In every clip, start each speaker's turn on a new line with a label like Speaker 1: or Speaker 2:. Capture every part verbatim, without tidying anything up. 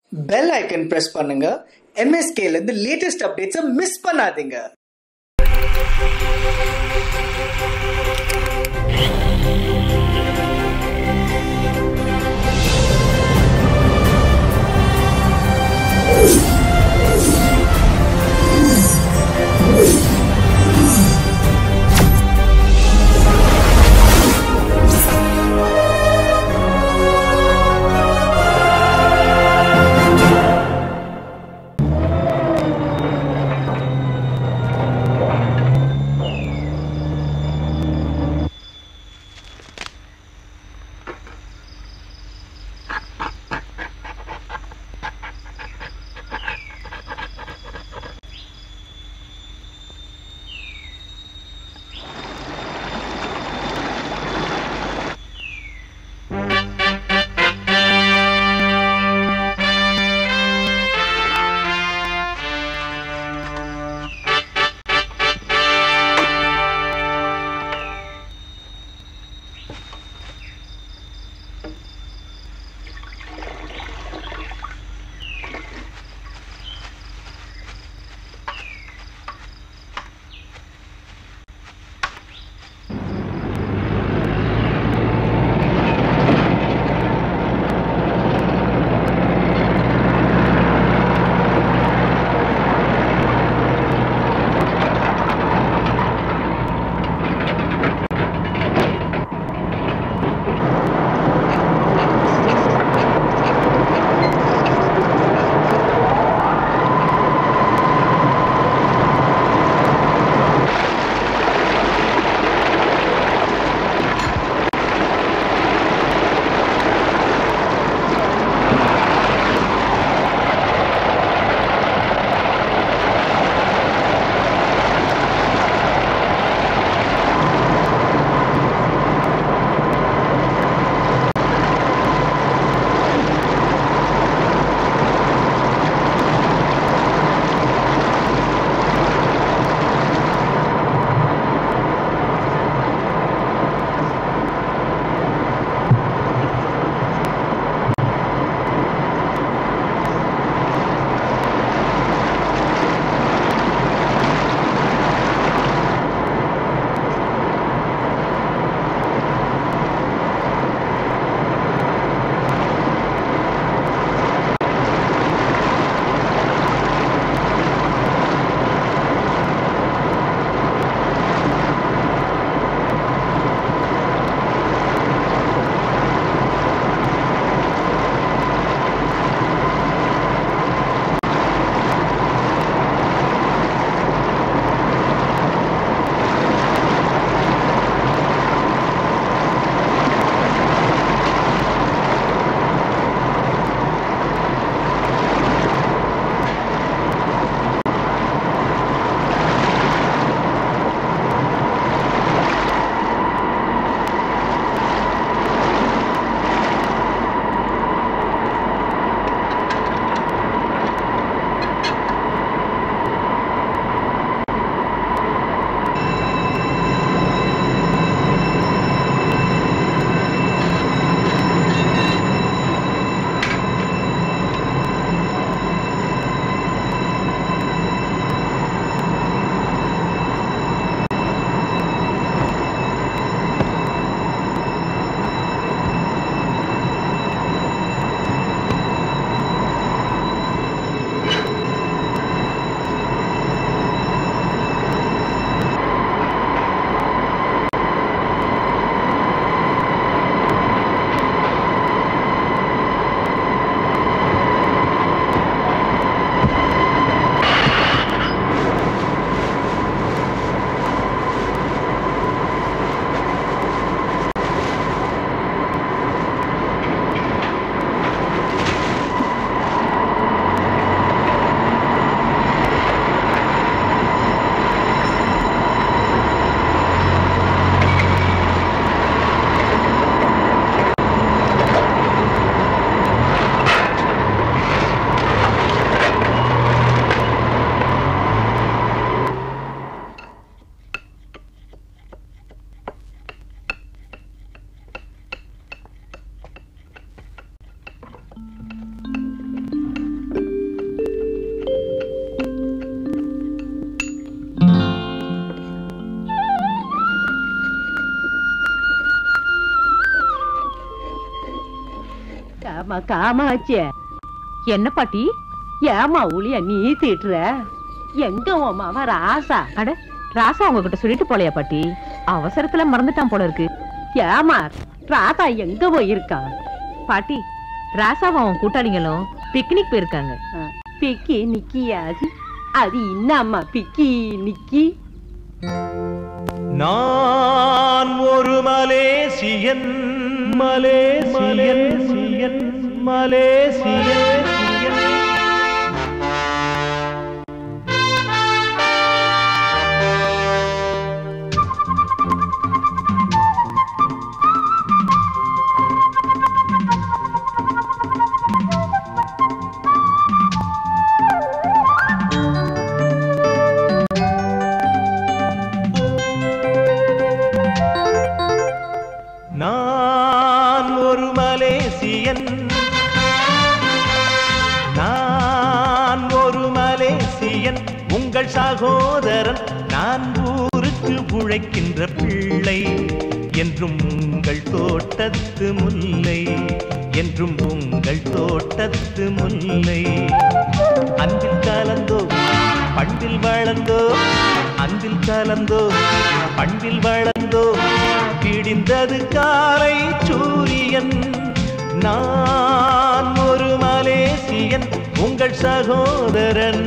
Speaker 1: Bell icon press பண்ணுங்க. M S K ல இருந்து லேட்டஸ்ட் அப்டேட்ஸை மிஸ் பண்ணாதீங்க.
Speaker 2: ஏமா காமாட்சி, என்ன பாட்டி? ஏமா ஊழிய நீ திட்டுற? எங்க உன் மாமா ராசா?
Speaker 3: அட, ராசா உங்ககிட்ட சொல்லிட்டு போலையா பாட்டி? அவசரத்துல மறந்துட்டான் போல இருக்கு.
Speaker 2: ஏமா ராசா எங்க போயிருக்கா?
Speaker 3: பாட்டி, ராசாவும் அவன் கூட்டாளிங்களும் பிக்னிக் போயிருக்காங்க.
Speaker 2: பிக்கி நிக்கியாது, அது என்னம்மா பிக்கி நிக்கி?
Speaker 4: நான் ஒரு மலேசியன், மலேசியன், மலேசியன். நான் ஒரு மலேசியன், நான் ஒரு மலேசியன், உங்கள் சகோதரன். நான் ஊருக்கு உழைக்கின்ற பிள்ளை, என்றும் உங்கள் தோட்டத்து முல்லை, என்றும் உங்கள் தோட்டத்து முல்லை. அன்பில் கலந்தோ பண்பில் வளர்ந்தோ, அன்பில் கலந்தோ பண்பில் வளர்ந்தோ, பிடிந்தது காலை சூரியன். நான் ஒரு மலேசியன், உங்கள் சகோதரன்.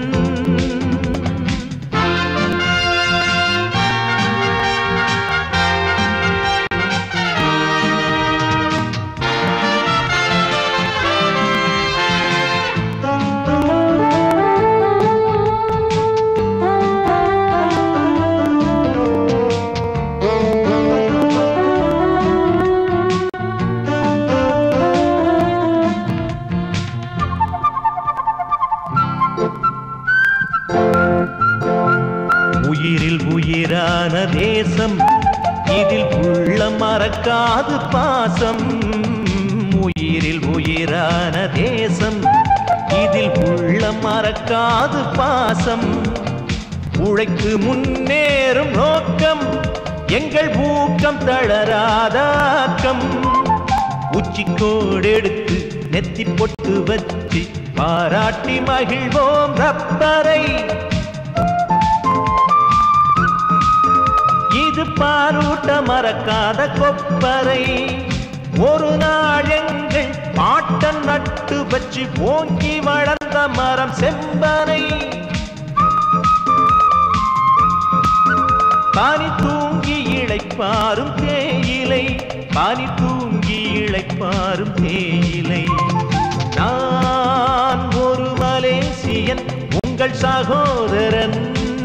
Speaker 4: உயிரில் உயிரான தேசம், இதில் உள்ளம் மறக்காது பாசம். உயிரில் உயிரான தேசம், இதில் உள்ளம் மறக்காது பாசம். உழைத்து முன்னேறும் நோக்கம், எங்கள் ஊக்கம் தளராதாக்கம். உச்சிக்கோடெடுத்து நெத்தி பொட்டு வச்சு பாராட்டி மகிழ்வோம் ரப்பரை. இது பாலூட்ட மறக்காத கொப்பரை. ஒரு நாள் எங்கள் பாட்டன் நட்டு வச்சு ஓங்கி வளர்ந்த மரம் செம்பனை. பானி தூங்கி இளைப்பாரும் தேயிலை, பானி தூங்கி இளைப்பாரும் தேயிலை. நான் ஒரு மலேசியன், உங்கள் சகோதரன்.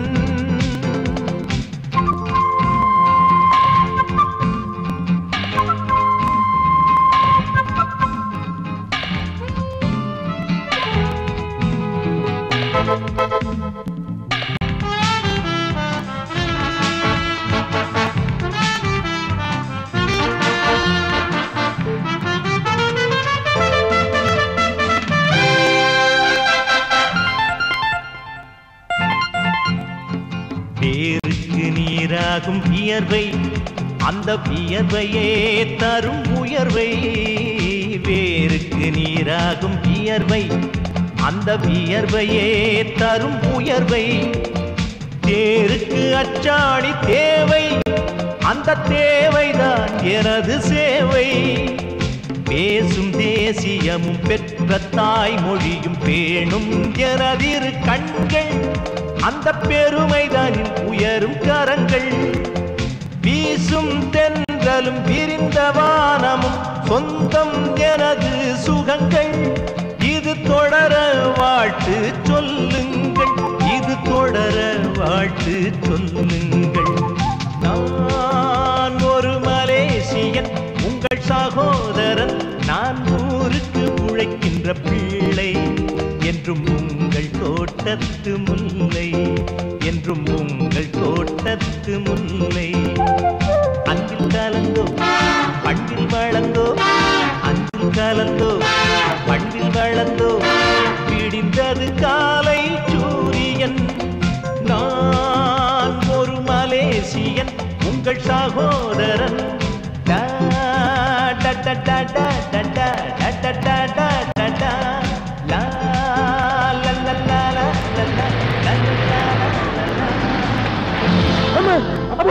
Speaker 4: பேருக்கு நீராகும் வியர்வை, அந்த வியர்வையே தரும் உயர்வை. வேருக்கு நீராகும் வியர்வை, அந்த வியர்வையே தரும் உயர்வை. தேருக்கு அச்சாணி தேவை, அந்த தேவைதான் எனது சேவை. பேசும் தேசியமும் பெற்ற தாய்மொழியும் பேணும் எனதிரு கண்கள், அந்த பெருமைதானில் உயரும் கரங்கள். வீசும் தென்றலும் விரிந்த வானமும் சொந்தம் எனது சுகங்கள். இது தொடர வாழ்த்து சொல்லுங்கள், இது தொடர வாழ்த்து சொல்லுங்கள். நான் ஒரு மலேசியன், உங்கள் சகோதரன். நான் ஊருக்கு உழைக்கின்ற பிள்ளை, என்றும் உங்கள் தோட்டத்து முல்லை, என்றும் உங்கள் தோட்டத்து முல்லை. அன்பில் கலந்தோ பண்பில் வளர்ந்தோ, அன்பில் கலந்தோ பண்பில் வளர்ந்தோ, பிடிந்தது காலை சூரியன். நான் ஒரு மலேசியன், உங்கள் சகோதரன். Da da da da da da da da da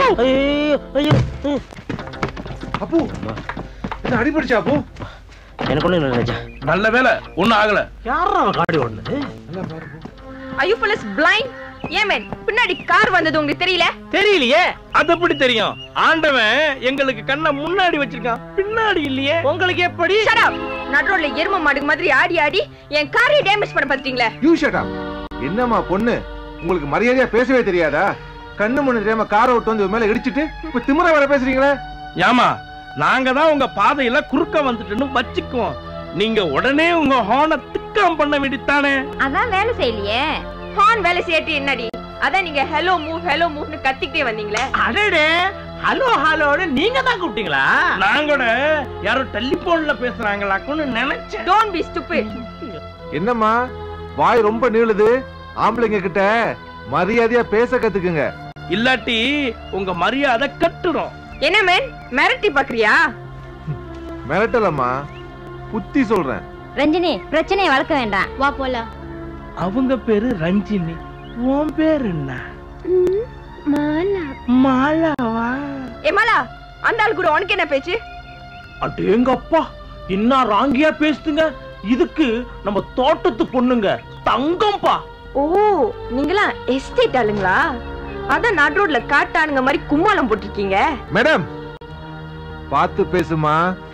Speaker 5: அப்பு என்ன அடிபடிச்சா அப்பு?
Speaker 6: எனக்கு ஒண்ணு இல்ல ராஜா.
Speaker 5: நல்ல வேலை ஒண்ணும் ஆகல.
Speaker 6: யாரா அவன் காடி ஓடுனது?
Speaker 7: Are you fellas blind? ஏன் மேன் பின்னாடி கார் வந்தது உங்களுக்கு தெரியல?
Speaker 6: தெரியலையே. அது எப்படி தெரியும்? ஆண்டவன் எங்களுக்கு கண்ணை முன்னாடி வச்சிருக்கான், பின்னாடி இல்லையே. உங்களுக்கு எப்படி?
Speaker 7: Shut up. நடுரோட்ல எரும மாடு மாதிரி ஆடி ஆடி என் காரை டேமேஜ் பண்ண பாத்தீங்களா?
Speaker 5: You shut up. என்னம்மா பொண்ணு, உங்களுக்கு மரியாதையா பேசவே தெரியாதா? கண்ணு முன்னு தெரியாம காரை விட்டு வந்து மேல இடிச்சிட்டு இப்ப திமிரா வேற பேசுறீங்களே?
Speaker 6: ஏமா, நாங்க தான் உங்க பாதையில குறுக்க வந்துட்டுன்னு வச்சுக்குவோம். நீங்க உடனே உங்க ஹார்னை திக்கம் பண்ண வேண்டியதானே?
Speaker 7: அதான் வேலை செய்யலையே. ஹார்ன் வேலை செய்யட்டி என்னடி? அதான் நீங்க ஹலோ மூவ் ஹலோ மூவ்னு கத்திக்கிட்டே வந்தீங்களே.
Speaker 6: அடடே, ஹலோ ஹலோன்னு நீங்க தான் கூப்பிட்டீங்களா? நான் கூட யாரோ டெலிபோன்ல பேசுறாங்களாக்குன்னு நினைச்சேன்.
Speaker 7: Don't be stupid.
Speaker 5: என்னம்மா வாய் ரொம்ப நீளுது? ஆம்பளைங்க கிட்ட மரியாதையா பேச கத்துக்குங்க,
Speaker 6: இல்லாட்டி உங்க மரியாதை கட்டுறோம்.
Speaker 7: என்ன மேன் மிரட்டி பாக்குறியா?
Speaker 5: மிரட்டலம்மா, புத்தி சொல்றேன்.
Speaker 8: ரஞ்சினி, பிரச்சனையை வளர்க்க வேண்டாம், வா போலாம்.
Speaker 6: அவங்க பேரு ரஞ்சினி, உன் பேரு என்ன?
Speaker 8: மாலா.
Speaker 6: மாலாவா?
Speaker 7: ஏ மாலா, அந்த ஆள் கூட உனக்கு என்ன பேச்சு?
Speaker 6: அடேங்கப்பா, என்ன ராங்கியா பேசுதுங்க. இதுக்கு நம்ம தோட்டத்து பொண்ணுங்க தங்கம்பா.
Speaker 7: ஓ, நீங்களா எஸ்டேட் ஆளுங்களா? அதான் நடு ரோட்ல காட்டானுங்க மாதிரி கும்மாளம் போட்டிருக்கீங்க.
Speaker 5: மேடம் பார்த்து பேசுமா.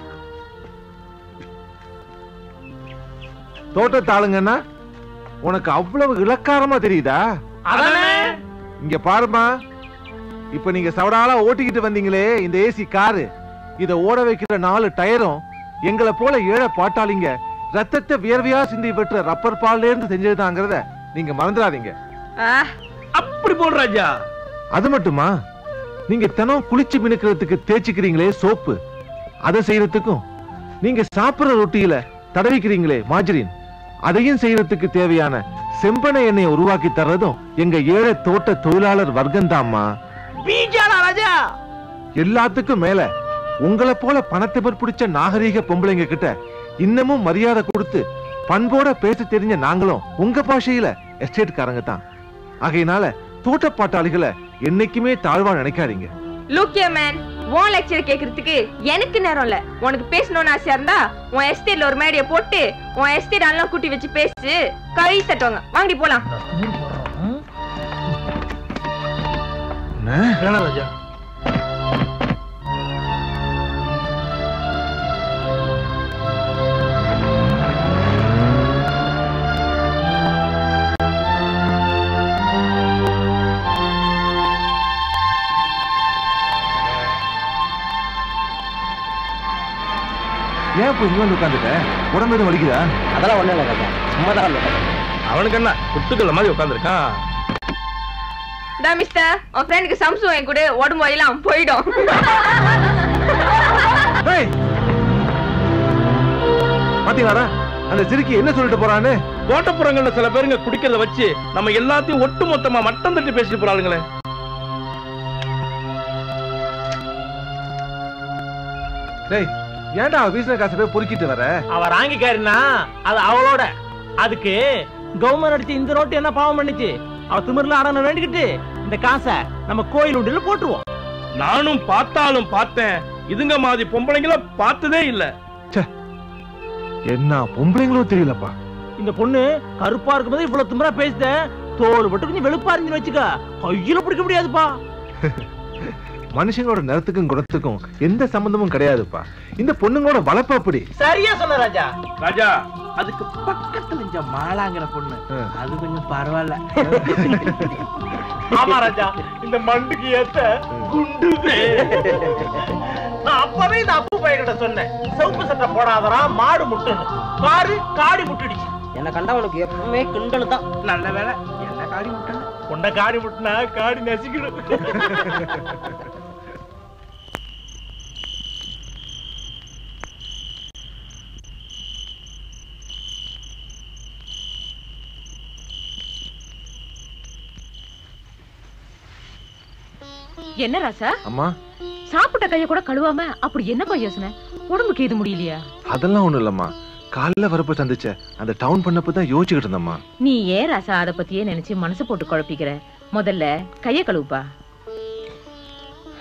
Speaker 5: தோட்டத்தாளுங்கன்னா உனக்கு அவ்வளவு இலக்காரமா தெரியுதா? இங்க பாருமா, இப்ப நீங்க சவடாலா ஓட்டிக்கிட்டு வந்தீங்களே இந்த ஏசி காரு, இத ஓட வைக்கிற நாலு டயரும் எங்களை போல ஏழை பாட்டாளிங்க ரத்தத்தை வியர்வையா சிந்தி வெட்டுற ரப்பர் பால்ல இருந்து செஞ்சதுதாங்கிறத நீங்க மறந்துடாதீங்க.
Speaker 6: அப்படி போல் ராஜா.
Speaker 5: அது மட்டுமா, நீங்க தினம் குளிச்சு மினுக்கிறதுக்கு தேய்ச்சிக்கிறீங்களே சோப்பு, அதை செய்யறதுக்கும் நீங்க சாப்பிடுற ரொட்டியில தடவிக்கிறீங்களே மாஜரின், அதையும் செய்யறதுக்கு தேவையான செம்பனை எண்ணெயை உருவாக்கி தர்றதும் எங்க ஏழை தோட்ட தொழிலாளர் வர்க்கம்தாம்மா.
Speaker 6: ராஜா,
Speaker 5: எல்லாத்துக்கும் மேல உங்களை போல பணத்தை பிடிச்ச நாகரீக பொம்பளைங்க கிட்ட இன்னமும் மரியாதை கொடுத்து பண்போட பேச தெரிஞ்ச நாங்களும் உங்க பாஷையில எஸ்டேட்காரங்க தான். ஆகையினால தோட்டப்பாட்டாளிகளை என்னைக்குமே தாழ்வா நினைக்காதீங்க.
Speaker 7: லுக் யூ மேன், உன் லெக்சர் கேக்குறதுக்கு எனக்கு நேரம் இல்ல. உனக்கு பேசணும்னு ஆசையா இருந்தா உன் எஸ்டேட்ல ஒரு மேடையை போட்டு உன் எஸ்டேட் எல்லாம் கூட்டி வச்சு பேசு, கை தட்டுவாங்க. வாங்கி போலாம்.
Speaker 6: ராஜா,
Speaker 5: ஏன் இப்ப இங்க வந்து உட்காந்துட்ட? உடம்பு எதுவும் வலிக்குதா?
Speaker 6: அதெல்லாம் ஒண்ணு இல்ல ராஜா, சும்மாதான். அவனுக்கு என்ன குட்டுக்கல்ல மாதிரி உட்காந்துருக்கான்.
Speaker 7: டா மிஸ்டர், உன் ஃப்ரெண்டுக்கு சம்சு வாங்கி கூட உடம்பு வலிலாம் போயிடும்.
Speaker 5: பாத்தீங்களா அந்த சிறுக்கி என்ன சொல்லிட்டு போறான்னு?
Speaker 6: தோட்டப்புறங்கள்ல சில பேருங்க குடிக்கிறத வச்சு நம்ம எல்லாத்தையும் ஒட்டு மொத்தமா மட்டம் தட்டி பேசிட்டு போறாளுங்களே.
Speaker 5: டேய், ஏன்டா வீசுன காசை போய் பொறுக்கிட்டு வர?
Speaker 6: அவ ராங்கிக்காரினா அது அவளோட. அதுக்கு கவர்மெண்ட் அடிச்சு இந்த ரோட்டு என்ன பாவம் பண்ணிச்சு? அவ திமிர்ல ஆடணும் வேண்டிக்கிட்டு இந்த காசை நம்ம கோயில் உண்டில போட்டுருவோம். நானும் பார்த்தாலும் பார்த்தேன், இதுங்க மாதிரி பொம்பளைங்கள பார்த்ததே இல்ல.
Speaker 5: என்ன பொம்பளைங்களும் தெரியலப்பா.
Speaker 6: இந்த பொண்ணு கருப்பா இருக்கும்போது இவ்வளவு திமிரா பேசுத, தோல் மட்டும் கொஞ்சம் வெளுப்பா இருந்து வச்சுக்க, கையில பிடிக்க முடியாதுப்பா.
Speaker 5: மனுஷங்களோட நிறத்துக்கும் குணத்துக்கும் எந்த சம்பந்தமும் கிடையாதுப்பா. இந்த பொண்ணுங்களோட வளர்ப்பு அப்படி.
Speaker 6: சரியா சொன்ன ராஜா. ராஜா, அதுக்கு பக்கத்துல இந்த மாலாங்கிற பொண்ணு அது கொஞ்சம் பரவாயில்ல. ஆமா ராஜா, இந்த மண்டுக்கு ஏத்த குண்டுதே. நான் அப்பவே இந்த அப்பு பையன்கிட்ட சொன்னேன், சவுப்பு சட்டை போடாதரா மாடு முட்டுன்னு. பாரு, காடி முட்டுடுச்சு.
Speaker 9: என்ன கண்டா உனக்கு எப்பவுமே கிண்டல் தான்.
Speaker 6: நல்ல வேலை என்ன காடி முட்டல. உன்னை காடி முட்டுனா காடி நசிக்கிடும்.
Speaker 3: என்ன ராசா?
Speaker 5: அம்மா,
Speaker 3: சாப்பிட்ட கைய கூட கழுவாம அப்படி என்னப்பா யோசனை? உடம்புக்கு இது முடியலையா?
Speaker 5: அதெல்லாம் ஒண்ணும் இல்லம்மா, காலைல வரப்ப சந்திச்ச அந்த டவுன் பண்ணப்பதான் யோசிச்சுக்கிட்டு இருந்தம்மா.
Speaker 3: நீ ஏன் ராசா அத பத்தியே நினைச்சு மனசு போட்டு குழப்பிக்கிற? முதல்ல கைய கழுவுப்பா.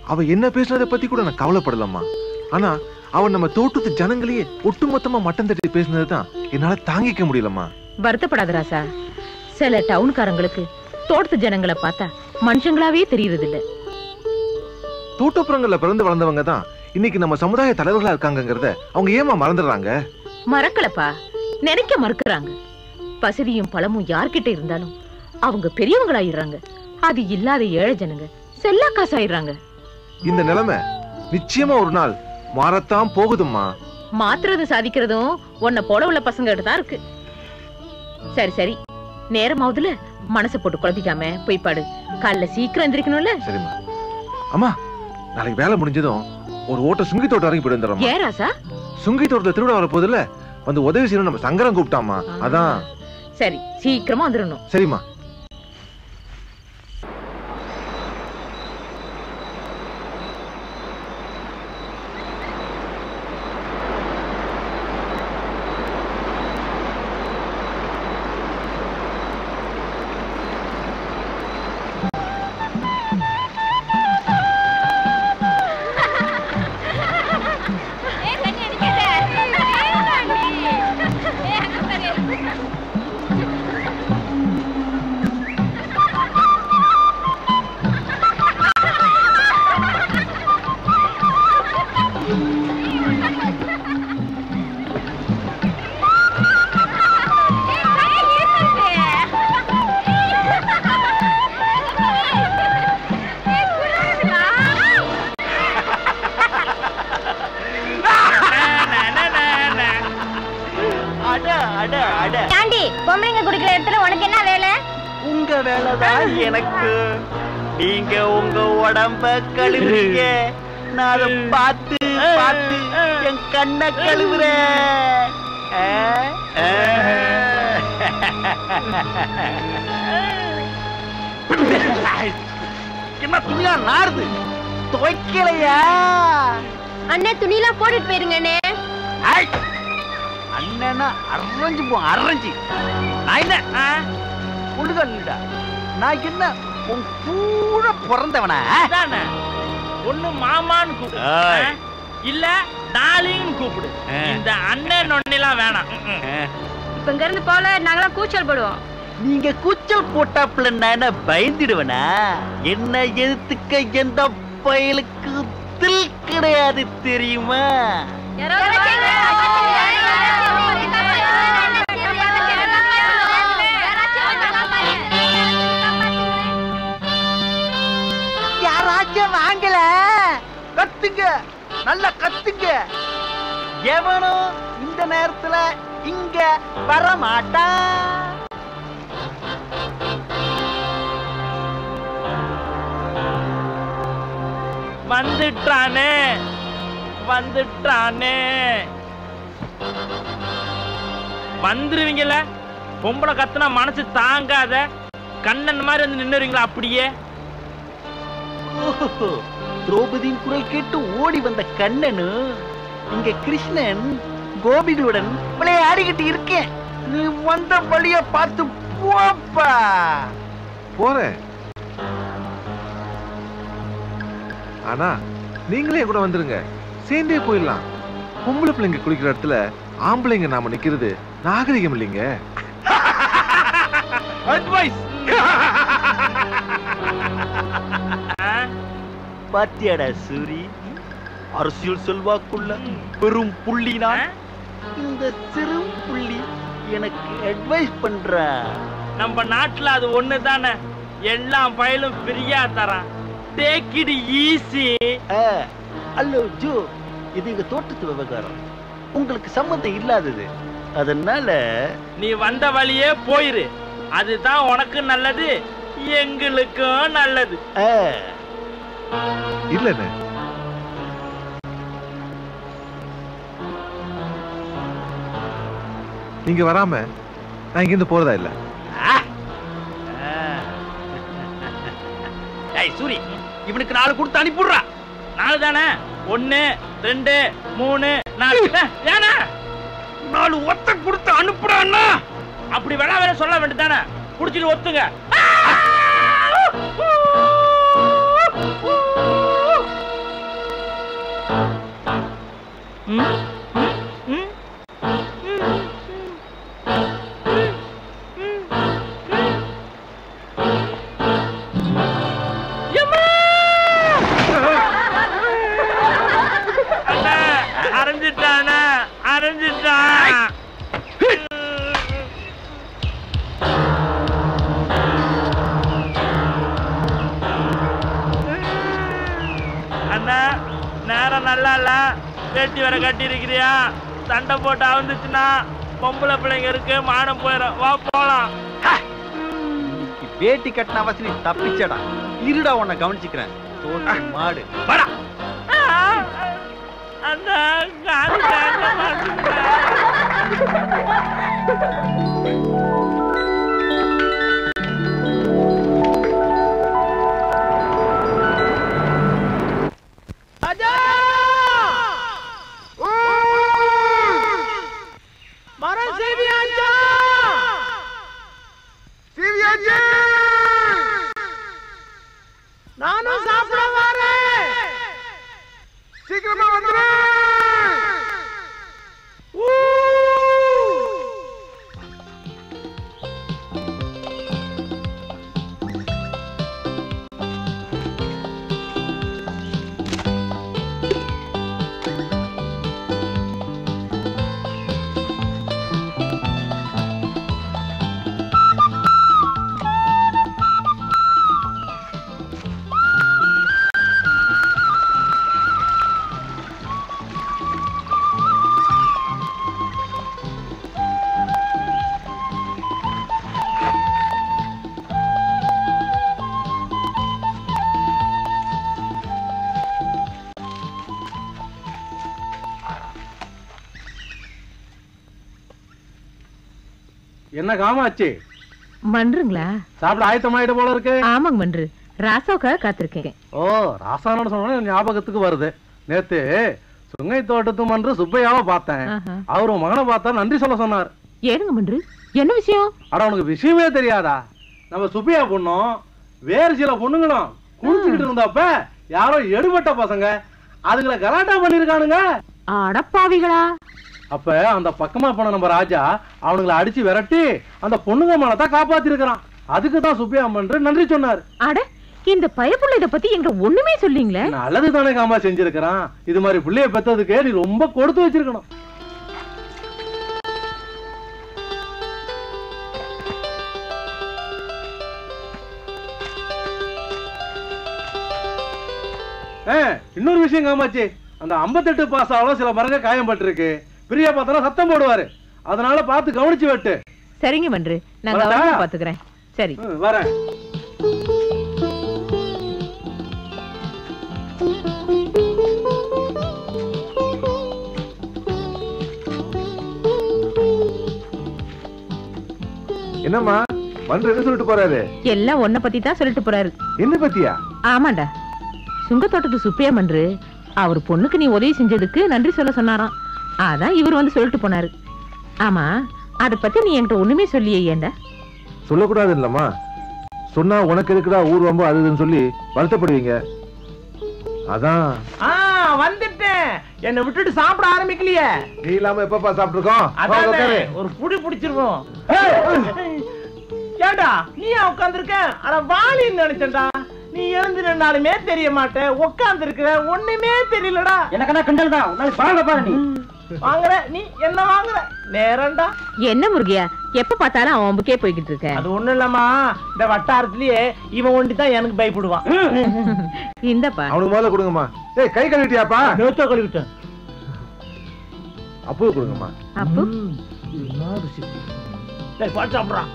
Speaker 5: அவ என்ன பேசுனதை பத்தி கூட நான் கவலைப்படலம்மா. ஆனா அவன் நம்ம தோட்டத்து ஜனங்களையே ஒட்டுமொத்தமா மட்டம் தட்டி பேசினதுதான் என்னால தாங்கிக்க முடியலம்மா.
Speaker 3: வருத்தப்படாத ராசா. சில டவுன்காரங்களுக்கு தோட்டத்து ஜனங்களை பார்த்தா மனுஷங்களாவே தெரியறது இல்ல.
Speaker 5: தோட்டப்புறங்கள்ல பிறந்து வளர்ந்தவங்க தான் இன்னைக்கு நம்ம சமுதாய தலைவர்களா இருக்காங்கங்கறத அவங்க ஏமா மறந்துடுறாங்க?
Speaker 3: மறக்கலப்பா, நினைக்க மறுக்கிறாங்க. பசதியும் பழமும் யார்கிட்ட இருந்தாலும் அவங்க பெரியவங்களாயிடுறாங்க. அது இல்லாத ஏழை ஜனங்க செல்லா காசாயிடுறாங்க.
Speaker 5: இந்த நிலைமை நிச்சயமா ஒரு நாள் மாறத்தான் போகுதும்மா.
Speaker 3: மாத்துறது சாதிக்கிறதும் உன்னை போல உள்ள பசங்க கிட்ட தான் இருக்கு. சரி சரி, நேரமாவதுல மனசை போட்டு குழப்பிக்காம போய் பாடு. காலைல சீக்கிரம் எந்திரிக்கணும்ல.
Speaker 5: சரிம்மா. அம்மா, நாளைக்கு வேலை முடிஞ்சதும் ஒரு ஓட்ட சுங்கி தோட்டம் வரைக்கும் போயிட்டு வந்துடுறோம்.
Speaker 3: ஏன் ராசா?
Speaker 5: சுங்கி தோட்டத்துல திருவிழா வர போதுல வந்து உதவி செய்யணும் நம்ம சங்கரம் கூப்பிட்டாமா. அதான்.
Speaker 3: சரி, சீக்கிரமா வந்துடணும்.
Speaker 5: சரிம்மா.
Speaker 4: எனக்கு நீங்க உங்க உடம்ப கழுவுறீங்க, நான் அதை பார்த்து பார்த்து என் கண்ணை கழுவுறேன். என்ன துணியா நாருது, துவைக்கலையா?
Speaker 8: அண்ணே துணியெல்லாம் போட்டுட்டு போயிருங்க அண்ணே.
Speaker 4: அண்ணனா அரைஞ்சு போ அரைஞ்சு. நான் என்ன உழுதா? நான் என்ன உன் கூட பிறந்தவனா?
Speaker 6: ஒண்ணு மாமான்னு கூப்பிடு, இல்ல டாலிங்னு கூப்பிடு. இந்த அண்ணன் நொண்ணிலாம் வேணாம்.
Speaker 7: இப்ப இங்க இருந்து போல நாங்களாம் கூச்சல் போடுவோம்.
Speaker 4: நீங்க கூச்சல் போட்டாப்புல நான் என்ன பயந்துடுவேனா? என்ன எதிர்த்துக்க எந்த பயலுக்கு தில் கிடையாது தெரியுமா? யாராச்சும் வாங்கல, கத்துங்க, நல்லா கத்துங்க. எவனும் இந்த நேரத்துல இங்க வரமாட்டான்.
Speaker 6: வந்துட்டானே வந்துட்டானே வந்துருவீங்கல்ல. பொம்பளை கத்துனா மனசு தாங்காத கண்ணன் மாதிரி வந்து நின்னுறீங்களா அப்படியே?
Speaker 4: திரௌபதியின் குரல் கேட்டு ஓடி வந்த கண்ணனு இங்க கிருஷ்ணன் கோபிகளுடன் விளையாடிக்கிட்டு இருக்கேன். நீ வந்த வழிய பார்த்து போப்பா.
Speaker 5: போறேன். ஆனா நீங்களே கூட வந்துருங்க, சேர்ந்தே போயிடலாம். பொம்பளை பிள்ளைங்க குளிக்கிற இடத்துல ஆம்பளைங்க நாம நிக்கிறது நாகரிகம் இல்லைங்க.
Speaker 6: அட்வைஸ்.
Speaker 4: பாத்தியாடா சூரி, அரசியல் செல்வாக்குள்ள பெரும் புள்ளினா இந்த சிறு புள்ளி எனக்கு அட்வைஸ் பண்ற.
Speaker 6: நம்ம நாட்டுல அது ஒண்ணு தானே, எல்லா பயலும் ஃப்ரீயா தரான். Take it easy.
Speaker 4: Hello Jo, இது எங்க தோட்டத்து விவகாரம், உங்களுக்கு சம்மந்தம் இல்லாதது. அதனால
Speaker 6: நீ வந்த வழியே போயிரு. அதுதான் உனக்கு நல்லது, எங்களுக்கும் நல்லது.
Speaker 5: இல்லன்னு நீங்க வராம நான் இங்க இருந்து போறதா இல்ல.
Speaker 6: சூரி, இவனுக்கு நாலு கொடுத்து அனுப்பிடுறா. நாலு தானே? ஒன்னு ரெண்டு மூணு நாலு. ஏன்னா நாலு ஒத்த கொடுத்து அனுப்புறான்னா அப்படி வேணா வேற சொல்ல வேண்டியதானே? குடிச்சிட்டு ஒத்துங்க. அரைஞ்சிட்டான அரைஞ்சிட்டான். அண்ணா நேரம் நல்லா இல்ல, வேட்டி வர கட்டி இருக்கிறியா? சண்டை போட்டு அவுந்துச்சுன்னா பொம்பளை பிள்ளைங்க இருக்கு, மானம் போயிடும். வா போலாம்.
Speaker 4: வேட்டி கட்டின அவசியம் நீ தப்பிச்சடா. இருடா உன்னை கவனிச்சுக்கிறேன். மாடு வாடா.
Speaker 6: அண்ணா காலு தாங்க மாட்டேங்குது.
Speaker 10: நானும் சாப்பிட வரேன். சீக்கிரமா வந்துரு.
Speaker 11: என்ன காமாச்சு
Speaker 3: மன்றுங்களா?
Speaker 11: சாப்பிட ஆயத்தமாயிட்ட போல இருக்கு.
Speaker 3: ஆமாங்க மன்று, ராசாவுக்காக காத்திருக்கேன்.
Speaker 11: ஓ, ராசானோட சொன்ன ஞாபகத்துக்கு வருது. நேத்து சுங்கை தோட்டத்து மன்று சுப்பையாவ பார்த்தேன். அவரு மகனை பார்த்தா நன்றி சொல்ல சொன்னார்.
Speaker 3: ஏனுங்க மன்று, என்ன விஷயம்?
Speaker 11: அட உனக்கு விஷயமே தெரியாதா? நம்ம சுப்பையா பொண்ணும் வேறு சில பொண்ணுங்களும் குடிச்சுக்கிட்டு இருந்தப்ப யாரோ எடுபட்ட பசங்க அதுங்களை கலாட்டா பண்ணிருக்கானுங்க.
Speaker 3: அடப்பாவிகளா!
Speaker 11: அப்ப அந்த பக்கமா போன நம்ம ராஜா அவனுங்களை அடிச்சு விரட்டி அந்த பொண்ணுங்க மனத்தை காப்பாத்தி இருக்கிறான். அதுக்குதான் சுப்பையா மன்று நன்றி சொன்னார்.
Speaker 3: அட, இந்த பயப்புள்ள இத பத்தி எங்க ஒண்ணுமே சொல்லீங்களே.
Speaker 11: நல்லது தானே காமா செஞ்சிருக்கிறான். இது மாதிரி பிள்ளைய பெத்ததுக்கு நீ ரொம்ப கொடுத்து வச்சிருக்கணும். இன்னொரு விஷயம் காமாச்சு, அந்த ஐம்பத்தெட்டு பாஸ் ஆகலாம் சில மரங்க காயம் பட்டிருக்கு. பிரியா பார்த்தா சத்தம் போடுவாரு. அதனால பார்த்து கவனிச்சு வெட்டு.
Speaker 3: சரிங்க மன்று, நான் கவனமா பாத்துக்கிறேன். சரி
Speaker 11: வரேன்.
Speaker 5: என்னம்மா மன்று என்ன சொல்லிட்டு போறாரு?
Speaker 3: எல்லாம் ஒன்ன பத்தி தான் சொல்லிட்டு போறாரு.
Speaker 5: என்ன பத்தியா?
Speaker 3: ஆமாண்டா, சுங்கத்தோட்டத்து சுப்பையா மன்று அவர் பொண்ணுக்கு நீ உதவி செஞ்சதுக்கு நன்றி சொல்ல சொன்னாராம். அதான் இவர் வந்து சொல்லிட்டு போனாரு. ஆமா, அத பத்தி நீ என்கிட்ட ஒண்ணுமே சொல்லியே. ஏண்டா
Speaker 5: சொல்லக்கூடாது இல்லம்மா? சொன்னா உனக்கு எதுக்குடா ஊர் வம்பு அதுன்னு சொல்லி வருத்தப்படுவீங்க. அதான்
Speaker 6: வந்துட்டேன். என்ன விட்டுட்டு சாப்பிட ஆரம்பிக்கலையே.
Speaker 5: நீ இல்லாம எப்பப்பா சாப்பிட்டுருக்கோம்?
Speaker 6: ஒரு புடி பிடிச்சிருவோம். ஏண்டா நீ உட்காந்துருக்க? ஆனா வாலின்னு நினைச்சேன்டா. நீ எழுந்து நின்னாலுமே தெரிய மாட்டேன், உட்கார்ந்து இருக்க ஒண்ணுமே தெரியலடா.
Speaker 9: எனக்கு கிண்டல் தான். பாருங்க பாரு, நீ
Speaker 6: வாங்குற நீ என்ன வாங்குற நேரண்டா.
Speaker 3: என்ன முருகியா, எப்ப பார்த்தாலும் அவன் ஒம்புக்கே போய்கிட்டு இருக்க?
Speaker 6: அது ஒண்ணு இல்லம்மா, இந்த வட்டாரத்திலேயே இவன் ஒண்டி தான் எனக்கு பயப்படுவான்.
Speaker 3: இந்தப்பா
Speaker 5: அவனுக்கு முதல்ல கொடுங்கம்மா. ஏய், கை கழுவிட்டியாப்பா?
Speaker 6: நோத்த கழுவிட்டேன்.
Speaker 5: அப்பு கொடுங்கம்மா.
Speaker 3: அப்பு
Speaker 6: பாட்டு சாப்பிடுறான்.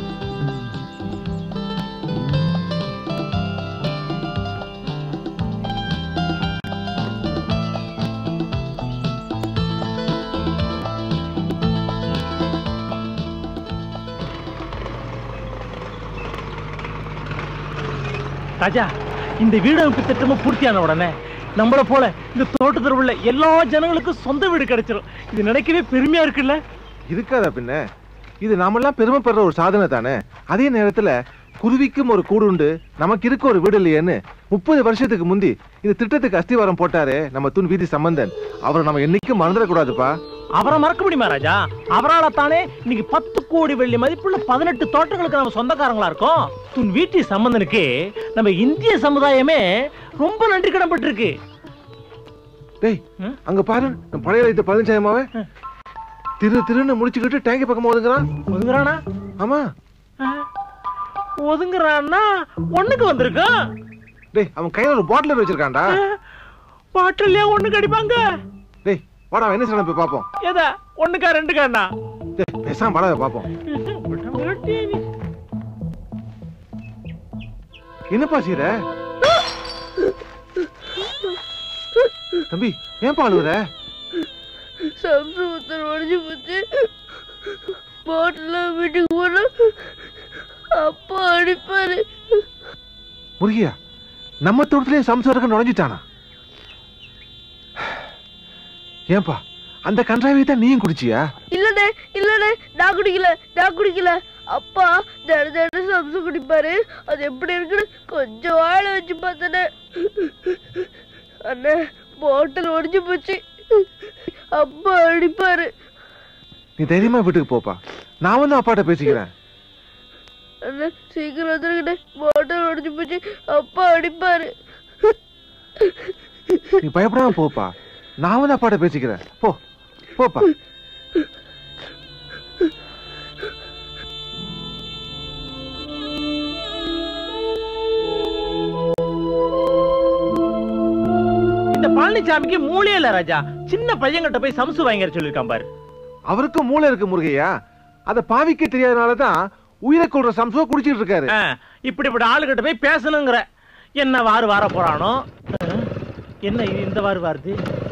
Speaker 6: ராஜா, இந்த வீடு அமைப்பு திட்டமும் பூர்த்தியான உடனே நம்மள போல இந்த தோட்டத்தில் உள்ள எல்லா ஜனங்களுக்கும் சொந்த வீடு கிடைச்சிடும். இது நினைக்கவே பெருமையா இருக்குல்ல?
Speaker 5: இருக்காதா பின்ன? இது நாமெல்லாம் பெருமைப்படுற ஒரு சாதனை தானே. அதே நேரத்துல குருவிக்கும் ஒரு கூடு உண்டு, நமக்கு இருக்க ஒரு வீடு இல்லையேன்னு முப்பது வருஷத்துக்கு முந்தி இந்த திட்டத்துக்கு அஸ்திவாரம் போட்டாரு நம்ம தூண் வீதி சம்பந்தன். அவரை நம்ம என்னைக்கும் மறந்துடக்கூடாதுப்பா.
Speaker 6: அவரை மறக்க முடியுமா ராஜா? அவரால தானே இன்னைக்கு பத்து கோடி வெள்ளி மதிப்புள்ள பதினெட்டு தோட்டங்களுக்கு நம்ம சொந்தக்காரங்களா இருக்கோம். தூண் வீட்டி சம்பந்தனுக்கு நம்ம இந்திய சமுதாயமே ரொம்ப நன்றி கடன்பட்டிருக்கு.
Speaker 5: டேய் அங்க பாரு, பழைய இந்த பழனிசாயமாவே திரு திருன்னு முடிச்சுக்கிட்டு டேங்கி பக்கமா ஒதுங்குறான்.
Speaker 6: ஒதுங்குறானா?
Speaker 5: ஆமா
Speaker 6: ஒதுங்குறான்னா ஒண்ணுக்கு வந்திருக்கான்.
Speaker 5: டேய் அவன் கையில ஒரு பாட்டில் வச்சிருக்கான்டா.
Speaker 6: பாட்டிலே ஒண்ணுக்கு அடிப்பாங்க.
Speaker 5: டேய் வாடா என்ன சொல்ல போய் பாப்போம்.
Speaker 6: ஏதா ஒண்ணுக்கா ரெண்டுக்காண்ணா?
Speaker 5: டேய் பேசாம வாடா பாப்போம். என்னப்பா சீர? தம்பி ஏன் பாலுற?
Speaker 8: சம்சுத்தர் உடஞ்சு போச்சு. பாட்டில வீட்டுக்கு போனா அப்பா அடிப்பாரு.
Speaker 5: முருகியா நம்ம தோட்டத்திலே சம்சாரக்க நுழைஞ்சிட்டானா? ஏன்பா அந்த கன்றாவை தான் நீயும் குடிச்சியா?
Speaker 8: இல்லனே இல்லனே நான் குடிக்கல நான் குடிக்கல. அப்பா தட தட சம்சு குடிப்பாரு. அது எப்படி இருக்குன்னு கொஞ்சம் வாழை வச்சு பார்த்தனே. அண்ணே பாட்டில் உடஞ்சு போச்சு. அப்பா அடிப்பாரு.
Speaker 5: நீ தைரியமா வீட்டுக்கு போப்பா, நான் வந்து அப்பாட்ட பேசிக்கிறேன்.
Speaker 8: அண்ணா சீக்கிரம் வந்துருக்கே, பாட்டில் உடஞ்சு போச்சு. அப்பா அடிப்பாரு.
Speaker 5: நீ பயப்படாம போப்பா, நான் வந்து அப்பாட்ட பேசிக்கிறேன். போ போப்பா.
Speaker 6: இந்த பழனிசாமிக்கு மூளையே இல்ல ராஜா. சின்ன பையன்கிட்ட போய் சம்சு வாங்கிற சொல்லிருக்கான் பாரு.
Speaker 5: அவருக்கு மூளை இருக்கு முருகையா, அத பாவிக்க தெரியாதனாலதான் உயிரை கொள்ற சம்சுவ குடிச்சிட்டு இருக்காரு.
Speaker 6: இப்படி இப்படி ஆளுகிட்ட போய் பேசணுங்கிற என்ன வாரு வார போறானோ? என்ன இது இந்த வாரு வாருது?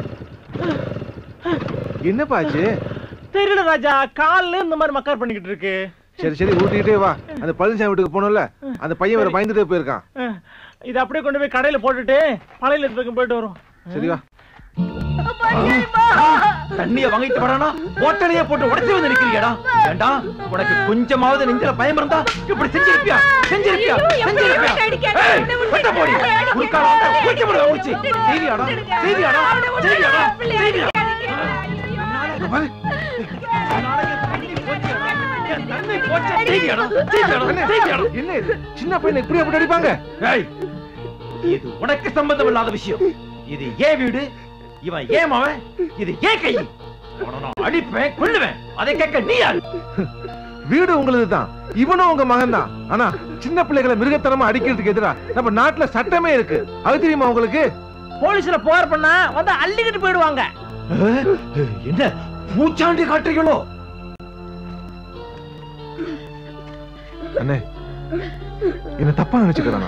Speaker 5: என்ன பாச்சு?
Speaker 6: தெரியல ராஜா, கால்ல இந்த மாதிரி மக்கார் பண்ணிக்கிட்டு இருக்கு.
Speaker 5: சரி சரி ஊட்டிக்கிட்டே வா. அந்த பழனிசாமி வீட்டுக்கு போனோம்ல, அந்த பையன் வேற பயந்துட்டே போயிருக்கான்.
Speaker 6: இது அப்படியே கொண்டு போய் கடையில போட்டுட்டு பழையில பக்கம் போயிட்டு வரும்.
Speaker 5: சரி வா.
Speaker 4: தண்ணிய வாங்கிட்டு வரானா போட்டலையே போட்டு உடைச்சு வந்து நிக்கிறீங்கடா. ஏண்டா உனக்கு கொஞ்சமாவது நெஞ்சில பயம் இருந்தா இப்படி செஞ்சிருப்பியா? செஞ்சிருப்பியா? செஞ்சிருப்பியா? ஏய் பட்ட போடி குறுக்கால வந்தா குளிக்க முடியல ஊச்சி. செய்தியாடா செய்தியாடா செய்தியாடா செய்தியா? பாரு தண்ணி போச்சே. செய்தியாடா செய்தியாடா செய்தியாடா?
Speaker 5: என்ன இது சின்ன பையனை இப்படி அப்படி அடிப்பாங்க?
Speaker 4: ஏய் இது உனக்கு சம்பந்தம் இல்லாத விஷயம். இது ஏன் வீடு, இவன் ஏன் அவன், இது ஏன் கை. அடிப்பேன் கொள்ளுவேன், அதை கேட்க நீ யாரு?
Speaker 5: வீடு உங்களது தான், இவனும் உங்க மகன் தான். ஆனா சின்ன பிள்ளைகளை மிருகத்தனமா அடிக்கிறதுக்கு எதிரா நம்ம நாட்டுல சட்டமே இருக்கு. அது தெரியுமா உங்களுக்கு?
Speaker 6: போலீஸ்ல புகார் பண்ணா வந்து அள்ளிக்கிட்டு போயிடுவாங்க.
Speaker 4: என்ன பூச்சாண்டி காட்டுறீங்களோ?
Speaker 5: அண்ணே என்ன தப்பா நினைச்சுக்கிறானா?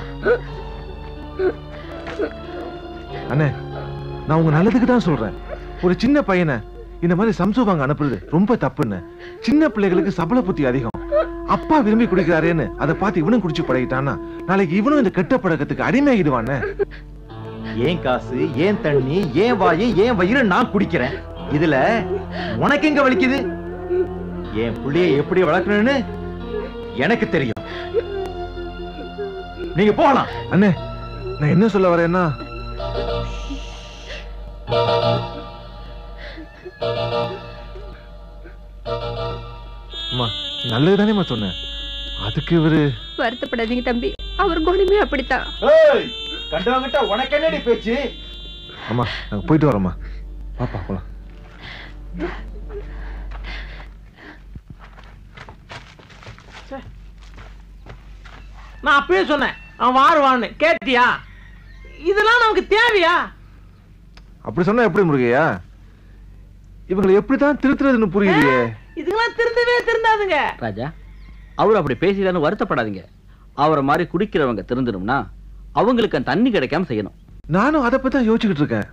Speaker 5: அண்ணே நான் உங்க நல்லதுக்கு தான் சொல்றேன். ஒரு சின்ன பையனை இந்த மாதிரி சம்சு வாங்க அனுப்புறது ரொம்ப தப்புன்னு. சின்ன பிள்ளைகளுக்கு சபல புத்தி அதிகம். அப்பா விரும்பி குடிக்கிறாரேன்னு அதை பார்த்து இவனும் குடிச்சு பழகிட்டான்னா நாளைக்கு இவனும் இந்த கெட்ட பழக்கத்துக்கு அடிமையாகிடுவானே.
Speaker 4: ஏன் காசு, ஏன் தண்ணி, ஏன் வாயு, ஏன் வயிறு நான் குடிக்கிறேன். இதுல உனக்கு எங்க வலிக்குது? என் புள்ளைய எப்படி வளர்க்கணும்னு எனக்கு தெரியும். நீங்க போகலாம்.
Speaker 5: அண்ணே நான் என்ன சொல்ல வரேன்னா, நல்லதுதானே சொன்னேன். அதுக்கு இவரு
Speaker 7: வருத்தப்படாதீங்க தம்பி, அவர் குணமே அப்படித்தான்.
Speaker 4: கண்டவங்கிட்ட உனக்கு என்னடி பேச்சு?
Speaker 5: அம்மா நாங்க போயிட்டு வரோம்மா. பாப்பா போலாம்.
Speaker 6: நான் அப்பயே சொன்னேன் அவன் வாருவான்னு, கேட்டியா? இதெல்லாம் நமக்கு தேவையா?
Speaker 5: அப்படி சொன்னா எப்படி முருகையா? இவங்களை எப்படித்தான் திருத்துறதுன்னு புரியலையே.
Speaker 6: இதுக்கெல்லாம் திருந்தவே திருந்தாதுங்க
Speaker 12: ராஜா. அவர் அப்படி பேசிதான்னு வருத்தப்படாதீங்க. அவரை மாதிரி குடிக்கிறவங்க திருந்தணும்னா அவங்களுக்கு தண்ணி கிடைக்காம செய்யணும்.
Speaker 5: நானும் அதை பத்தி தான் யோசிச்சுக்கிட்டு இருக்கேன்.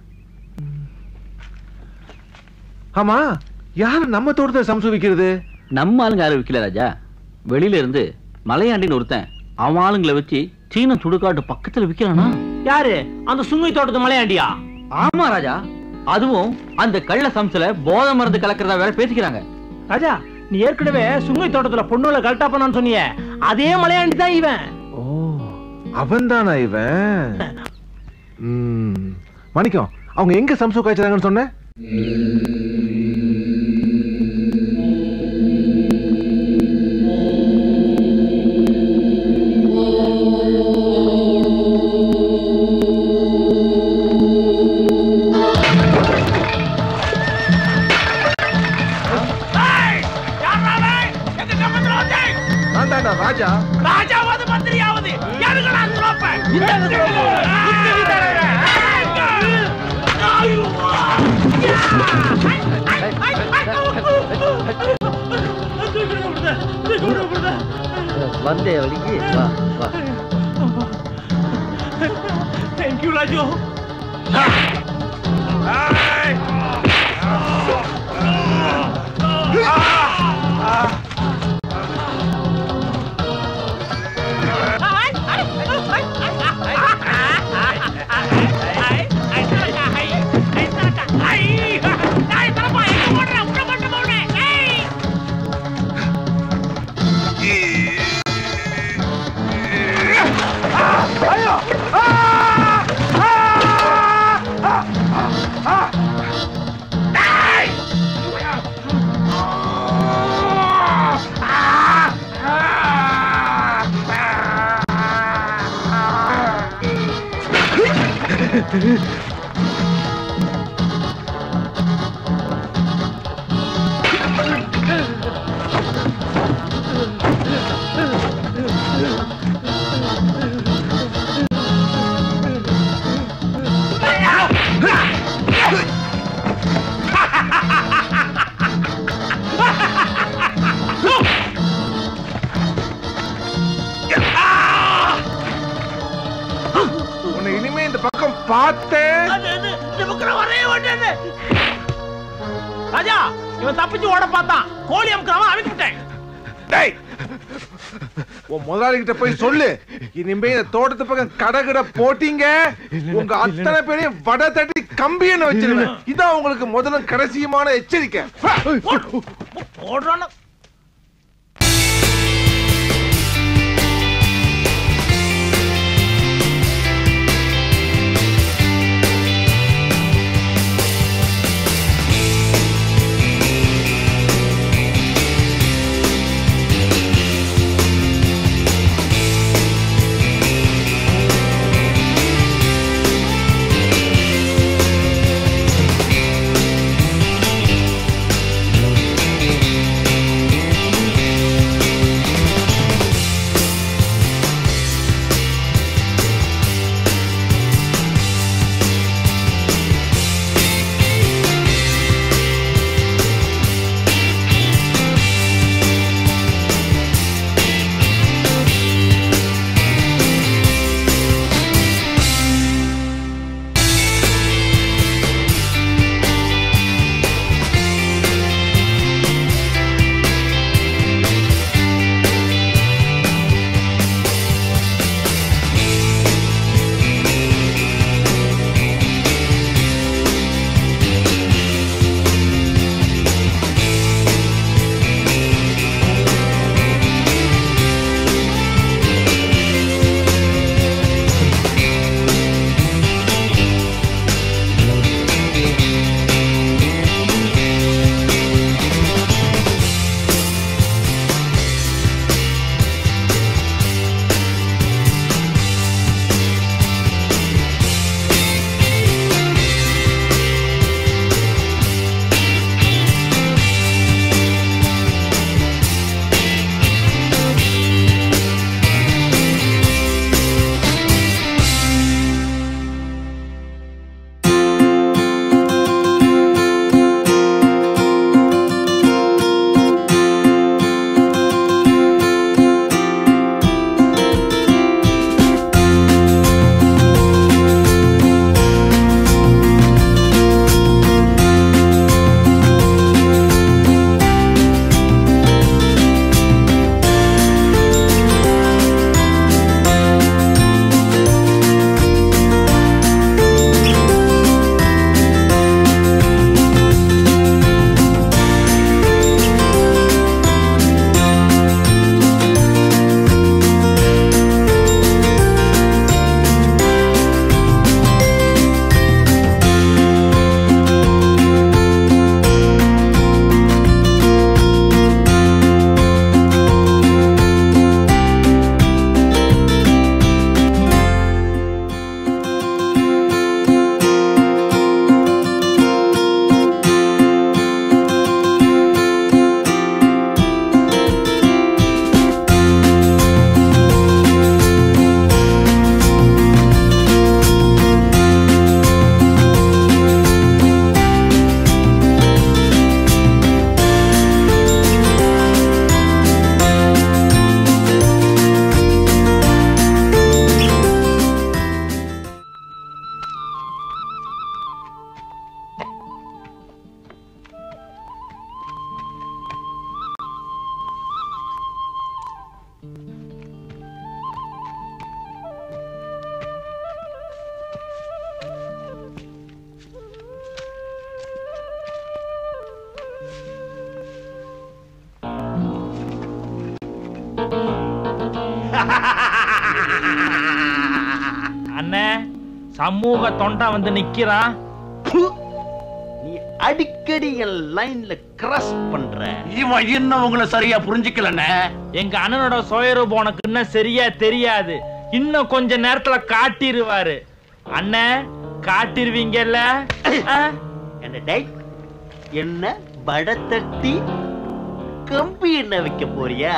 Speaker 5: ஆமா யாரு நம்ம தோட்டத்தை சம்சு விக்கிறது?
Speaker 12: நம்ம ஆளுங்க யாரும் விக்கல ராஜா. வெளியில இருந்து மலையாண்டின்னு ஒருத்தன் அவன் ஆளுங்களை வச்சு சீன சுடுகாட்டு பக்கத்துல விக்கிறானா?
Speaker 6: யாரு? அந்த சுங்கை தோட்டத்து மலையாண்டியா?
Speaker 12: ஆமா ராஜா. அதுவும் அந்த கள்ள சம்சுல போதை மருந்து கலக்கிறதா வேற பேசிக்கிறாங்க.
Speaker 6: ராஜா நீ ஏற்கனவே சுங்கை தோட்டத்துல பொண்ணுல கலட்டா பண்ணான்னு சொன்னியே, அதே மலையாண்டி தான் இவன்.
Speaker 5: அவன் தானா இவன்? ம், மணிக்கம், அவங்க எங்க சம்சு காய்ச்சறாங்கன்னு சொன்ன? ராஜா
Speaker 6: ராஜாவது மந்திரியாவது யாருங்களா ஸ்லோப்ப இந்த
Speaker 13: வந்தே வலிக்கு வா வா.
Speaker 6: Thank you Raju. ராஜா, இவன் தப்பிச்சு ஓட பார்த்தான். கோழி அமுக்காம அமுக்கிட்டேன்.
Speaker 5: டேய், உன் முதலாளி கிட்ட போய் சொல்லு, இனிமே இந்த தோட்டத்து பக்கம் கடகட போட்டீங்க உங்க அத்தனை பேரையும் வட தட்டி கம்பியன்னு வச்சிருவேன். இதான் உங்களுக்கு முதலும் கடைசியுமான எச்சரிக்கை.
Speaker 6: ஓடுறான அண்ணே சமூக தொண்டா வந்து நிக்கிறான்.
Speaker 13: நீ அடிக்கடி என் லைன்ல கிராஸ் பண்ற.
Speaker 6: இவன் இன்னும் உங்களை சரியா புரிஞ்சுக்கலண்ணே. எங்க அண்ணனோட சுயரூபம் உனக்கு இன்னும் சரியா தெரியாது. இன்னும் கொஞ்ச நேரத்துல காட்டிடுவாரு. அண்ணே காட்டிருவீங்கல்ல?
Speaker 13: என்ன படத்தட்டி கம்பி என்ன வைக்க போறியா?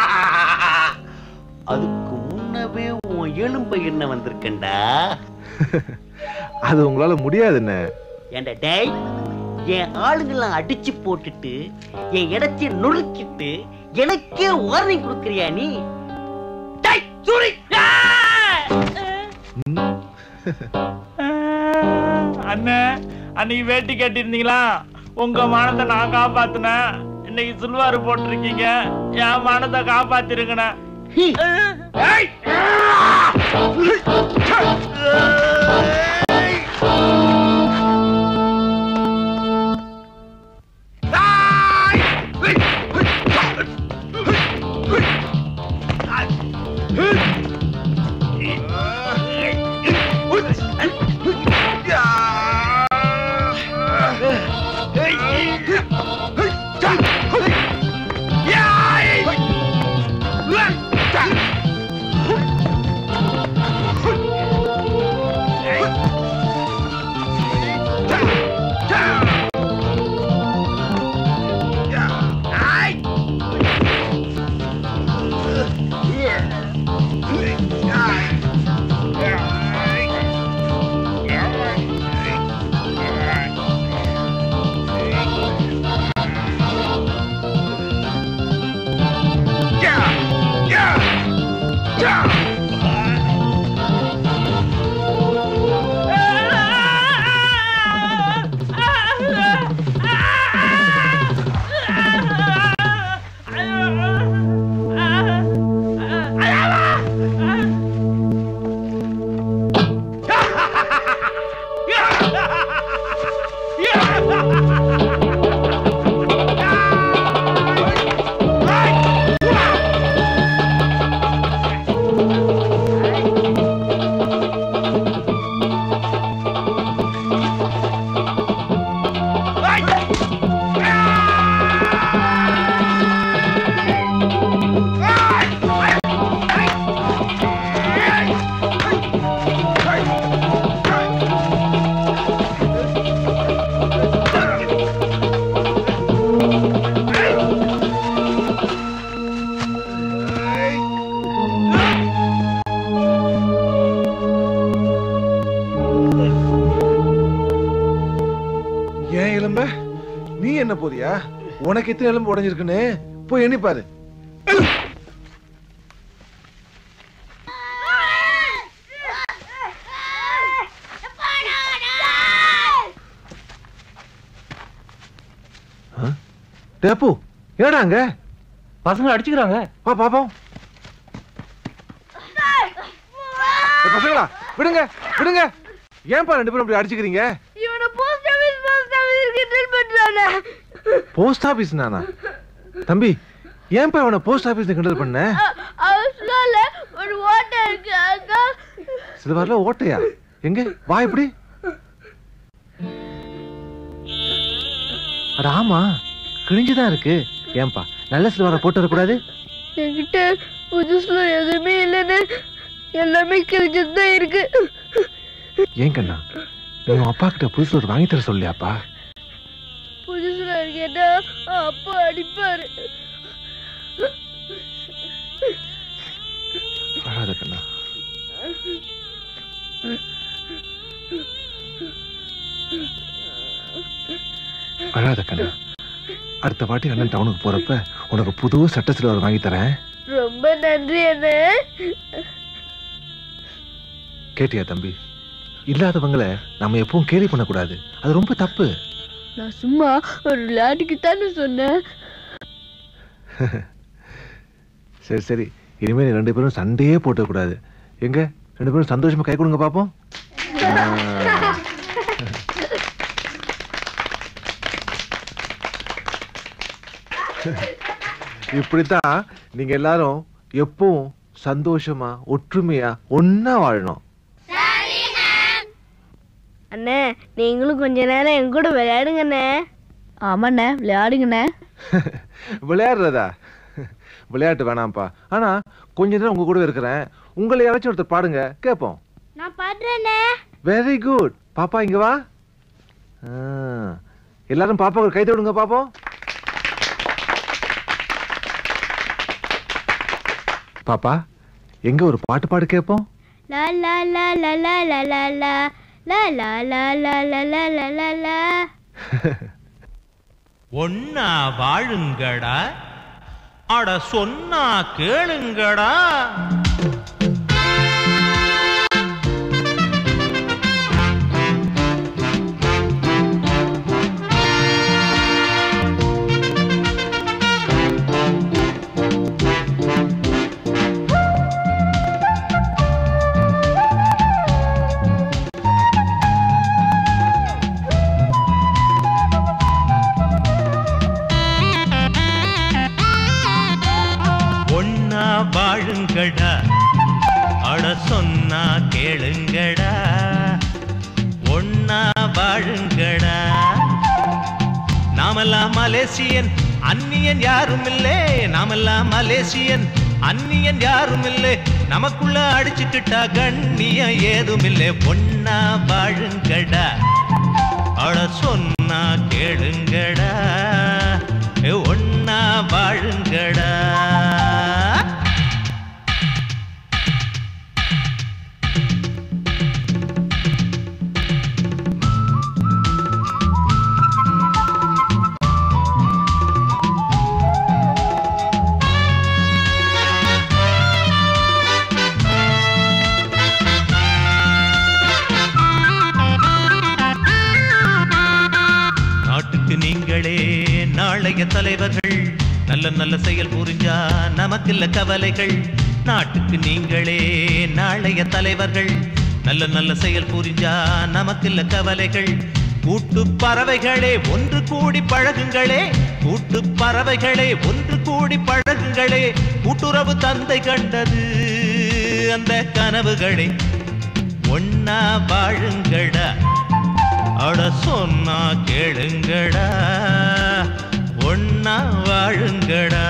Speaker 13: அதுக்கு முன்னவே உன் எலும்பை என்ன வந்திருக்கண்டா.
Speaker 5: அது உங்களால முடியாதுன்னு.
Speaker 13: ஏண்டா டேய், என் ஆளுங்கெல்லாம் அடிச்சு போட்டுட்டு என் இடத்தை நொறுக்கிட்டு எனக்கே வார்னிங் கொடுக்கறியா நீ? டேய் சூரி!
Speaker 6: அண்ணே அன்னைக்கு வேட்டி கட்டிருந்தீங்களா? உங்க மானத்தை நான் காப்பாத்தினேன். இன்னைக்கு சில்வாரு போட்டிருக்கீங்க. என் மானத்தை காப்பாத்திருக்கண்ணே.
Speaker 5: நீ என்ன போதியா? உனக்கு எத்தனை எலும்பு உடைஞ்சிருக்குன்னு போய் எண்ணி பாரு. டேப்பு என்னடா அங்க
Speaker 6: பசங்க அடிச்சுக்கிறாங்க.
Speaker 5: வா பாப்போம். பசங்களா விடுங்க விடுங்க. ஏன்பா ரெண்டு பேரும் அப்படி அடிச்சுக்கிறீங்க?
Speaker 8: இவனை போஸ்ட் ஆபீஸ் போஸ்ட் ஆபீஸ் கிண்டல் பண்றானே.
Speaker 5: போஸ்ட் ஆபீஸ் நானா? தம்பி ஏன்பா இவனை போஸ்ட் ஆபீஸ்ல கிண்டல் பண்ண?
Speaker 8: அவஸ்லால ஒரு ஓட்டை இருக்கு. அதான்
Speaker 5: சிலவர்ல ஓட்டையா? எங்க வா இப்படி. ராமா கிழிஞ்சுதான் இருக்கு. ஏன்பா நல்ல சில்வரை போட்டு வரக்கூடாது?
Speaker 8: என்கிட்ட புதுசுல எதுவுமே இல்லைன்னு எல்லாமே கிழிஞ்சதுதான் இருக்கு.
Speaker 5: ஏன் கண்ணா நீ அப்பா கிட்ட புதுசுல ஒரு வாங்கி தர சொல்லியாப்பா?
Speaker 8: புதுசுல இருக்கேன்னா அப்பா அடிப்பாரு.
Speaker 5: வராத கண்ணா. வராத கண்ணா. அடுத்த வாட்டி அண்ணன் டவுனுக்கு போறப்ப உனக்கு புது சட்ட சில்வர் வாங்கி தரேன்.
Speaker 8: ரொம்ப நன்றி அண்ணே.
Speaker 5: கேட்டியா தம்பி? இல்லாதவங்களை நம்ம எப்பவும் கேலி பண்ணக்கூடாது. அது ரொம்ப தப்பு.
Speaker 8: நான் சும்மா ஒரு விளையாட்டுக்கு தானே சொன்னேன்.
Speaker 5: சரி சரி இனிமே ரெண்டு பேரும் சண்டையே போட்ட கூடாது. எங்க ரெண்டு பேரும் சந்தோஷமா கை கொடுங்க பாப்போம். இப்படித்தான் நீங்க எல்லாரும் எப்பவும் சந்தோஷமா ஒற்றுமையா ஒன்னா வாழணும்.
Speaker 8: அண்ணே நீங்களும் கொஞ்ச நேரம் என் கூட விளையாடுங்கண்ணே. ஆமாண்ணே விளையாடுங்கண்ணே.
Speaker 5: விளையாடுறதா? விளையாட்டு வேணாம்ப்பா. ஆனா கொஞ்ச நேரம் உங்க கூட இருக்கிறேன். உங்களை யாராச்சும் ஒருத்தர் பாடுங்க கேட்போம்.
Speaker 8: நான் பாடுறேனே.
Speaker 5: Very good. பாப்பா இங்க வா. எல்லாரும் பாப்பா ஒரு கை தட்டுங்க பாப்போம். பாப்பா எங்க ஒரு பாட்டு பாடு கேட்போம்.
Speaker 8: லா லா லா லா லா லா லா லா லா லா லா லா லா லா லா லா லா.
Speaker 6: ஒன்னா வாழுங்கடா, அட சொன்னா கேளுங்கடா. வாழுங்கடா, அட சொன்னா கேளுங்கடா, ஒன்னா வாழுங்கடா. நாமெல்லாம் மலேசியன், அந்நியன் யாரும் இல்லை. நாமெல்லாம் மலேசியன், அந்நியன் யாரும் இல்லை. நமக்குள்ள அடிச்சுக்கிட்டா கண்ணியம் ஏதும் இல்லை. ஒன்னா வாழுங்கடா, அட சொன்னா கேளுங்கடா, ஒன்னா வாழுங்கடா. நீங்களே நாளைய தலைவர்கள், நல்ல நல்ல செயல் புரிஞ்சா நமக்கில்ல கவலைகள். நாட்டுக்கு நீங்களே நாளைய தலைவர்கள், நல்ல நல்ல செயல் புரிஞ்சா நமக்கில்ல கவலைகள். கூட்டு பறவைகளே ஒன்று கூடி பழகுங்களே, கூட்டு பறவைகளே ஒன்று கூடி பழகுங்களே. கூட்டுறவு தந்தை கண்டது அந்த கனவுகளே. ஒன்னா வாழுங்கடா, அட சொன்னா கேளுங்கடா, ஒன்னா வாழுங்கடா.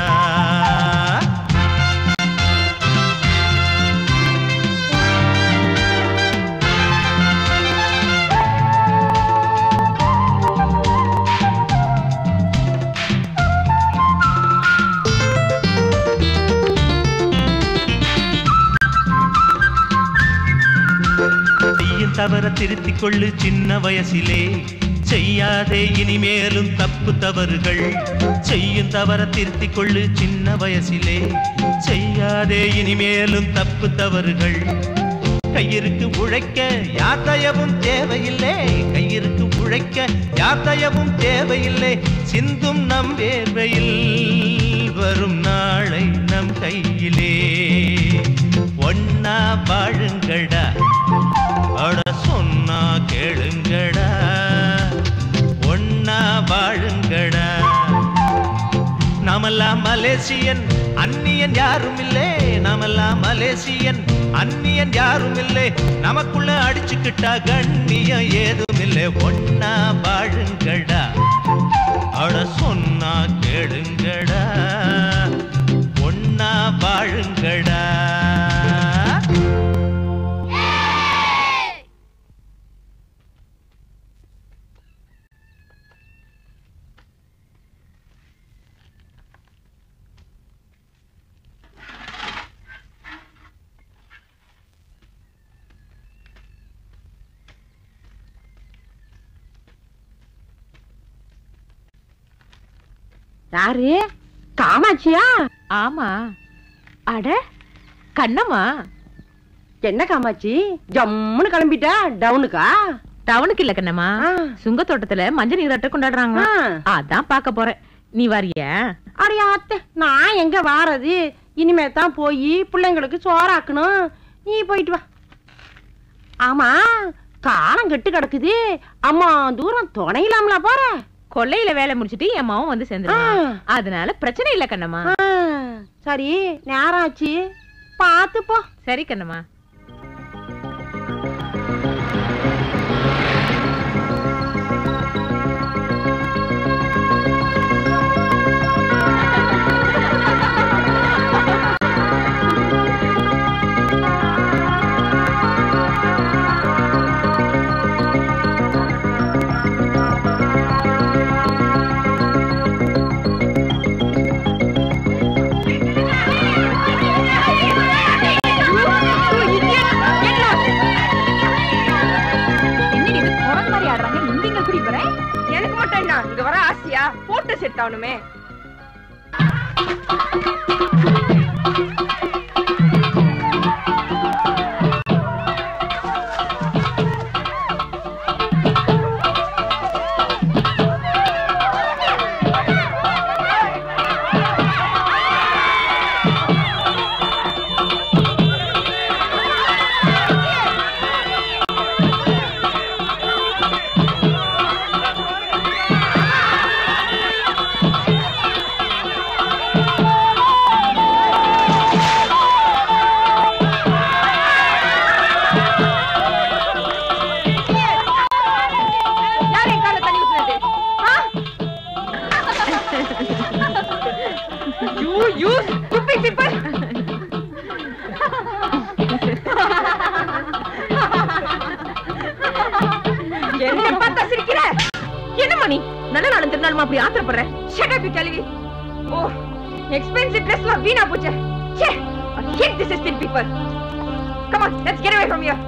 Speaker 6: தவற திருத்திக் கொள்ளு சின்ன வயசிலே, செய்யாதே இனிமேலும் தப்பு தவறுகள். செய்யும் தவற திருத்திக் கொள்ளு சின்ன வயசிலே, செய்யாதே இனிமேலும் தப்பு தவறுகள். கையிருக்கு உழைக்க யார் தயவும் தேவையில்லை, கையிருக்கு உழைக்க யார் தயவும் தேவையில்லை. சிந்தும் நம் வேர்வையில் வரும் நாளை நம் கையிலே. ஒன்னா வாழுங்கடா, அட சொன்னா கேளுங்கடா, ஒன்னா வாழுங்கடா. நாமெல்லாம் மலேசியன், அந்நியன் யாரும் இல்லை. நாமெல்லாம் மலேசியன், அந்நியன் யாரும் இல்லை. நமக்குள்ள அடிச்சுக்கிட்டா கண்ணியம் ஏதும் இல்லை. ஒன்னா வாழுங்கடா, அட சொன்னா கேளுங்கடா, ஒன்னா வாழுங்கடா.
Speaker 2: யாரு? காமாட்சியா?
Speaker 3: ஆமா.
Speaker 2: அட
Speaker 3: கண்ணம்மா.
Speaker 2: என்ன காமாட்சி ஜம்முன்னு கிளம்பிட்டா? டவுனுக்கா?
Speaker 3: டவுனுக்கு இல்ல கண்ணம்மா, சுங்க தோட்டத்துல மஞ்சள் நீராட்ட கொண்டாடுறாங்க, அதான் பாக்க போறேன். நீ வரியா?
Speaker 2: அடையா அத்தை, நான் எங்க வாரது? இனிமே தான் போய் பிள்ளைங்களுக்கு சோறாக்கணும். நீ போயிட்டு வா. ஆமா, காலம் கெட்டு கிடக்குது. அம்மா தூரம் துணையிலாமலா போற?
Speaker 3: கொள்ளையில வேலை முடிச்சிட்டு என் மாவும் வந்து சேர்ந்துருவான், அதனால பிரச்சனை இல்ல கண்ணம்மா.
Speaker 2: சரி நேரம் ஆச்சு பார்த்து போ.
Speaker 3: சரி கண்ணம்மா.
Speaker 7: இங்க வர ஆசையா போட்டோ செட் ஆகணுமே. Expensive dress la veena poche. Che, I hate this estate people. Come on, let's get away from here.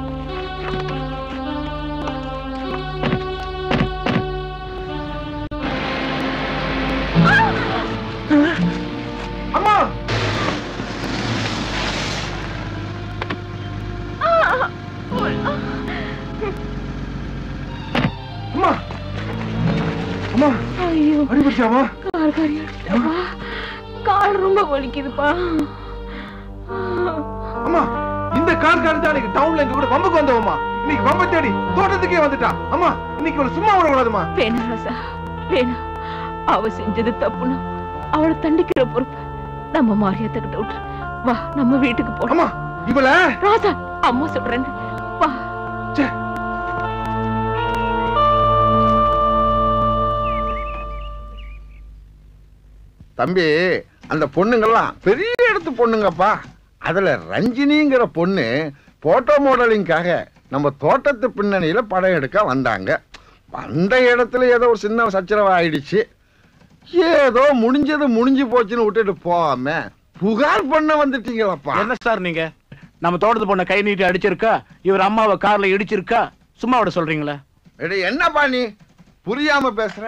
Speaker 10: Amma! Amma! Amma!
Speaker 8: ஐயோ
Speaker 10: அடிபடிச்சாமா?
Speaker 8: கால் காரி அடிச்சப்பா. கால் ரொம்ப வலிக்குதுப்பா.
Speaker 10: அம்மா இந்த கால் காரஞ்சா நீங்க டவுன்ல எங்க கூட வம்புக்கு வந்தவமா. இன்னைக்கு வம்ப தேடி தோட்டத்துக்கே வந்துட்டா. அம்மா இன்னைக்கு ஒரு சும்மா விட கூடாதுமா.
Speaker 3: வேணா ராசா வேணா. அவ செஞ்சது தப்புனா அவளை தண்டிக்கிற பொறுப்பு நம்ம மாரியாத்த கிட்ட விட்டு வா நம்ம வீட்டுக்கு போறோம்.
Speaker 10: அம்மா இவள
Speaker 3: ராசா அம்மா சொல்றேன் வா.
Speaker 10: சே
Speaker 14: தம்பி அந்த பொண்ணுங்கெல்லாம் பெரிய இடத்து பொண்ணுங்கப்பா. அதுல ரஞ்சினிங்கிற பொண்ணு போட்டோ மாடலிங்காக நம்ம தோட்டத்து பின்னணியில படம் எடுக்க வந்தாங்க. வந்த இடத்துல ஏதோ ஒரு சின்ன சச்சரவு ஆயிடுச்சு. ஏதோ முடிஞ்சது முடிஞ்சு போச்சுன்னு விட்டுட்டு போகாம புகார் பண்ண வந்துட்டீங்களப்பா.
Speaker 6: என்ன சார் நீங்க நம்ம தோட்டத்து பொண்ணை கை நீட்டி அடிச்சிருக்கா, இவர் அம்மாவை கார்ல இடிச்சிருக்கா, சும்மா விட சொல்றீங்களா?
Speaker 14: என்னப்பா நீ புரியாம பேசுற?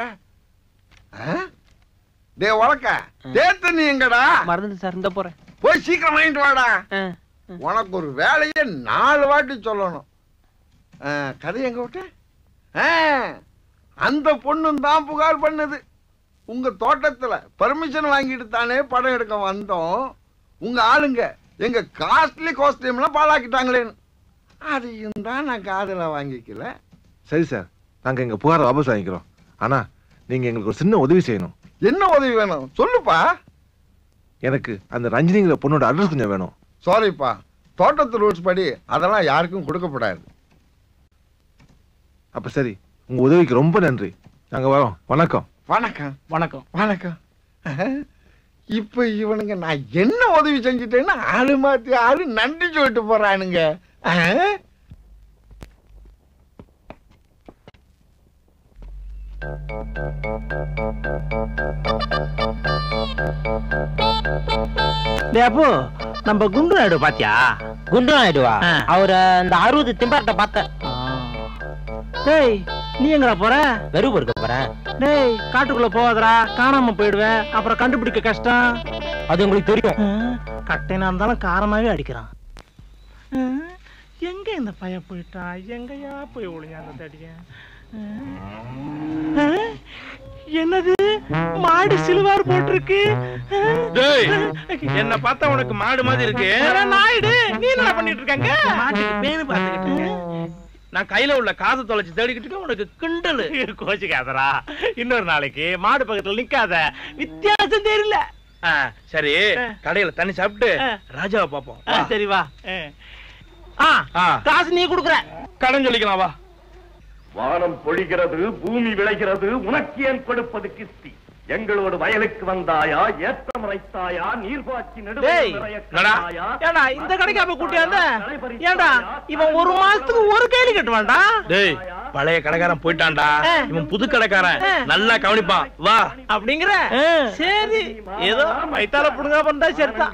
Speaker 14: டே வழக்க தேத்து நீ எங்கடா?
Speaker 6: மறந்து சார் இந்த போறேன்.
Speaker 14: போய் சீக்கிரம் வாங்கிட்டு வாடா. உனக்கு ஒரு வேலையை நாலு வாட்டி சொல்லணும். கதை எங்க விட்ட? அந்த பொண்ணும் தான் புகார் பண்ணது. உங்க தோட்டத்துல பர்மிஷன் வாங்கிட்டு தானே படம் எடுக்க வந்தோம். உங்க ஆளுங்க எங்க காஸ்ட்லி காஸ்டியூம்லாம் பாழாக்கிட்டாங்களேன்னு. அதையும் தான் நான் காதுல வாங்கிக்கல.
Speaker 5: சரி சார், நாங்க எங்க புகாரை வாபஸ் வாங்கிக்கிறோம். ஆனா நீங்க எங்களுக்கு ஒரு சின்ன உதவி செய்யணும்.
Speaker 14: என்ன உதவி வேணும் சொல்லுப்பா.
Speaker 5: எனக்கு அந்த ரஞ்சினிங்கிற பொண்ணோட அட்ரஸ் கொஞ்சம் வேணும்.
Speaker 14: சாரிப்பா, தோட்டத்து ரூல்ஸ் படி அதெல்லாம் யாருக்கும் கொடுக்கப்படாது.
Speaker 5: அப்ப சரி, உங்க உதவிக்கு ரொம்ப நன்றி. நாங்க வரோம். வணக்கம்.
Speaker 14: வணக்கம்
Speaker 6: வணக்கம்
Speaker 14: வணக்கம். இப்ப இவனுங்க நான் என்ன உதவி செஞ்சுட்டேன்னு ஆளு மாத்தி ஆளு நன்றி சொல்லிட்டு போறானுங்க.
Speaker 6: அப்போ நம்ம குண்டு நாயுடு பாத்தியா?
Speaker 13: குண்டு நாயுடுவா? அவர அந்த அறுபது திம்பார்ட்ட பார்த்தேன்.
Speaker 6: டேய் நீ எங்கடா போற?
Speaker 13: வெறும் பொறுக்க போறேன்.
Speaker 6: டேய் காட்டுக்குள்ள போகாதடா, காணாம போயிடுவேன். அப்புறம் கண்டுபிடிக்க கஷ்டம்.
Speaker 13: அது உங்களுக்கு தெரியும்.
Speaker 6: கட்டைனா இருந்தாலும் காரமாவே அடிக்கிறான். எங்க இந்த பைய போயிட்டா? எங்கயா போய் ஒளிஞ்சா அந்த தடிய? என்னது மாடு சிலுவார் போட்டிருக்கு?
Speaker 4: என்ன பார்த்தா உனக்கு மாடு மாதிரி இருக்கு.
Speaker 6: நாயுடு நீ என்ன பண்ணிட்டு இருக்காங்க? மாட்டுக்கு பேரு பாத்துக்கிட்டு
Speaker 4: நான் கையில உள்ள காசு தொலைச்சு தேடிக்கிட்டு உனக்கு கிண்டலு.
Speaker 6: கோச்சுக்காதரா. இன்னொரு நாளைக்கு மாடு பக்கத்துல நிக்காத. வித்தியாசம் தெரியல. சரி கடையில தண்ணி சாப்பிட்டு ராஜாவை பாப்போம்.
Speaker 13: சரி வா. காசு நீ குடுக்குற.
Speaker 6: கடன் சொல்லிக்கலாம் வா.
Speaker 15: வானம் பொழிகிறது, பூமி விளைகிறது, உனக்கு ஏன் கொடுப்பது கிஸ்தி? எங்களோடு வயலுக்கு வந்தாயா, ஏற்றம் வைத்தாயா, நீர்பாய்ச்சி
Speaker 13: ஏண்டா இந்த கடைக்கு அப்ப கூட்டியாந்த? ஏண்டா இவன் ஒரு மாசத்துக்கு ஒரு கேள்வி கட்டுவான்டா.
Speaker 6: டேய் பழைய கடைக்காரன் போயிட்டான்டா, இவன் புது கடைக்காரன் நல்லா கவனிப்பான் வா.
Speaker 13: அப்படிங்கிற சரி, ஏதோ வைத்தால புடுங்க பண்ணா சரிதான்.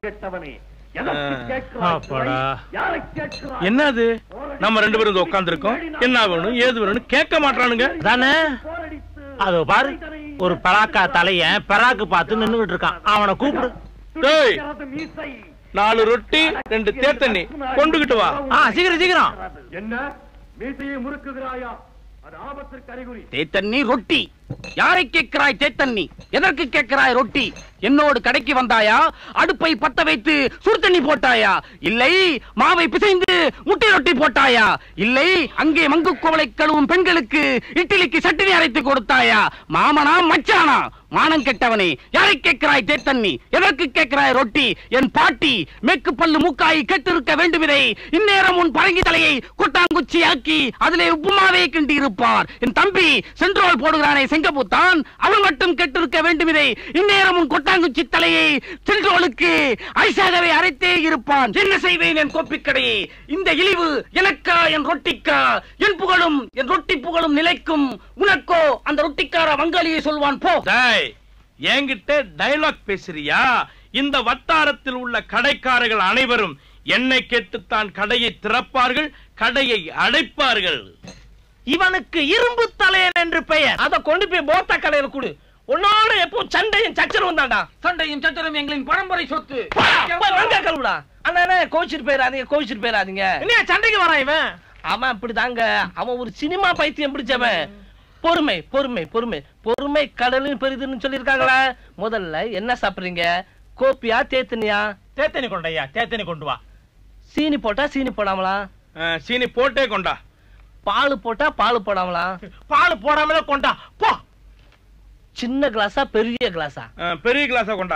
Speaker 6: என்னது நம்ம ரெண்டு பேரும் உட்கார்ந்து இருக்கோம், என்ன வேணும் ஏது வேணும் கேட்க மாட்டானுங்க
Speaker 13: தானே. அதோ பாரு ஒரு பராக்கா தலைய பராக்கு பார்த்து நின்னுகிட்டு இருக்கான், அவனை கூப்பிடு.
Speaker 6: டேய் நாலு ரொட்டி ரெண்டு தேத்தண்ணி கொண்டுகிட்டு வா.
Speaker 13: சீக்கிரம் சீக்கிரம்.
Speaker 15: என்ன மீசையை முறுக்குகிறாயா? அது ஆபத்திற்கு அறிகுறி.
Speaker 16: தேத்தண்ணி ரொட்டி யாரை கேட்கிறாய்? தேத்தண்ணி எதற்கு கேட்கிறாய்? ரொட்டி என்னோடு கடைக்கு வந்தாயா? அடுப்பை பத்த வைத்து சுடு தண்ணி போட்டாயா? இல்லை மாவை பிசைந்து முட்டை ரொட்டி போட்டாயா? இல்லை அங்கே மங்கு கோவலை கழுவும் பெண்களுக்கு இட்லிக்கு சட்டினி அரைத்து கொடுத்தாயா? மாமனா மச்சானா? மானம் கெட்டவனே யாரை கேட்கிறாய்? தேத்தண்ணி எதற்கு கேட்கிறாய்? ரொட்டி என் பாட்டி மேற்கு பல்லு மூக்காய் கெட்டிருக்க வேண்டுமிதை இந்நேரம் உன் பரங்கி தலையை கொட்டாங்குச்சி ஆக்கி அதிலே உப்புமாவே கிண்டி இருப்பார். என் தம்பி சென்ட்ரோல் போடுகிறானே செங்கப்புத்தான், அவன் மட்டும் கெட்டிருக்க வேண்டுமிதை இந்நேரம் உன் கொட்டாங்குச்சி தலையை சென்ட்ரோலுக்கு ஐசாகவே அரைத்தே இருப்பான். என்ன செய்வேன் என் கோப்பிக்கடையே? இந்த இழிவு எனக்கா என் ரொட்டிக்கா? என் புகழும் என் ரொட்டி புகழும் நிலைக்கும், உனக்கோ அந்த ரொட்டிக்கார வங்காளியை சொல்வான் போ.
Speaker 6: என்கிட்ட டயலாக் பேசுறியா? இந்த வட்டாரத்தில் உள்ள கடைக்காரர்கள் அனைவரும் என்னை கேட்டுத்தான் கடையை திறப்பார்கள், கடையை அடைப்பார்கள்.
Speaker 13: இவனுக்கு இரும்பு தலையன் என்று பெயர். அதை கொண்டு போய் போத்தா கடையில கொடு. உன்னோட எப்போ சண்டையும் சச்சரவும் தான்டா.
Speaker 16: சண்டையும் சச்சரவும் எங்களின் பரம்பரை சொத்து.
Speaker 13: கழுவுடா அண்ணா, கோவிச்சிட்டு போயிடாதீங்க கோவிச்சிட்டு போயிடாதீங்க. என்ன சண்டைக்கு வரான் இவன்? அவன் அப்படிதாங்க, அவன் ஒரு சினிமா பைத்தியம் பிடிச்சவன். பொறுமை பொறுமை பொறுமை பொறுமை கடலின் பெரிதுன்னு சொல்லிருக்காங்களா? முதல்ல என்ன சாப்பிடுறீங்க? கோப்பியா தேத்தனியா?
Speaker 6: தேத்தனி கொண்டையா. தேத்தனி கொண்டு வா.
Speaker 13: சீனி போட்டா சீனி போடாமலா?
Speaker 6: சீனி போட்டே கொண்டா.
Speaker 13: பால் போட்டா பால் போடாமலா?
Speaker 6: பால் போடாமலே கொண்டா போ.
Speaker 13: சின்ன கிளாஸா பெரிய கிளாஸா?
Speaker 6: பெரிய கிளாஸா கொண்டா.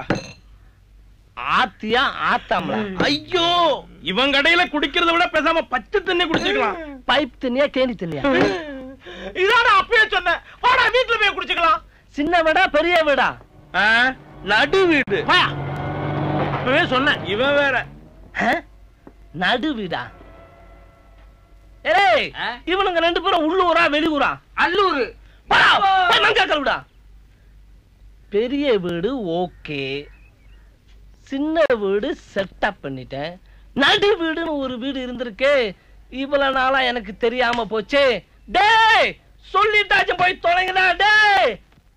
Speaker 13: ஆத்தியா ஆத்தாமலா?
Speaker 6: ஐயோ இவன் கடையில குடிக்கிறத விட பேசாம பச்சை தண்ணி குடிச்சுக்கலாம்.
Speaker 13: பைப் தண்ணியா கேணி தண்ணியா?
Speaker 6: இதான அப்பவே சொன்னேன், வாடா வீட்டுல போய் குடிச்சுக்கலாம்.
Speaker 13: சின்ன வீடா பெரிய வீடா?
Speaker 6: நடு வீடு.
Speaker 13: அப்பவே சொன்னேன்.
Speaker 6: இவன் வேற
Speaker 13: நடு வீடா? ஏய் இவனுங்க ரெண்டு பேரும் உள்ளூரா வெளியூரா?
Speaker 16: அல்லூர்.
Speaker 13: விடா. பெரிய வீடு ஓகே, சின்ன வீடு செட்டப் பண்ணிட்டேன். நடு வீடுன்னு ஒரு வீடு இருந்திருக்கு, இவ்வளவு நாளா எனக்கு தெரியாம போச்சு. டேய் சொல்லிட்டாச்சும் போய் தொலைங்கடா. டேய்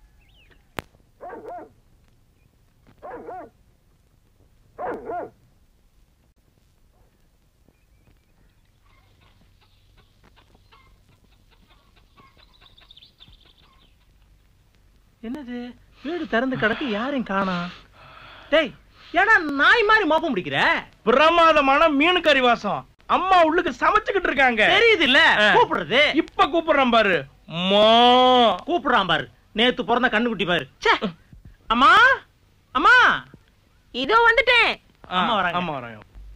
Speaker 6: என்னது வீடு திறந்து கிடக்கு, யாரையும் காணா. டேய் ஏடா நாய் மாதிரி மோப்பம் பிடிக்கிற? பிரமாதமான மீன் கறி வாசம். அம்மா உள்ளுக்கு சமைச்சுக்கிட்டு இருக்காங்க.
Speaker 13: தெரியுது இல்ல கூப்பிடுறது.
Speaker 6: இப்ப கூப்பிடுறான் பாரு.
Speaker 13: கூப்பிடுறான் பாரு. நேத்து பிறந்த கண்ணுக்குட்டி பாரு. அம்மா அம்மா
Speaker 3: இதோ வந்துட்டேன்.
Speaker 6: அம்மா வராங்க. அம்மா வராங்க.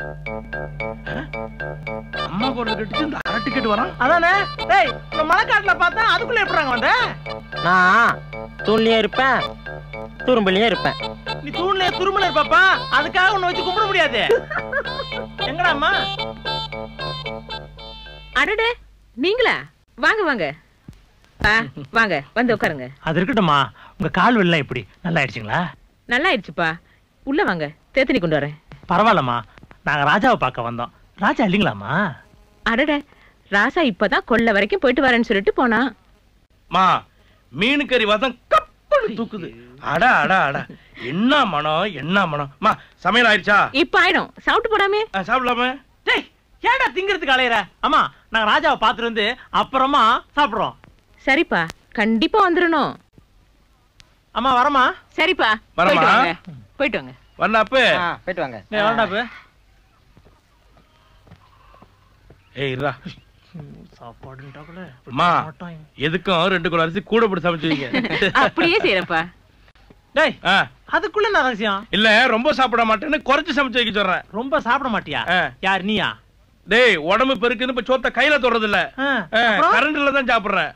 Speaker 6: அம்மா குரல் கட்டிச்சு இந்த அரை டிக்கெட் வரான்.
Speaker 13: அதானே. டேய் இந்த மலைக்காட்டுல பார்த்தா அதுக்குள்ள எப்படிறாங்க வந்த? நான் தூண்லயே இருப்பேன், துரும்புலயே இருப்பேன். நீ தூண்லயே துரும்புல இருப்பாப்பா, அதுக்காக உன்னை வச்சு கும்பிட முடியாது. எங்கடா அம்மா?
Speaker 3: அடடே நீங்களா? வாங்க வாங்க வாங்க வந்து உட்காருங்க.
Speaker 6: அது இருக்கட்டும்மா, உங்க கால் வெள்ளம் எப்படி நல்லா ஆயிடுச்சுங்களா?
Speaker 3: நல்லா ஆயிடுச்சுப்பா. உள்ள வாங்க, தேத்தனி கொண்டு வரேன்.
Speaker 6: பரவாயில்லம்மா, நாங்க ராஜாவை பார்க்க வந்தோம். ராஜா இல்லைங்களாம்மா?
Speaker 3: அடட ராசா இப்பதான் கொல்ல வரைக்கும் போயிட்டு வரேன்னு சொல்லிட்டு போனா.
Speaker 6: மா மீன் கறி வாசம் கப்பல் தூக்குது. அடா அடா அடா என்ன மனம் என்ன மனம். மா சமையல் ஆயிடுச்சா?
Speaker 3: இப்ப ஆயிடும். சாப்பிட்டு போடாமே.
Speaker 6: சாப்பிடலாமே.
Speaker 13: டேய் ஏன்டா திங்கிறதுக்கு அலையற? அம்மா நாங்க ராஜாவை பார்த்துட்டு வந்து அப்புறமா சாப்பிடுறோம்.
Speaker 3: சரிப்பா கண்டிப்பா வந்துடணும்.
Speaker 13: அம்மா வரமா?
Speaker 3: சரிப்பா
Speaker 6: வரமா?
Speaker 3: போயிட்டு வாங்க போயிட்டு வாங்க.
Speaker 6: வண்ணாப்பு
Speaker 13: போயிட்டு வாங்க. வரண்டாப்பு.
Speaker 6: ஏய் இருடா.
Speaker 13: சாப்பாடுன்றாங்களே.
Speaker 6: அம்மா எதுக்கும் ரெண்டு கிலோ அரிசி கூட போட்டு சமைச்சுவீங்க.
Speaker 3: அப்படியே செய்யறப்பா.
Speaker 13: டேய்
Speaker 6: அதுக்குள்ள என்ன ரகசியம்?
Speaker 13: இல்ல ரொம்ப சாப்பிட மாட்டேன்னு குறைச்சு சமைச்சு வைக்க சொல்றேன்.
Speaker 6: ரொம்ப சாப்பிட மாட்டியா? யார் நீயா?
Speaker 13: டேய் உடம்பு பெருக்குன்னு இப்ப சோத்த கையில தொடுறது இல்ல, கரண்ட்ல தான் சாப்பிடுறேன்.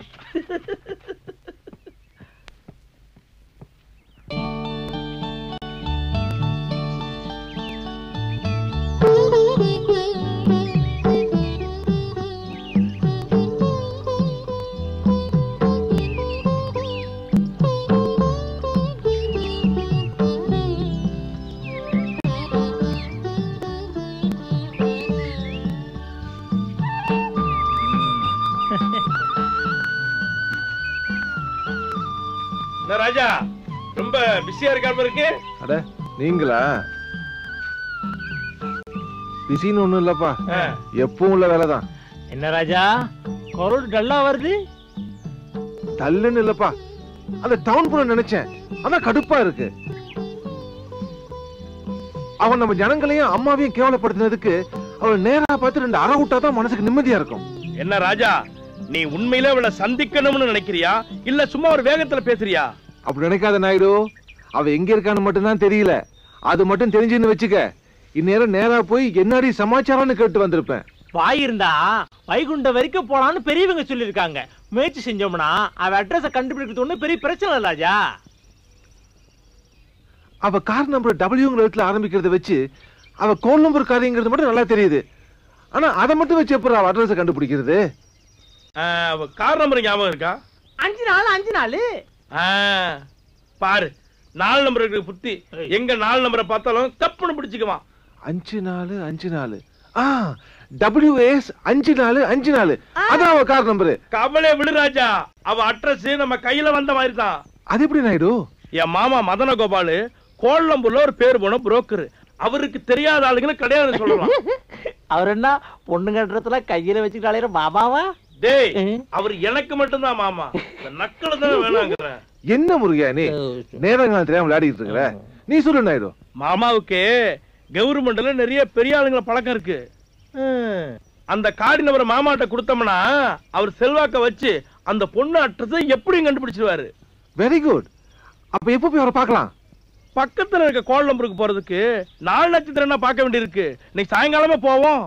Speaker 13: ராஜா ரொம்ப பிஸியா இருக்காம இருக்கு.
Speaker 5: அட நீங்களா? பிஸின்னு ஒண்ணும் இல்லப்பா, எப்பவும் உள்ள வேலைதான்.
Speaker 6: என்ன ராஜா குரல் டல்லா வருது?
Speaker 5: டல்லுன்னு இல்லப்பா, அந்த டவுன் போன நினைச்சேன், அதான் கடுப்பா இருக்கு. அவன் நம்ம ஜனங்களையும் அம்மாவையும் கேவலப்படுத்தினதுக்கு அவள் நேரா பார்த்து ரெண்டு அற விட்டா தான் மனசுக்கு நிம்மதியா இருக்கும்.
Speaker 13: என்ன ராஜா, நீ உண்மையில அவளை சந்திக்கணும்னு நினைக்கிறியா இல்ல சும்மா ஒரு வேகத்துல பேசுறியா?
Speaker 5: அப்படி நினைக்காத நாயுடு, அவ எங்க இருக்கான்னு மட்டும் தான் தெரியல. அது மட்டும் தெரிஞ்சுன்னு வச்சுக்க, இந்நேரம் நேரா போய் என்னடி சமாச்சாரம்னு கேட்டு வந்திருப்பேன்.
Speaker 6: வாய் இருந்தா வைகுண்ட வரைக்கும் போலான்னு பெரியவங்க சொல்லிருக்காங்க. முயற்சி செஞ்சோம்னா அவ அட்ரஸ கண்டுபிடிக்கிறது ஒண்ணு பெரிய பிரச்சனை இல்ல ராஜா.
Speaker 5: அவ கார் நம்பர் டபிள்யூங்கிற இடத்துல ஆரம்பிக்கிறத வச்சு அவ கோல் நம்பர் காரியங்கிறது மட்டும் நல்லா தெரியுது. ஆனா அதை மட்டும் வச்சு எப்படி அவ அட்ரஸ கண்டுபிடிக்கிறது?
Speaker 13: கார் நம்பர் ஞாபகம் இருக்கா?
Speaker 6: அஞ்சு நாள் அஞ்சு நாள்
Speaker 13: பாரு, நாலு நம்பருக்கு புத்தி. எங்க நாலு நம்பரை பார்த்தாலும் தப்புன்னு பிடிச்சுக்குவான்.
Speaker 5: அஞ்சு நாலு அஞ்சு நாலு டபிள்யூஎஸ் அஞ்சு நாலு அஞ்சு நாலு அதான் அவ கார் நம்பரு.
Speaker 13: கவலை விடு ராஜா, அவ அட்ரஸ் நம்ம கையில வந்த மாதிரி தான்.
Speaker 5: அது எப்படி நாயுடு?
Speaker 13: என் மாமா மதன கோபாலு கோலம்பூர்ல ஒரு பேர் போன புரோக்கர். அவருக்கு தெரியாத ஆளுங்கன்னு கிடையாது சொல்லலாம்.
Speaker 6: அவர் என்ன பொண்ணுங்க இடத்துல கையில வச்சுக்கிட்டு அலையிற மாமாவா?
Speaker 13: டேய், அவர் எனக்கு மட்டும்தான் மாமா, நக்கல தானே வேணாங்கிறேன்.
Speaker 5: என்ன முருகா நீ நேரங்கள் தெரியாம விளையாடிட்டு இருக்கிற? நீ சொல்லு நாயுடு.
Speaker 13: மாமாவுக்கு கவர்மெண்ட்ல நிறைய பெரிய ஆளுங்களை பழக்கம் இருக்கு. அந்த கார்டு நம்பரை மாமாட்ட கொடுத்தோம்னா அவர் செல்வாக்க வச்சு அந்த பொண்ணு அட்ரஸ் எப்படியும் கண்டுபிடிச்சிருவாரு.
Speaker 5: Very good. அப்ப எப்ப போய் அவரை பார்க்கலாம்?
Speaker 13: பக்கத்துல இருக்க கோல் நம்பருக்கு போறதுக்கு நாலு நட்சத்திரம் என்ன பார்க்க வேண்டியிருக்கு. இன்னைக்கு சாயங்காலமா போவோம்.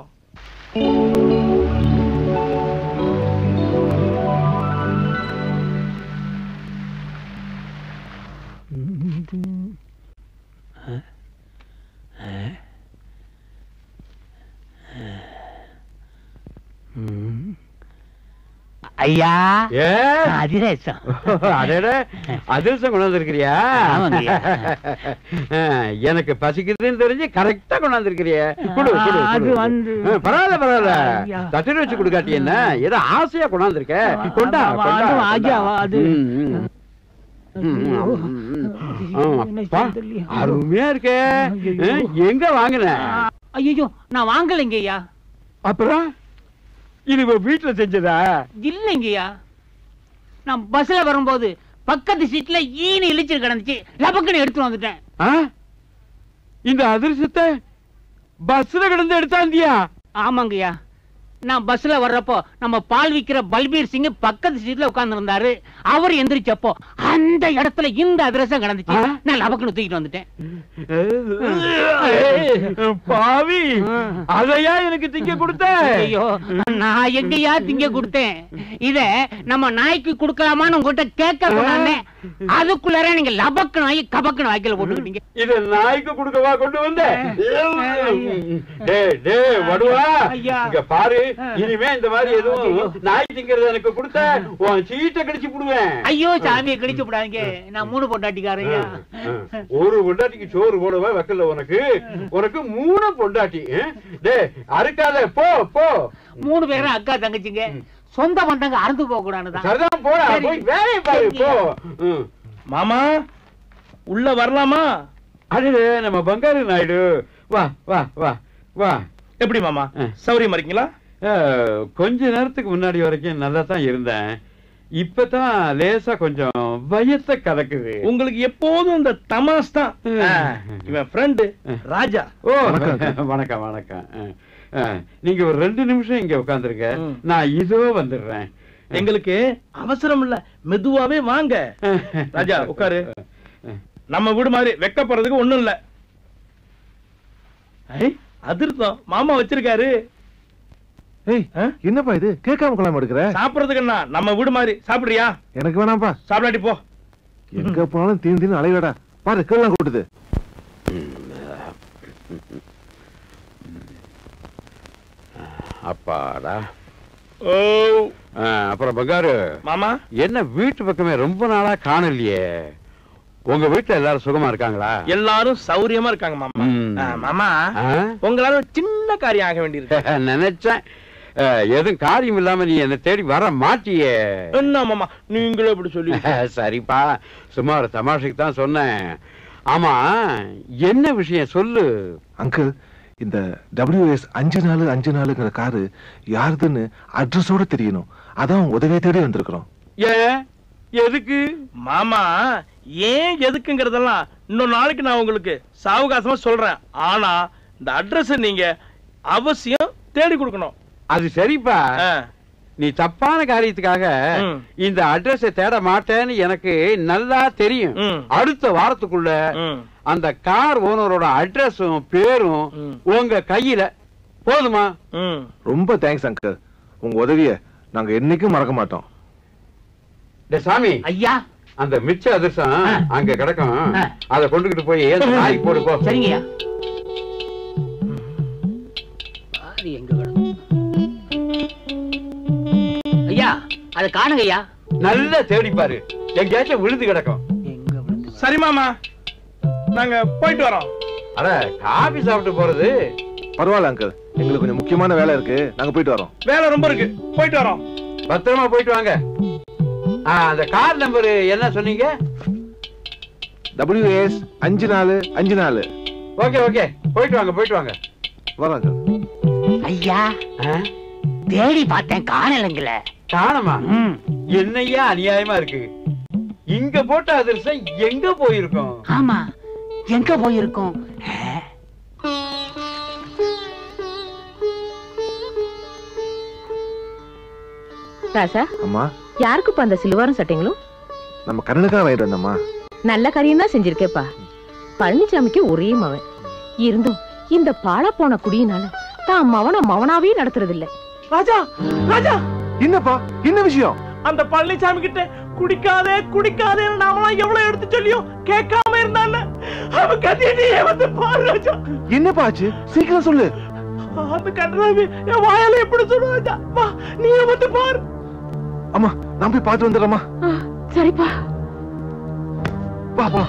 Speaker 17: ஐயா அதிரேசம்.
Speaker 18: அடடே, அதிரேசம் கொண்டு வந்திருக்கிறியா? எனக்கு பசிக்குதுன்னு தெரிஞ்சு கரெக்டா கொண்டு வந்திருக்கிறியா? பரவாயில்ல பரவாயில்ல, தட்டில் வச்சு கொடுக்காட்டி என்ன, ஏதோ ஆசையா கொண்டு வந்திருக்க. கொண்டா அருமையா இருக்கே. எங்க வாங்கின?
Speaker 17: ஐயோ நான் வாங்கலைங்கய்யா.
Speaker 18: அப்புறம் இது வீட்டுல செஞ்சதா?
Speaker 17: இல்லைங்கய்யா, நான் பஸ்ல வரும்போது பக்கத்து சீட்ல ஈனி இழிச்சு கிடந்துச்சு, லபக்குன்னு எடுத்து வந்துட்டேன்.
Speaker 18: இந்த அதிர்ஷ்டத்தை பஸ்ல கிடந்து எடுத்தாந்தியா?
Speaker 17: ஆமாங்கய்யா, நான் பஸ்ல வர்றப்போ நம்ம பால் விக்கிற பல்பீர் சிங் பக்கத்து சீட்ல உட்கார்ந்து இருந்தாரு. அவர் எந்திரிச்சப்போ அந்த இடத்துல இந்த அதிரசம் கிடந்துச்சு, நான் லபக்குன்னு தூக்கிட்டு வந்துட்டேன்.
Speaker 18: பாவி, அதையா எனக்கு திங்க கொடுத்த?
Speaker 17: ஐயோ, நான் எங்கயா திங்க கொடுத்தேன்? இத நம்ம நாய்க்கு கொடுக்கலாமான்னு உங்ககிட்ட கேட்க போனானே, அதுக்குள்ளார நீங்க லபக்குன்னு வாங்கி கபக்குன்னு வாய்க்கல போட்டுக்கிட்டீங்க.
Speaker 18: இத நாய்க்கு கொடுக்கவா கொண்டு வந்த? டேய் டேய் வடுவா, இங்க பாரு, இனிமே இந்த மாதிரி எதுவும் நாய் திங்கிறது எனக்கு கொடுத்த உன் சீட்டை கடிச்சு போடுவேன்.
Speaker 17: ஐயோ சாமியை கடிச்சு போடாதீங்க, நான் மூணு பொண்டாட்டிக்காரங்க.
Speaker 18: ஒரு பொண்டாட்டிக்கு சோறு போடவே வைக்கல உனக்கு, உனக்கு மூணு பொண்டாட்டி. டேய் அறுக்காத, போ போ.
Speaker 17: மூணு பேரும் அக்கா தங்கச்சிங்க, சொந்த பந்தங்க அறுந்து போக கூடாதுதான்.
Speaker 18: சரிதான், போடா, போய் வேலையை பாரு போ.
Speaker 13: மாமா உள்ள வரலாமா?
Speaker 18: அது நம்ம பங்காரு நாயுடு. வா வா வா வா.
Speaker 13: எப்படி மாமா, சௌரியமா இருக்கீங்களா?
Speaker 18: கொஞ்ச நேரத்துக்கு முன்னாடி வரைக்கும் நல்லா தான் இருந்தேன், இப்பதான் லேசா கொஞ்சம் பயத்தை கலக்குது.
Speaker 13: உங்களுக்கு எப்போதும் இந்த தமாஸ் தான். இவன் ஃப்ரெண்டு ராஜா.
Speaker 18: ஓ வணக்கம் வணக்கம். நீங்க ஒரு ரெண்டு நிமிஷம் இங்க உட்கார்ந்துருங்க, நான் இதோ வந்துடுறேன்.
Speaker 13: எங்களுக்கு அவசரம் இல்ல, மெதுவாவே வாங்க. ராஜா உட்காரு.
Speaker 6: நம்ம வீடு மாதிரி வெக்கப்படுறதுக்கு ஒண்ணும் இல்ல. அதிர்ஷ்டம் மாமா வச்சிருக்காரு.
Speaker 5: ஏய் என்னப்பா இது கேட்காம கொள்ளாம எடுக்கிற?
Speaker 6: சாப்பிடுறதுக்கு என்ன நம்ம வீடு மாதிரி சாப்பிடுறியா?
Speaker 5: எனக்கு வேணாம்ப்பா.
Speaker 6: சாப்பிடாட்டி போ.
Speaker 5: எங்க போனாலும் தீன் தீன் அலைவேடா. பாரு கீழலாம் கூட்டுது.
Speaker 18: அப்பாடா.
Speaker 6: ஓ
Speaker 18: அப்புறம் பங்காரு
Speaker 6: மாமா
Speaker 18: என்ன வீட்டு பக்கமே ரொம்ப நாளா காணலையே. உங்க வீட்டுல எல்லாரும் சுகமா இருக்காங்களா?
Speaker 6: எல்லாரும் சௌரியமா இருக்காங்க மாமா. மாமா உங்களால சின்ன காரியம் ஆக வேண்டியிருக்கு.
Speaker 18: நினைச்சேன் எதுவும் காரியம் இல்லாம நீ என்ன தேடி வர மாட்டியே.
Speaker 6: என்ன மாமா நீங்களும் இப்படி சொல்லி.
Speaker 18: சரிப்பா சும்மா ஒரு தமாஷைக்கு தான் சொன்னேன். ஆமா என்ன விஷயம் சொல்லு.
Speaker 5: அங்கிள் இந்த டபிள்யூஎஸ் அஞ்சு நாலு அஞ்சு நாலுங்கிற காரு யாருதுன்னு அட்ரஸோட தெரியணும். அதான் உதவியை தேடி வந்திருக்கிறோம்.
Speaker 6: ஏன் எதுக்கு மாமா? ஏன் எதுக்குங்கிறதெல்லாம் இன்னொரு நாளைக்கு நான் உங்களுக்கு சாவகாசமா சொல்றேன். ஆனா இந்த அட்ரஸ் நீங்க அவசியம் தேடி கொடுக்கணும்.
Speaker 18: அது சரிப்பா. நீ தப்பான காரியத்துக்காக இந்த அட்ரஸை தேட மாட்டேன்னு எனக்கு நல்லா தெரியும். அடுத்த வாரத்துக்குள்ள அந்த கார் ஓனரோட அட்ரஸும் பேரும் உங்க கையில போதுமா?
Speaker 5: ரொம்ப தேங்க்ஸ் அங்கிள். உங்க உதவிய நாங்க என்னைக்கும் மறக்க மாட்டோம்.
Speaker 18: சாமி
Speaker 17: ஐயா
Speaker 18: அந்த மிச்ச அதிர்ஷ்டம் அங்க கிடக்கும். அதை கொண்டுகிட்டு போய் நாய்க்கு போடு போ.
Speaker 17: சரிங்கய்யா. எங்க ஐயா அதை காணுங்க ஐயா.
Speaker 18: நல்லா தேடி பாரு எங்கேயாச்சும் விழுந்து கிடக்கும்.
Speaker 6: சரி மாமா நாங்க போயிட்டு வரோம்.
Speaker 18: அட காபி சாப்பிட்டு போறது
Speaker 5: பரவாயில்ல அங்கிள். எங்களுக்கு கொஞ்சம் முக்கியமான வேலை இருக்கு. நாங்க போயிட்டு வரோம்.
Speaker 6: வேலை ரொம்ப இருக்கு. போயிட்டு வரோம்.
Speaker 18: பத்திரமா போயிட்டு வாங்க. அந்த கார் நம்பர் என்ன சொன்னீங்க?
Speaker 5: டபிள்யூஎஸ் அஞ்சு நாலு அஞ்சு நாலு.
Speaker 18: ஓகே ஓகே போயிட்டு வாங்க போயிட்டு வாங்க.
Speaker 5: வராங்க
Speaker 17: ஐயா. தேடி பார்த்தேன் காணலங்கள.
Speaker 18: காணமா? என்னையா அநியாயமா இருக்கு. இங்க போட்ட அதிர்ஷ்டம் எங்க போயிருக்கும்?
Speaker 17: ஆமா எங்க போயிருக்கும்?
Speaker 3: ராசா
Speaker 5: அம்மா
Speaker 3: யாருக்குப்பா அந்த சிலுவாரும் சட்டைங்களும்?
Speaker 5: நம்ம கண்ணனுக்காக வாங்கிட்டு வந்தம்மா.
Speaker 3: நல்ல காரியம் தான் செஞ்சிருக்கேப்பா. பழனிசாமிக்கு ஒரே மவன் இருந்தும் இந்த பாழா போன குடியினால தான் மவன மவனாவே நடத்துறது இல்ல.
Speaker 6: ராஜா ராஜா
Speaker 5: என்னப்பா என்ன விஷயம்?
Speaker 6: அந்த பழனிசாமி கிட்ட குடிக்காதே குடிக்காதே நாமெல்லாம் எவ்வளவு எடுத்து சொல்லியும் கேட்காம இருந்தால அவன் கத்தியே வந்து பாரு ராஜா.
Speaker 5: என்னப்பா ஆச்சு சீக்கிரம் சொல்லு.
Speaker 6: அந்த கண்ணாவி என் வாயால எப்படி சொல்லுவாஜா? வா நீ வந்து பாரு.
Speaker 5: அம்மா நான் போய் பார்த்து வந்துடுறேம்மா.
Speaker 3: சரிப்பா
Speaker 5: வா வா.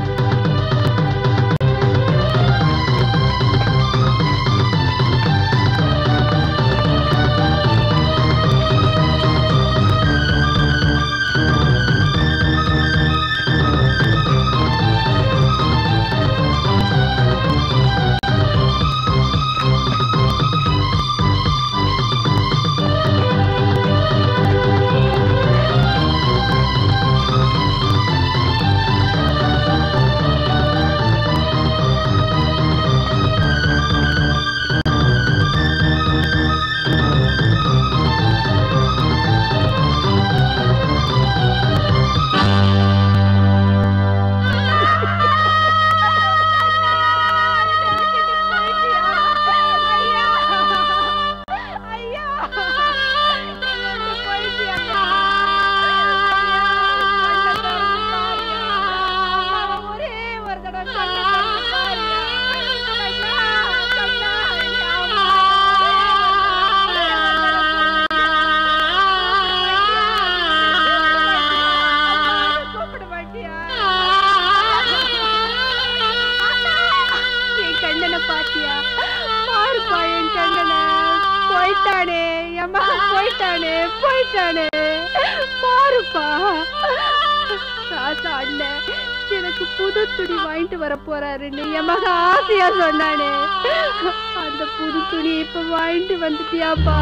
Speaker 8: எனக்கு புது துணி வாங்கிட்டு வர போறாருன்னு என் மக ஆசையா சொன்னானே. அந்த புது துணி இப்ப வாங்கிட்டு வந்துட்டியாப்பா?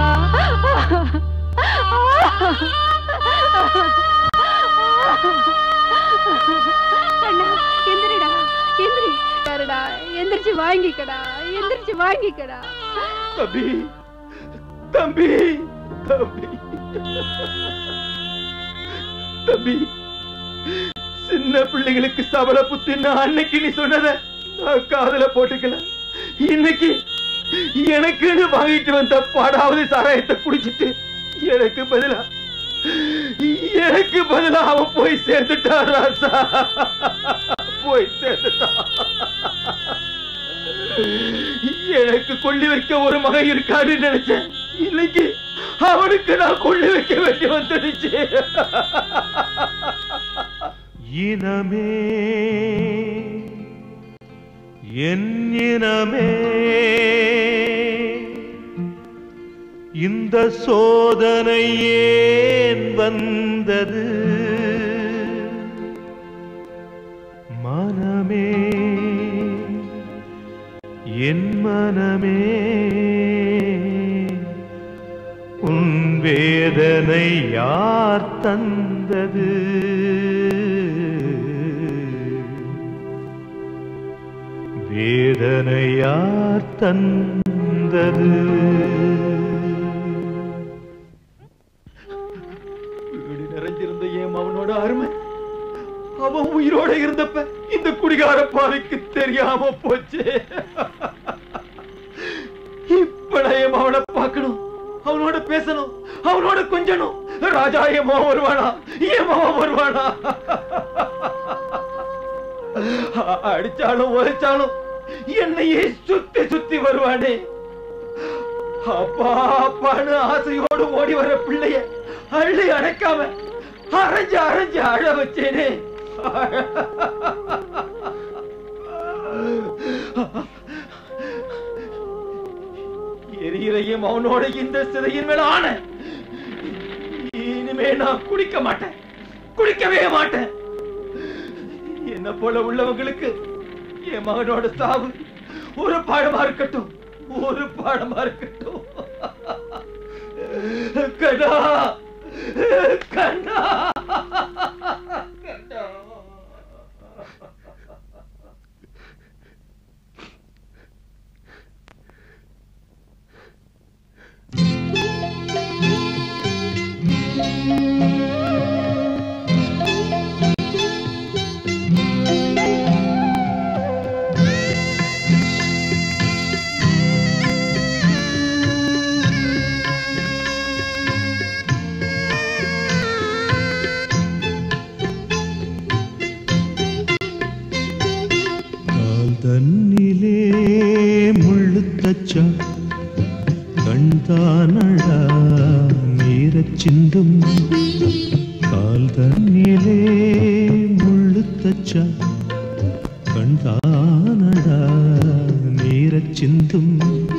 Speaker 8: எந்திரிடா எந்திரிடா எந்திரிச்சு வாங்கிக்கடா எந்திரிச்சு வாங்கிக்கடா.
Speaker 6: தம்பி தம்பி தம்பி தம்பி
Speaker 4: சின்ன பிள்ளைகளுக்கு சபல புத்தின்னு அன்னைக்கு நீ சொன்னத நான் காதுல போட்டுக்கல. இன்னைக்கு எனக்குன்னு வாங்கிட்டு வந்த பாடாவது சாராயத்தை குடிச்சிட்டு எனக்கு பதிலா எனக்கு பதிலா அவன் போய் சேர்ந்துட்டான் ராசா, போய் சேர்ந்துட்டான். எனக்கு கொள்ளி வைக்க ஒரு மகன் இருக்கான்னு நினைச்சேன். இன்னைக்கு அவனுக்கு நான் கொள்ளி வைக்க வேண்டி வந்துடுச்சு.
Speaker 19: இனமே என் இனமே, இந்த சோதனை ஏன் வந்தது? மனமே என் மனமே, உன் வேதனை யார் தந்தது? வேதனை யார் தந்தது?
Speaker 4: வீடு நிறைஞ்சிருந்த ஏன் அவனோட அருமை அவன் உயிரோட இருந்தப்ப இந்த குடிகார பாவிக்கு தெரியாம போச்சு. இப்ப நான் அவனை பார்க்கணும், அவனோட பேசணும், அவனோட கொஞ்சணும். ராஜா ஏமா வருவானா, ஏமா வருவானா? அடிச்சாலும் உழைச்சாலும் என்னையே சுத்தி சுத்தி வருவானே. அப்பா அப்பான்னு ஆசையோடு ஓடி வர பிள்ளைய அள்ளி அடைக்காம அரைஞ்சு அரைஞ்சு அழ வச்சேனே. எரியிறையும் அவனோட இந்த சிறையின் மேல ஆன. இனிமே நான் குடிக்க மாட்டேன், குடிக்கவே மாட்டேன். என்ன போல உள்ளவங்களுக்கு என் மகனோட சாவு ஒரு பாடமா இருக்கட்டும், ஒரு பாடமா இருக்கட்டும். கண்ணா கண்ணா கண்ணா.
Speaker 19: தன்னிலே முள்ளுத்தச்சா கண்தானடா நீரச் சிந்தும். கால் தன்னிலே முள்ளுத்தச்சா கண்தானடா நீரச் சிந்தும்.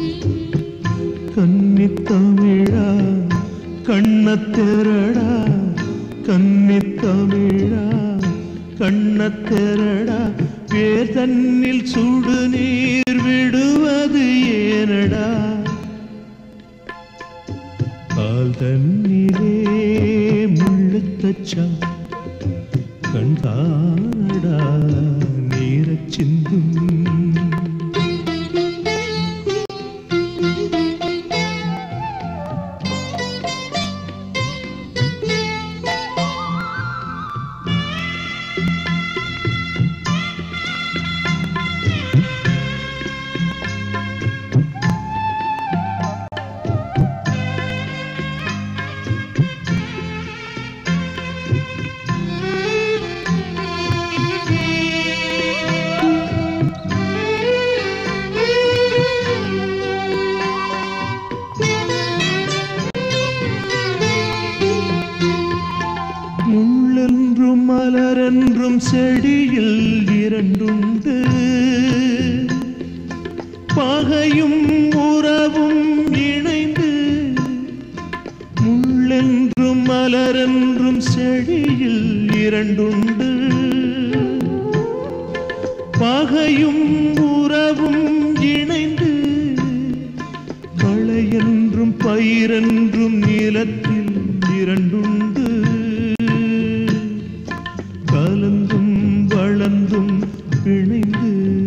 Speaker 19: கன்னித்தமிழா கண்ணத்தெரடா, கன்னித்தமிழா கண்ணத்தெரடா, வேர் தன்னில் சுடு நீர் விடுவது ஏனடா? கால் தன்னிலே முள்ளுத்தச்சா கண்தானடா நீரச் சிந்தும். முள்ளென்றும் மலரென்றும் செடியில் இரண்டுண்டு, பகையும் உறவும் இணைந்து. முள்ளென்றும் மலரென்றும் செடியில் இரண்டுண்டு, பகையும் உறவும் இணைந்து. களையென்றும் பயிரென்றும் நிலத்தில் இரண்டுண்டு, கலந்தும் வளர்ந்தும் பிணைந்து.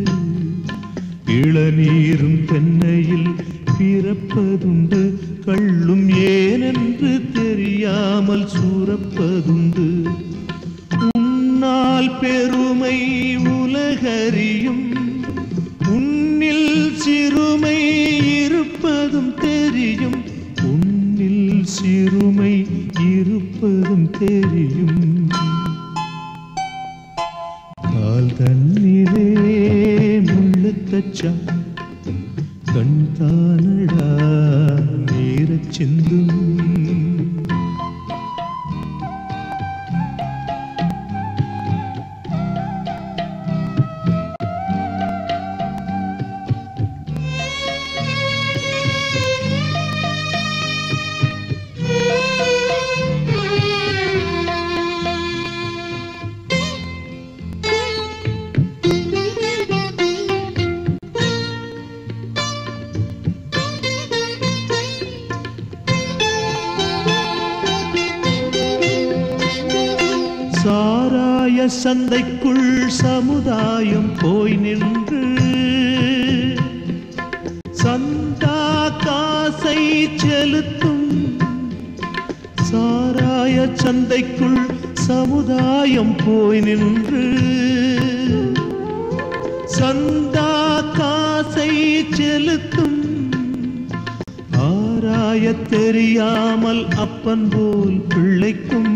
Speaker 19: இளநீரும் தென்னையில் பிறப்பதுண்டு, கள்ளும் ஏனென்று தெரியாமல் சூரப்பதுண்டு. உன்னால் நகரியும் உன்னில் சிறுமை இருப்பதும் தெரியும் உன்னில் சிறுமை இருப்பதும் தெரியும் கால் தண்ணீரே முள்ளத்தச்சா கண் தானடா நீரச் சிந்தும் சாராய சந்தைக்குள் சமுதாயம் போய் நின்று சந்தா காசை செலுத்தும் சாராய சந்தைக்குள் சமுதாயம் போய் நின்று சந்தா காசை செலுத்தும் ஆராய தெரியாமல் அப்பன் போல் பிள்ளைக்கும்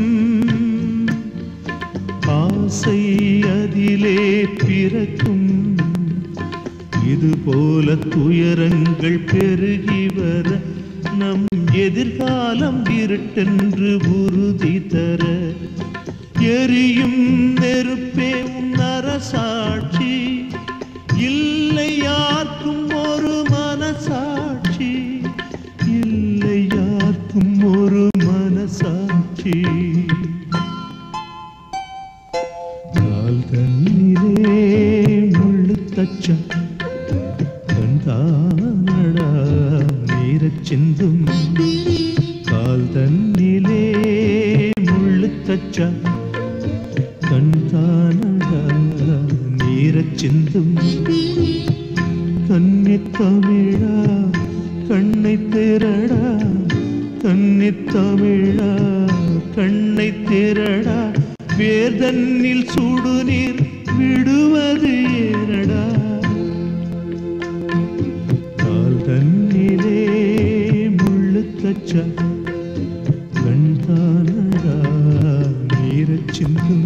Speaker 19: ஆசை அதிலே பிறக்கும் இது போல துயரங்கள் பெருகி வர நம் எதிர்காலம் இருட்டென்று உறுதி தர எரியும் நெருப்பே உன் அரசாட்சி இல்லை யாருக்கும் ஒரு மனசாட்சி இல்லை யாருக்கும் ஒரு மனசாட்சி கால் தண்ணீரே முள்ளுத்தச்சா கண்தானடா நீரச் சிந்தும் கால் தண்ணிலே முள்ளுத்தச்சா கண்தானடா நீரச் சிந்தும் கன்னித் தமிழா கண்ணை திரடா கன்னித் தமிழா கண்ணை திரடா வேதனில் சுடுநீர் விடுவது ஏனடா கால் தண்ணிலே முள்ளுத்தச்சா கண்தானடா நீரச் சிந்தும்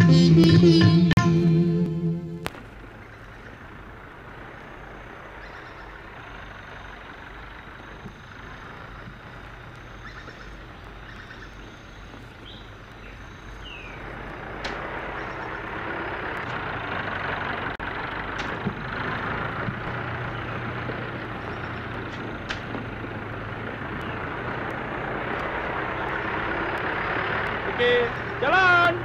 Speaker 6: jalan.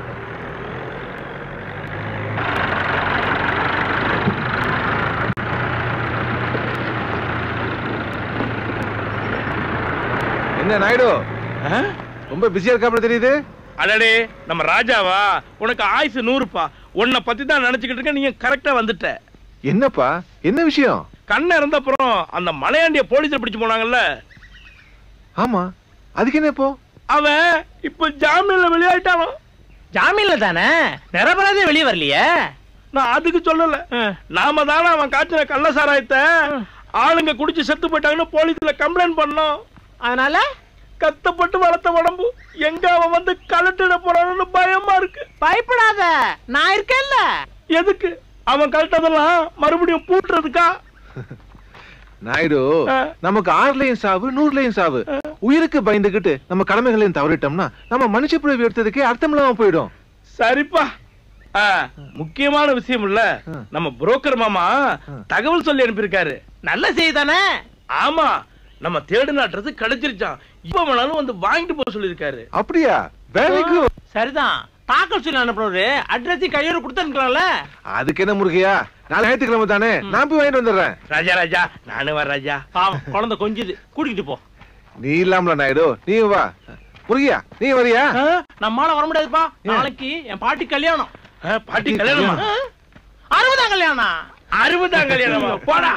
Speaker 5: என்ன நாயுடு ரொம்ப பிஸியா இருக்காப்ல தெரியுது.
Speaker 6: அடடே நம்ம ராஜாவா உனக்கு ஆயுசு நூறுப்பா. உன்னை பத்தி தான் நினைச்சுக்கிட்டு இருக்க. நீங்க கரெக்டா வந்துட்ட.
Speaker 5: என்னப்பா என்ன விஷயம்?
Speaker 6: கண்ண இருந்தப்புறம் அந்த மலையாண்டிய போலீஸ்ல பிடிச்சு போனாங்கல்ல.
Speaker 5: ஆமா அதுக்கு என்ன இப்போ?
Speaker 6: அவன் இப்ப ஜாமீன்ல வெளியாயிட்டானோ.
Speaker 17: ஜாமீன்ல தானே நிரபராதே வெளியே வரலையே.
Speaker 6: நான் அதுக்கு சொல்லல. நாம தானே அவன் காய்ச்சல கள்ள சாராயத்தை ஆளுங்க குடிச்சு செத்து போயிட்டாங்கன்னு போலீஸ்ல கம்ப்ளைண்ட் பண்ணோம்.
Speaker 17: அதனால
Speaker 6: கத்தப்பட்டு வளர்த்த உடம்பு எங்க அவன் வந்து கலட்டிட போறான்னு பயமா இருக்கு.
Speaker 17: பயப்படாத நான் இருக்கேன்ல.
Speaker 6: எதுக்கு? அவன் கலட்டதெல்லாம் மறுபடியும் பூட்டுறதுக்கா?
Speaker 5: நாயுடு நமக்கு ஆறுலயும் சாவு நூறுலயும் சாவு. உயிருக்கு பயந்துகிட்டு நம்ம கடமைகளையும் தவறிட்டோம்னா நம்ம மனுஷ பிறவி எடுத்ததுக்கே அர்த்தம் இல்லாம போயிடும்.
Speaker 6: சரிப்பா. முக்கியமான விஷயம் இல்ல, நம்ம புரோக்கர் மாமா தகவல் சொல்லி அனுப்பியிருக்காரு.
Speaker 17: நல்ல செய்தி தானே?
Speaker 6: ஆமா, நம்ம தேடுன அட்ரஸ் கிடைச்சிருச்சான். இப்ப வேணாலும் வந்து வாங்கிட்டு போக சொல்லிருக்காரு.
Speaker 5: அப்படியா? Very good.
Speaker 17: சரிதான். தாக்கல் சொல்லி அனுப்புறது அட்ரஸ் கையோட கொடுத்துருக்கலாம்ல.
Speaker 5: அதுக்கு என்ன முருகையா, நாளை ஞாயிற்றுக்கிழமை தானே, நான் போய் வாங்கிட்டு வந்துடுறேன்.
Speaker 6: ராஜா ராஜா நானு வர ராஜா.
Speaker 17: பாவம் குழந்தை கொஞ்சிது, கூட்டிட்டு போ.
Speaker 5: நீ இல்லாமல நாயுடு, நீ வா. முருகையா நீ வரியா?
Speaker 17: நம்மால வர முடியாதுப்பா. நாளைக்கு என் பாட்டி கல்யாணம்.
Speaker 6: பாட்டி கல்யாணமா?
Speaker 17: அறுபதாம் கல்யாணம்.
Speaker 6: அறுபதாம் கல்யாணமா? போடா.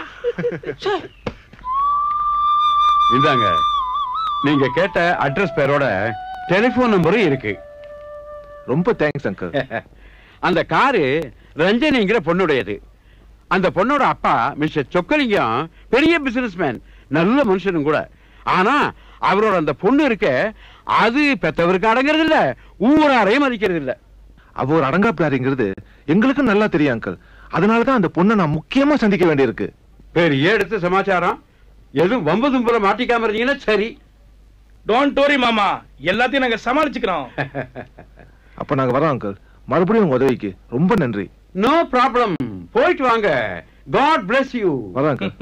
Speaker 18: இந்தாங்க நீங்க கேட்ட அட்ரஸ் பேரோட டெலிபோன் நம்பரும் இருக்கு.
Speaker 5: ரொம்ப தேங்க்ஸ் அங்கிள்.
Speaker 18: அந்த காரு ரஞ்சனிங்கிற பொண்ணுடையது. அந்த பொண்ணோட அப்பா மிஸ்டர் சொக்கலிங்கம் பெரிய பிசினஸ்மேன், நல்ல மனுஷனும் கூட. ஆனா அவரோட அந்த பொண்ணு இருக்க, அது பெத்தவருக்கு அடங்குறது இல்ல, ஊராரையும் மதிக்கிறது இல்ல.
Speaker 5: அவ ஒரு அடங்காப்பிடாருங்கிறது எங்களுக்கும் நல்லா தெரியும் அங்கிள். அதனாலதான் அந்த பொண்ணை நான் முக்கியமா சந்திக்க வேண்டியிருக்கு.
Speaker 18: பெரிய எடுத்து சமாச்சாரம். எதுவும் வம்பு தும்புல மாட்டிக்காம இருந்தீங்கன்னா சரி.
Speaker 6: டோன்ட் வரி மாமா, எல்லாத்தையும் நாங்க சமாளிச்சுக்கிறோம்.
Speaker 5: அப்ப நாங்க வரோம் அங்கிள். மறுபடியும் உங்க உதவிக்கு ரொம்ப நன்றி.
Speaker 18: நோ ப்ராப்ளம், போயிட்டு வாங்க. God bless you.
Speaker 5: வரோம் அங்கிள்.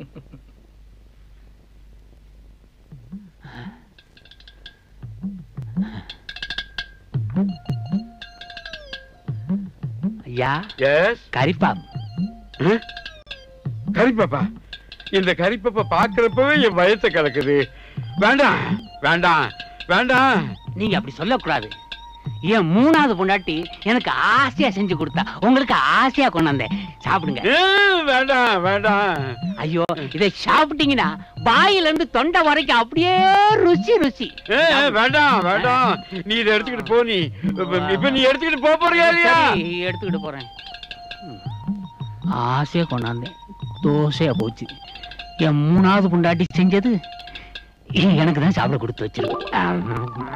Speaker 17: ஐயா,
Speaker 18: எஸ்
Speaker 17: கரிப்பாம்.
Speaker 18: கரிப்பாப்பா, இந்த கரிப்பாப்பா பாக்குறப்பவே என் வயத்தை கலக்குது. வேண்டாம் வேண்டாம் வேண்டாம்.
Speaker 17: நீங்க அப்படி சொல்லக்கூடாது. என் மூணாவது பொண்டாட்டி எனக்கு ஆசையா செஞ்சு கொடுத்தா, உங்களுக்கு ஆசையா கொண்டாந்தேன். சாப்பிடுங்க.
Speaker 18: வேண்டாம் வேண்டாம்.
Speaker 17: ஐயோ, இதை சாப்பிட்டீங்கன்னா வாயில இருந்து தொண்டை வரைக்கும் அப்படியே ருசி ருசி.
Speaker 18: வேண்டாம் வேண்டாம், நீ இதை எடுத்துக்கிட்டு போ. நீ இப்ப நீ எடுத்துக்கிட்டு போக போறியா இல்லையா?
Speaker 17: எடுத்துக்கிட்டு போறேன். ஆசையா கொண்டாந்தேன், தோசையா போச்சு. என் மூணாவது பொண்டாட்டி செஞ்சது எனக்கு தான் சாப்பிட கொடுத்து வச்சிருக்கேன்.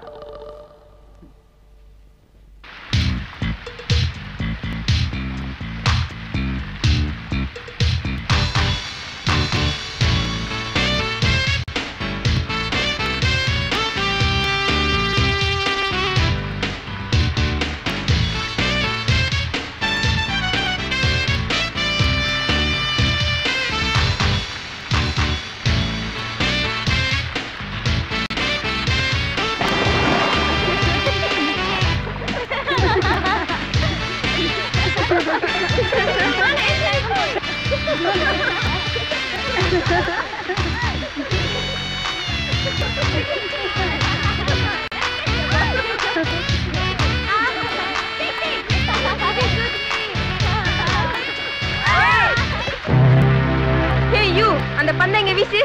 Speaker 7: அந்த பந்தை எங்க வீசு.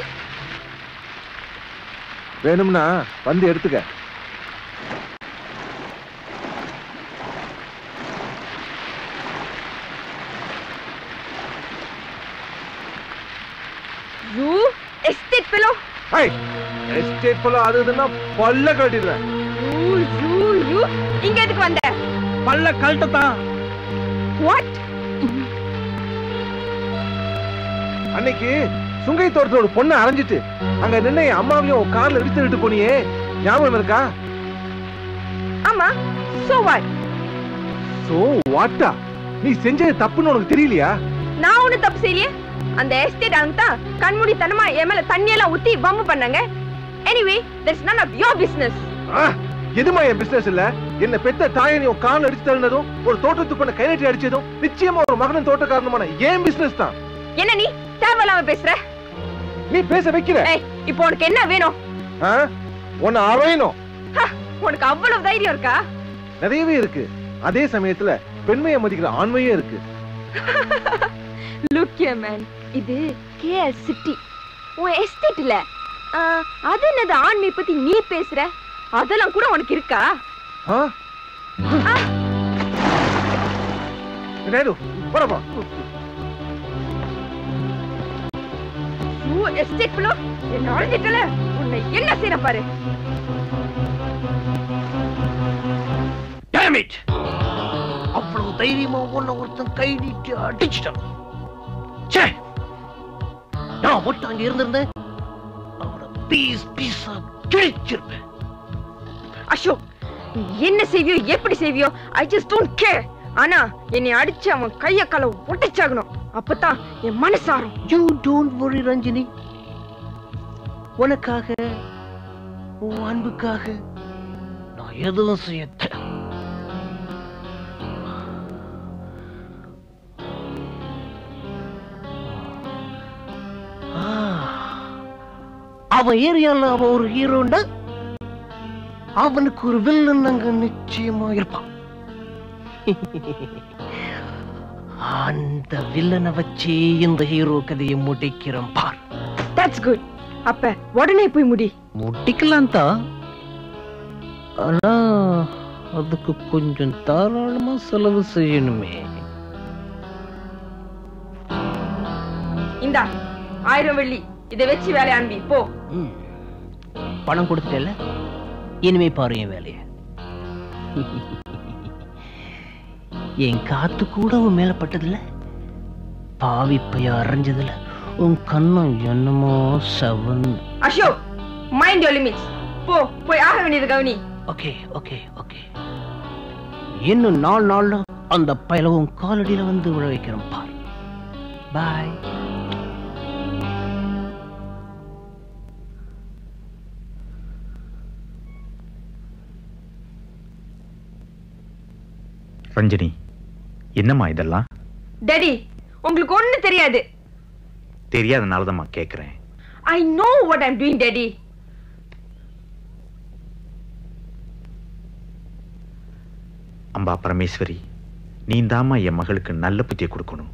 Speaker 5: வேணும்னா வந்து எடுத்துக்க.
Speaker 7: You estate fellow.
Speaker 5: Hi, estate fellow அதுன்னா பல்ல கட்டிடுறேன்.
Speaker 7: யூ யூ யூ இங்க எதுக்கு வந்த?
Speaker 6: பல்ல கழட்டதா.
Speaker 7: வாட்?
Speaker 5: அன்னைக்கு சுங்கை தோட்டத்தோட பொண்ணை அரைஞ்சிட்டு அங்க நின்ன என் அம்மாவையும் கார்ல எடுத்து விட்டு போனியே, ஞாபகம் இருக்கா?
Speaker 7: ஆமா. So what?
Speaker 5: சோ வாட்டா? நீ செஞ்சது தப்புன்னு உனக்கு தெரியலையா?
Speaker 7: நான் ஒண்ணு தப்பு செய்யலையே. அந்த எஸ்டேட் ஆளுங்க தான் கண்மூடி தனமா என் மேல தண்ணி எல்லாம் ஊத்தி பம்பு பண்ணாங்க. Anyway that's none of your business.
Speaker 5: எதுமா என் பிசினஸ் இல்ல? என்ன பெத்த தாயை நீ கார்ல அடிச்சு தள்ளினதும், ஒரு தோட்டத்து பண்ண கை நீட்டி அடிச்சதும் நிச்சயமா ஒரு மகனும் தோட்டக்காரனுமான ஏன் பிசினஸ் தான்.
Speaker 7: என்ன நீ தேவையில்லாம பேசுற?
Speaker 5: நீ பேச வைக்கிற.
Speaker 7: இப்போ உனக்கு என்ன வேணும்?
Speaker 5: உன்னை அறையணும்.
Speaker 7: உனக்கு அவ்வளவு தைரியம் இருக்கா?
Speaker 5: நிறையவே இருக்கு. அதே சமயத்துல பெண்மையை மதிக்கிற ஆண்மையும் இருக்கு.
Speaker 7: Look here man, இது K L சிட்டி, உன் எஸ்டேட் இல்ல. அது என்னது ஆண்மை பத்தி நீ பேசுற? அதெல்லாம் கூட உனக்கு இருக்கா?
Speaker 5: வரப்பா.
Speaker 7: யூ எஸ்டேட் ஃபெலோ, என்ன அழைச்சிட்டல, உன்னை என்ன செய்யற பாரு.
Speaker 13: Damn it! அவ்வளவு தைரியமா உன்னை ஒருத்தன் கை நீட்டி அடிச்சிட்டான். சே, நான் மட்டும் அங்க இருந்திருந்தேன், அவனை பீஸ் பீஸா கிழிச்சிருப்பேன்.
Speaker 7: அசோக், என்ன செய்வியோ எப்படி செய்வியோ ஐ ஜஸ்ட் டோன்ட் கேர். ஆனா என்னை அடிச்சு அவன் கைய கால ஒட்டிச்சாகணும், அப்பதான் என் மனசாரும்.
Speaker 13: யூ டோன்ட் வரி ரஞ்சினி, உனக்காக உன் அன்புக்காக நான் எதுவும் செய்ய தயார். அவன் ஏரியால அவன் ஒரு ஹீரோண்டா, அவனுக்கு ஒரு வில்லன் அங்க நிச்சயமா இருப்பான். அந்த வில்லனை வச்சு இந்த ஹீரோ கதையை முடிக்கிறோம் பார்.
Speaker 7: That's good. அப்ப உடனே போய் முடி.
Speaker 13: முடிக்கலாம் தான், ஆனா அதுக்கு கொஞ்சம் தாராளமா செலவு செய்யணுமே.
Speaker 7: இந்தா ஆயிரம் வெள்ளி, இதை வச்சு வேலைய ஆரம்பி போ.
Speaker 20: பணம் கொடுத்துட்டல, இனிமே பாரு என் வேலைய. என் காத்து கூட உன் மேல பட்டதில்ல, பாவி பைய அரைஞ்சதுல உன் கண்ணம் என்னமோ seven.
Speaker 7: Ashok, mind your limits. போ, போய் ஆக வேண்டியது கவனி.
Speaker 20: Okay okay okay. இன்னும் நாலு நாள்ல அந்த பையல உன் காலடியில வந்து விழ வைக்கிறேன் பார். பாய்.
Speaker 4: ரஞ்சினி, என்னம்மா இதெல்லாம்?
Speaker 7: டாடி, உங்களுக்கு ஒண்ணு தெரியாது.
Speaker 4: தெரியாதனாலதாம்மா கேக்குறேன்.
Speaker 7: I know what I'm doing, Daddy.
Speaker 4: Amba Parameswari, நீ தாம்மா என் மகளுக்கு நல்ல புத்தியை கொடுக்கணும்.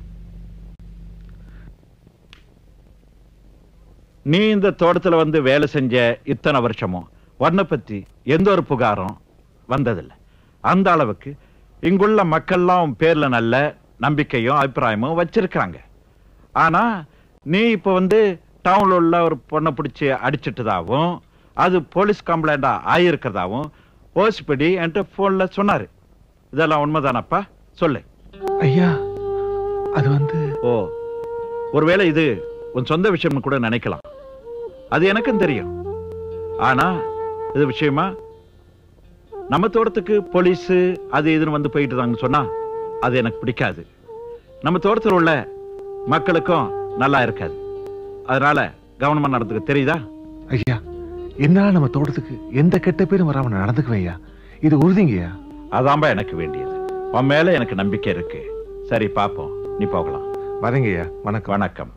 Speaker 5: நீ இந்த தோட்டத்துல வந்து வேலை செஞ்ச இத்தனை வருஷமும் உன்னை பத்தி எந்த ஒரு புகாரும் வந்ததில்லை. அந்த அளவுக்கு இங்குள்ள மக்கள்லாம் உன் பேர்ல நல்ல நம்பிக்கையும் அபிப்பிராயமும் வச்சிருக்காங்க. ஆனா நீ இப்ப வந்து டவுன்ல உள்ள ஒரு பொண்ணை பிடிச்சி அடிச்சிட்டதாவும் அது போலீஸ் கம்ப்ளைண்டா ஆயிருக்கிறதாவும் ஓசிப்படி என்கிட்ட போன்ல சொன்னாரு. இதெல்லாம் உண்மைதானப்பா? சொல்லு.
Speaker 10: ஐயா, அது வந்து
Speaker 5: ஓ, ஒருவேளை இது உன் சொந்த விஷயம்னு கூட நினைக்கலாம். அது எனக்கும் தெரியும். ஆனா இது விஷயமா நம்ம தோட்டத்துக்கு போலீஸ் அது இதுன்னு வந்து போயிட்டு தாங்கன்னு சொன்னா அது எனக்கு பிடிக்காது. நம்ம தோட்டத்தில் உள்ள மக்களுக்கும் நல்லா இருக்காது. அதனால கவனமா நடந்துக்க, தெரியுதா?
Speaker 10: ஐயா, என்னால நம்ம தோட்டத்துக்கு எந்த கெட்ட பேரும் வராம நடந்துக்குவையா, இது உறுதிங்கய்யா.
Speaker 5: அதான்பா எனக்கு வேண்டியது. உன் மேல எனக்கு நம்பிக்கை இருக்கு. சரி, பாப்போம். நீ போகலாம்.
Speaker 10: வரேங்கய்யா. வணக்கம்.
Speaker 5: வணக்கம்.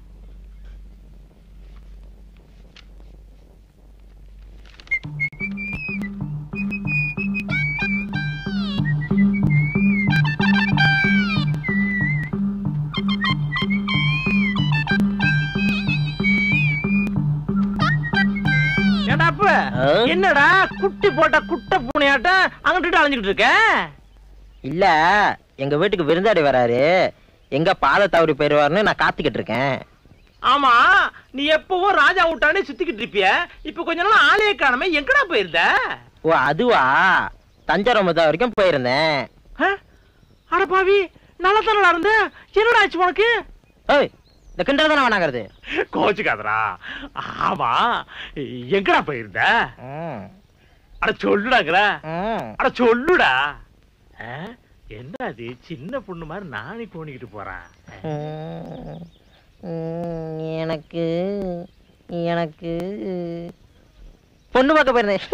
Speaker 6: என்னடா குட்டி போட்ட குட்டை பூனையாட்ட அங்கிட்டு அலைஞ்சிட்டு இருக்க?
Speaker 20: இல்ல, எங்க வீட்டுக்கு விருந்தாடி வராரு, எங்க பாத தவறி போயிருவாருன்னு நான் காத்துக்கிட்டு இருக்கேன்.
Speaker 6: ஆமா, நீ எப்பவும் ராஜா விட்டானே சுத்திக்கிட்டு இருப்பிய, இப்ப கொஞ்ச நாள் ஆளையே காணாம எங்கடா போயிருந்த?
Speaker 20: ஓ, அதுவா? தஞ்சாவூர் வரைக்கும் போயிருந்தேன்.
Speaker 6: அட பாவி, நல்லா தானடா இருந்த, என்னடா ஆச்சு உனக்கு?
Speaker 20: இந்த கிண்டல் தானே வேணாங்கிறது.
Speaker 6: கோச்சுக்காதரா. ஆமா, எங்கடா போயிருந்த? அட சொல்லுடாங்கிற. அட சொல்லுடா. என்ன அது சின்ன பொண்ணு மாதிரி நானே கோணிக்கிட்டு போறேன்.
Speaker 20: எனக்கு எனக்கு பொண்ணு பார்க்க போயிருந்தேன்.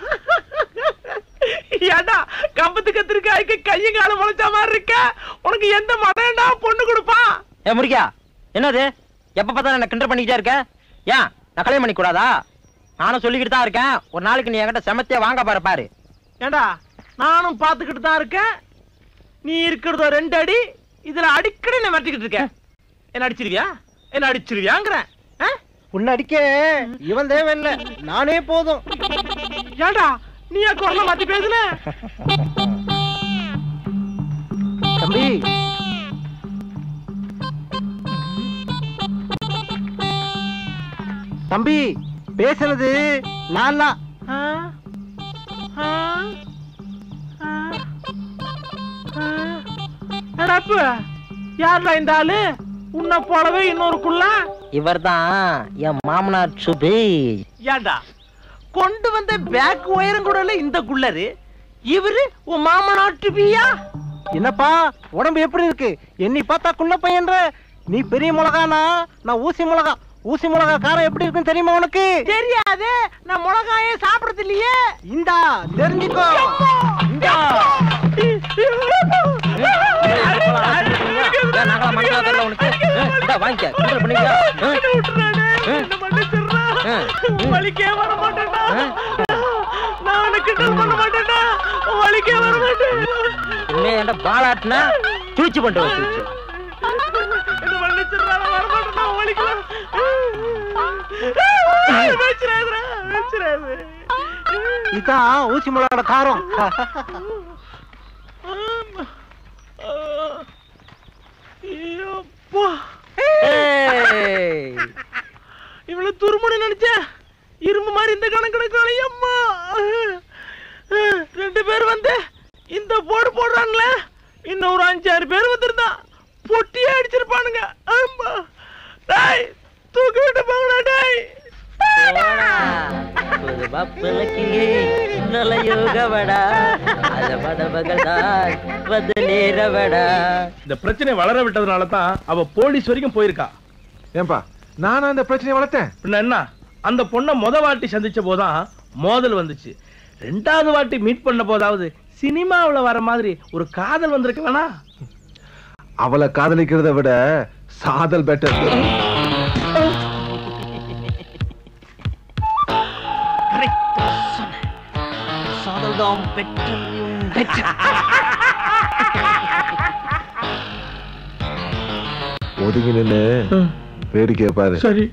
Speaker 6: ஏடா கம்பத்து கத்திருக்காய்க்கு கையை காலம் முளைச்ச மாதிரி இருக்க, உனக்கு எந்த மதண்டா பொண்ணு கொடுப்பான்?
Speaker 20: ஏ முடிக்கா, என்னது எப்ப பார்த்தாலும் என்ன கிண்டல் பண்ணிக்கிட்டே இருக்க? ஏன் நான் கல்யாணம் பண்ணி கூடாதா? நானும் சொல்லிக்கிட்டு தான் இருக்கேன், ஒரு நாளைக்கு நீ என்கிட்ட செமத்தியா வாங்க பாரு பாரு.
Speaker 6: ஏண்டா நானும் பாத்துக்கிட்டு தான் இருக்கேன், நீ இருக்கிறதோ ரெண்டு அடி, இதுல அடிக்கடி நான் மிரட்டிக்கிட்டு இருக்கேன். என்ன அடிச்சிருவியா? என்ன அடிச்சிருவியாங்கிறேன்.
Speaker 20: உன்னை அடிக்க இவன் தேவையில்லை, நானே போதும்.
Speaker 6: ஏண்டா நீ குரல மாத்தி பேசுன?
Speaker 20: தம்பி, தம்பி பேசுறது நான் தான்.
Speaker 6: யாருடா இந்த ஆளு? உன்னை போலவே இன்னொரு குள்ள?
Speaker 20: இவர்தான் என் மாமனார் சுபி.
Speaker 6: ஏண்டா கொண்டு வந்த பேக் ஒயரும் கூட இந்த குள்ளரு, இவரு உன் மாமனார் சுபியா?
Speaker 20: என்னப்பா உடம்பு எப்படி இருக்கு? என்னை பார்த்தா குள்ள பையன்ற, நீ பெரிய மிளகானா நான் ஊசி மிளகா. ஊசி மிளகா காரம் எப்படி இருக்குன்னு தெரியுமா உனக்கு?
Speaker 6: தெரியாது, நான் மிளகாயே சாப்பிடுறது இல்லையே.
Speaker 20: இந்தா தெரிஞ்சுக்கோ.
Speaker 6: வலிக்கே வர மாட்டேன்டா, நான் உனக்கு கிண்டல் பண்ண மாட்டேன்டா, வலிக்கே வர மாட்டேன்.
Speaker 20: பாலாட்டினா தூச்சி பண்ற தூச்சி. இதான் ஊசி மிளகாட காரம்.
Speaker 6: துருமுனை நினைச்சேன். இரும்பு மாதிரி இந்த கணக்கு அம்மா. ரெண்டு பேர் வந்து இந்த போடு போடுறான்ல, இன்னும் ஒரு அஞ்சாறு பேர் வந்திருந்தா பொட்டியே அடிச்சிருப்பானுங்க. ஆமா டேய், தூக்கி விட்டு போங்கடா டேய். இந்த பிரச்சனை வளர விட்டதுனால தான் அவ போலீஸ் வரைக்கும் போயிருக்கா.
Speaker 5: ஏன்பா நானா அந்த பிரச்சனையை வளர்த்தேன்?
Speaker 6: பின்ன என்ன, அந்த பொண்ணை முத வாட்டி சந்திச்ச போதான் மோதல் வந்துச்சு. ரெண்டாவது வாட்டி மீட் பண்ண போதாவது சினிமாவுல வர மாதிரி ஒரு காதல் வந்திருக்கலனா?
Speaker 5: அவளை காதலிக்கிறத விட சாதல் பெட்டர்.
Speaker 13: சாதல் தான் பெட்டர்.
Speaker 5: ஒதுங்கி நின்னு வேடிக்கை பாரு.
Speaker 6: சரி.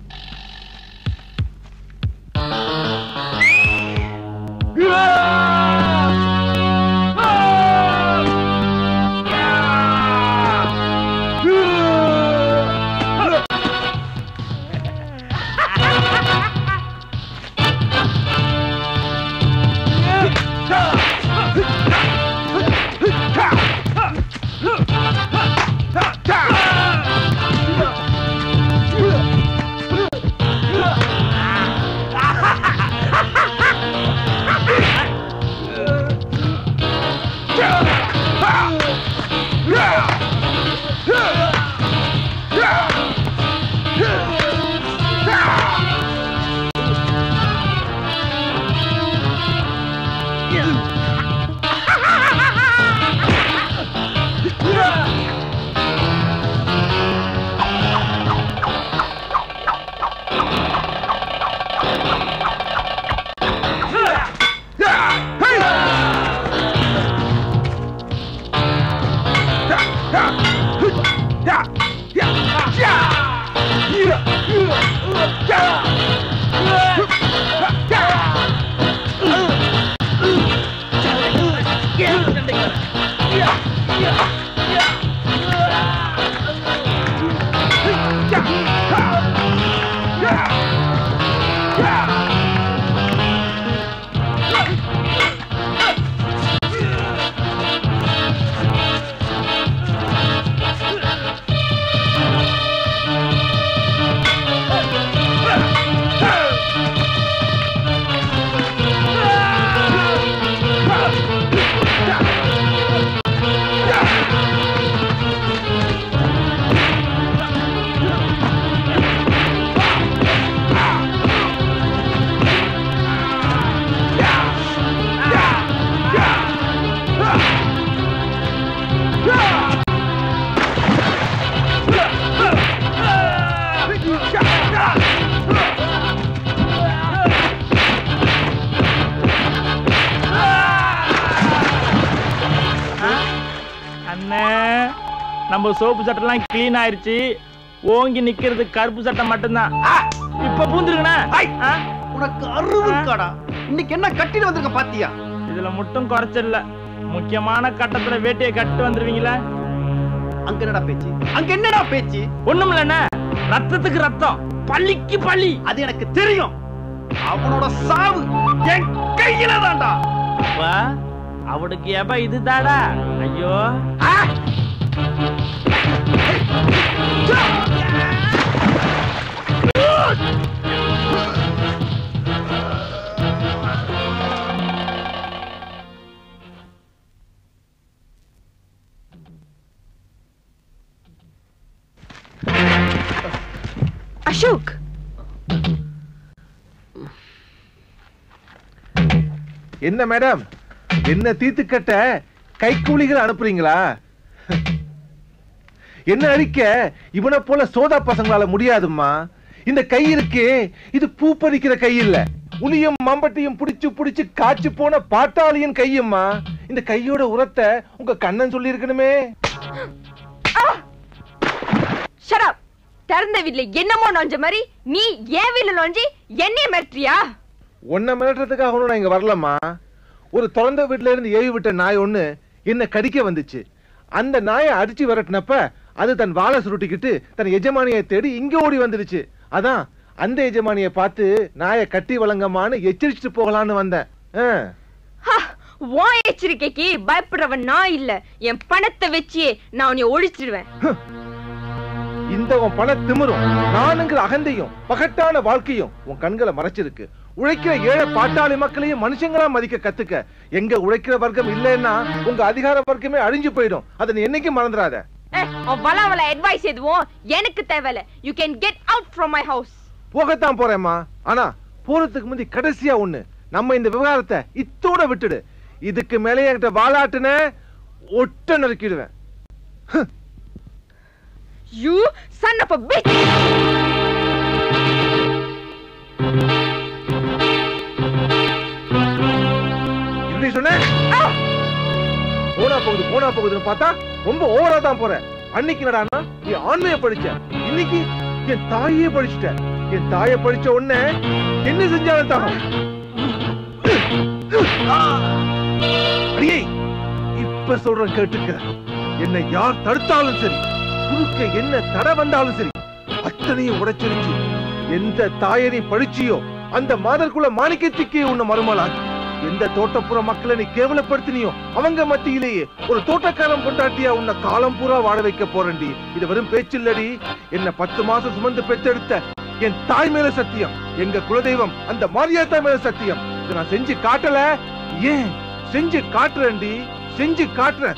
Speaker 6: நம்ம சோப்பு சட்டெல்லாம் கிளீன் ஆயிருச்சு. ஓங்கி நிக்கிறது கருப்பு சட்டை மட்டும்தான். இப்ப பூந்துருக்கா
Speaker 4: உனக்கு அருவுக்காடா. இன்னைக்கு என்ன கட்டிட்டு வந்திருக்க பாத்தியா?
Speaker 6: இதுல மட்டும் குறைச்சல்ல, முக்கியமான கட்டத்துல வேட்டையை கட்டு வந்துருவீங்களா?
Speaker 4: அங்க என்னடா பேச்சு? அங்க என்னடா பேச்சு?
Speaker 6: ஒண்ணும் இல்ல, ரத்தத்துக்கு ரத்தம், பள்ளிக்கு பள்ளி.
Speaker 4: அது எனக்கு தெரியும். அவனோட சாவு என் கையில தான்டா.
Speaker 6: அவனுக்கு எப்ப இதுதாடா? ஐயோ
Speaker 7: அசோக்,
Speaker 5: என்ன மேடம், என்ன தீத்து கட்ட கைக்கூலிகள் அனுப்புறீங்களா? என்ன அடிக்க இவனை போல சோதா பசங்களால முடியாதும்மா. இந்த கை இருக்கே, இது பூ பறிக்கிற கை இல்ல, உளியும் மம்பட்டியும் புடிச்சு புடிச்சு காய்ச்சி போன பாட்டாளியின் கையம்மா. இந்த கையோட உரத்தை உங்க கண்ணன் சொல்லி இருக்கணுமே.
Speaker 7: திறந்த வீட்ல என்னமோ நோஞ்ச மாதிரி நீ ஏன் வீட்ல நோஞ்சி என்னைய மிரட்டுறியா?
Speaker 5: உன்னை மிரட்டுறதுக்காக ஒண்ணு நான் இங்க வரலம்மா. ஒரு திறந்த வீட்டுல இருந்து ஏவி விட்ட நாய் ஒண்ணு என்ன கடிக்க வந்துச்சு. அந்த நாயை அடிச்சு விரட்டினப்ப அது தன் வாழை சுருட்டிக்கிட்டு தன் எஜமானியை தேடி இங்க ஓடி வந்துடுச்சு. அதான் அந்த எஜமானிய பார்த்து நாயை கட்டி வழங்கமான்னு எச்சரிச்சுட்டு போகலான்னு வந்தேன்.
Speaker 7: உன் எச்சரிக்கைக்கு பயப்படுறவன் நான் இல்ல, என் பணத்தை வச்சு நான் உன்னை ஒழிச்சிடுவேன்.
Speaker 5: இந்த உன் பண திமிரும் நானுங்கிற அகந்தையும் பகட்டான வாழ்க்கையும் உன் கண்களை மறைச்சிருக்கு. உழைக்கிற ஏழை பாட்டாளி மக்களையும் மனுஷங்களா மதிக்க கத்துக்க. எங்க உழைக்கிற வர்க்கம் இல்லைன்னா உங்க அதிகார வர்க்கமே அழிஞ்சு போயிடும். அதை நீ என்னைக்கும் மறந்துடாத.
Speaker 7: வளவள அட்வைஸ் எதுவும் எனக்கு தேவையில்ல. You can get out from my house.
Speaker 5: போகத்தான் போறேம்மா. ஆனா போறதுக்கு முந்தி கடைசியா ஒண்ணு, நம்ம இந்த விவகாரத்தை இத்தோட விட்டுடு. இதுக்கு மேலே என்கிட்ட வாலாட்டுன ஒட்ட நறுக்கிடுவேன்.
Speaker 7: You son of a bitch!
Speaker 5: எப்படி சொன்ன? போனா போகுது போனா போகுதுன்னு பார்த்தா ரொம்ப ஓவரா தான் போற. அன்னைக்கு என்னடானா நீ ஆண்மையை படிச்ச, இன்னைக்கு என் தாயே படிச்சுட்ட. என் தாயை படிச்ச உடனே என்ன செஞ்சாலும் தான். அடியே இப்ப சொல்றேன் கேட்டுக்க. என்னை யார் தடுத்தாலும் சரி, குறுக்க என்ன தடை வந்தாலும் சரி, அத்தனையும் உடைச்சிருச்சு. எந்த தாயை நீ படிச்சியோ அந்த மாதர்குல மாணிக்கத்துக்கே உன்னை மறுமலாக்கி, எந்த தோட்டப்புற மக்களை நீ கேவலப்படுத்தினியோ அவங்க மத்தியிலேயே ஒரு தோட்டக்காரன் கொண்டாட்டியா உன்னை காலம் பூரா வாழ வைக்க போறேன்டி. இது வெறும் பேச்சில்லடி. என்ன பத்து மாசம் சுமந்து பெற்றெடுத்த என் தாய் மேல சத்தியம், எங்க குலதெய்வம் அந்த மாரியாத்தா மேல சத்தியம். இதை நான் செஞ்சு காட்டல. ஏன் செஞ்சு காட்டுறேன்டி, செஞ்சு காட்டுறேன்.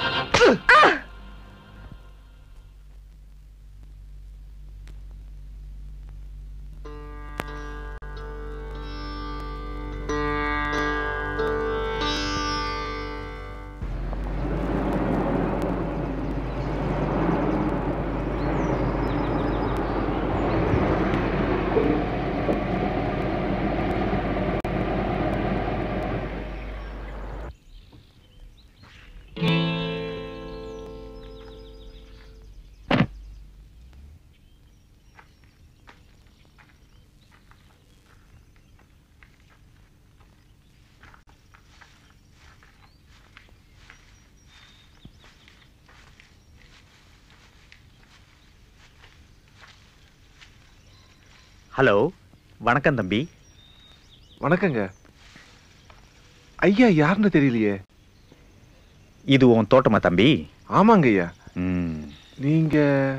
Speaker 21: ஹலோ, வணக்கம் தம்பி.
Speaker 5: வணக்கங்க. ஐயா யாருன்னு தெரியலையே.
Speaker 21: இது உன் தோட்டமா தம்பி?
Speaker 5: ஆமாங்க ஐயா.
Speaker 21: ம்.
Speaker 5: நீங்க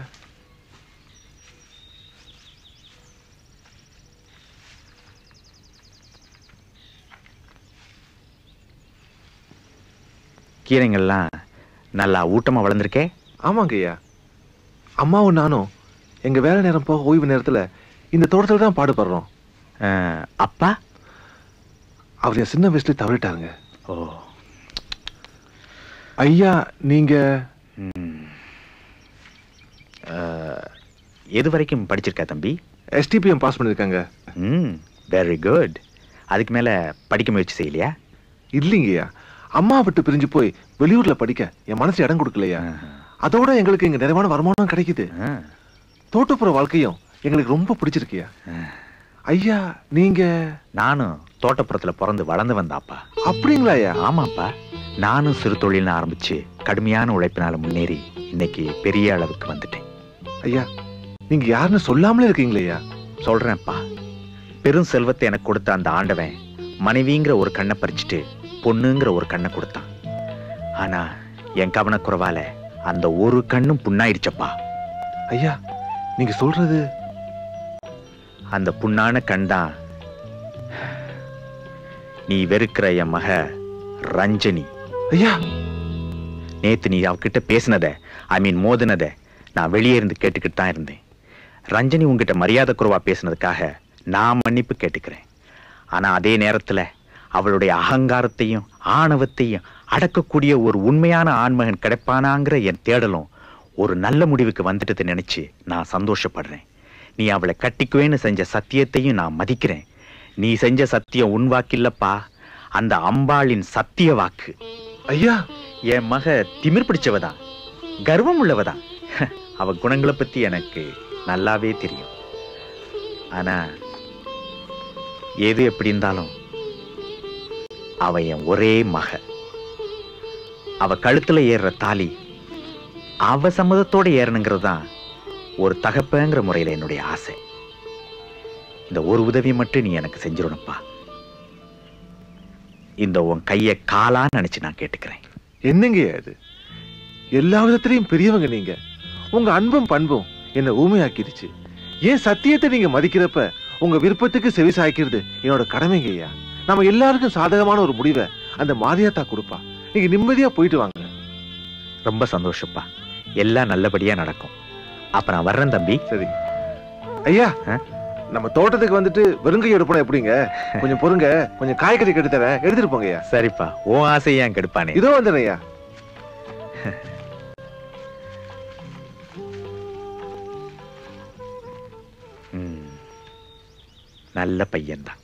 Speaker 21: கீரைங்கள்லாம் நல்லா ஊட்டமா வளர்ந்துருக்கே?
Speaker 5: ஆமாங்க ஐயா. அம்மாவும் நானும் எங்க வேலை நேரம் போக ஓய்வு நேரத்துல இந்த தோட்டத்துல தான் பாடுபடுறோம்.
Speaker 21: அப்பா
Speaker 5: அவர் என் சின்ன வயசுல தவறிட்டாருங்க.
Speaker 21: ஓ.
Speaker 5: ஐயா நீங்க
Speaker 21: எது வரைக்கும் படிச்சிருக்கா தம்பி?
Speaker 5: எஸ்டிபிஎம் பாஸ் பண்ணிருக்காங்க.
Speaker 21: ம், வெரி குட். அதுக்கு மேல படிக்க முயற்சி செய்யலையா?
Speaker 5: இல்லைங்கய்யா. அம்மா விட்டு பிரிஞ்சு போய் வெளியூர்ல படிக்க என் மனசு இடம் கொடுக்கலையா. அதோட எங்களுக்கு இங்க நிறைவான வருமானம் கிடைக்குது. தோட்டப்புற வாழ்க்கையும் எங்களுக்கு ரொம்ப பிடிச்சிருக்கியா. ஐயா நீங்க?
Speaker 21: நானும் தோட்டப்புறத்துல பிறந்து வளர்ந்து வந்தாப்பா.
Speaker 5: அப்படிங்களா ஐயா?
Speaker 21: ஆமாப்பா. நானும் சிறு தொழில்னு ஆரம்பிச்சு கடுமையான உழைப்பினால முன்னேறி இன்னைக்கு பெரிய அளவுக்கு வந்துட்டேன்.
Speaker 5: ஐயா நீங்க யாருன்னு சொல்லாமலே இருக்கீங்களே. ஐயா
Speaker 21: சொல்றேன்ப்பா. பெரும் செல்வத்தை எனக்கு கொடுத்த அந்த ஆண்டவன் மனைவிங்கிற ஒரு கண்ணை பறிச்சுட்டு பொண்ணுங்கிற ஒரு கண்ணை கொடுத்தான். ஆனா என் கவனக்குறைவால அந்த ஒரு கண்ணும் புண்ணாயிடுச்சப்பா.
Speaker 5: ஐயா நீங்க சொல்றது?
Speaker 21: அந்த புண்ணான கண் தான் நீ வெறுக்கிற என் மக ரஞ்சனி.
Speaker 5: ஐயா
Speaker 21: நேத்து நீ அவகிட்ட பேசினத, ஐ மீன் மோதினத நான் வெளியே இருந்து கேட்டுக்கிட்டு தான் இருந்தேன். ரஞ்சனி உங்ககிட்ட மரியாதை குறைவா பேசினதுக்காக நான் மன்னிப்பு கேட்டுக்கிறேன். ஆனா அதே நேரத்துல அவளுடைய அகங்காரத்தையும் ஆணவத்தையும் அடக்கக்கூடிய ஒரு உண்மையான ஆண்மகன் கிடைப்பானாங்கிற என் தேடலும் ஒரு நல்ல முடிவுக்கு வந்துட்டதை நினைச்சு நான் சந்தோஷப்படுறேன். நீ அவளை கட்டிக்குவேன்னு செஞ்ச சத்தியத்தையும் நான் மதிக்கிறேன். நீ செஞ்ச சத்தியம் உன் வாக்கில்லப்பா, அந்த அம்பாளின் சத்திய வாக்கு.
Speaker 5: ஐயா
Speaker 21: என் மக திமிர் பிடிச்சவதான், கர்வம் உள்ளவதான். அவ குணங்களை பத்தி எனக்கு நல்லாவே தெரியும். ஆனா எது எப்படி இருந்தாலும் அவ என் ஒரே மக. அவ கழுத்துல ஏறுற தாலி அவ சம்மதத்தோட ஏறணுங்கிறது தான் ஒரு தகப்பங்கிற முறையில என்னுடைய ஆசை. இந்த ஒரு உதவி மட்டும் நீ எனக்கு செஞ்சிடணும்ப்பா. இந்த உன் கைய காலா நினைச்சு நான் கேட்டுக்கிறேன்.
Speaker 5: என்னங்க அது? எல்லா விதத்திலையும் பெரியவங்க நீங்க. உங்க அன்பும் பண்பும் என்ன ஊமையாக்கிடுச்சு. ஏன் சத்தியத்தை நீங்க மதிக்கிறப்ப உங்க விருப்பத்துக்கு செவி சாய்க்கிறது என்னோட கடமைங்க ஐயா. நம்ம எல்லாருக்கும் சாதகமான ஒரு முடிவை அந்த மாரியாத்தா கொடுப்பா. நீங்க நிம்மதியா போயிட்டு வாங்க.
Speaker 21: ரொம்ப சந்தோஷப்பா. எல்லாம் நல்லபடியா நடக்கும். அப்ப நான் வர்றேன் தம்பி.
Speaker 5: சரி ஐயா, நம்ம தோட்டத்துக்கு வந்துட்டு வெறுங்கையோட போனா எப்படிங்க? கொஞ்சம் பொறுங்க, கொஞ்சம் காய்கறி கெடுத்து தரேன், எடுத்துட்டு போங்க ஐயா.
Speaker 21: சரிப்பா, உன் ஆசையா கெடுப்பானே.
Speaker 5: இதோ வந்துடுறேன் ஐயா.
Speaker 21: நல்ல பையன்தான்.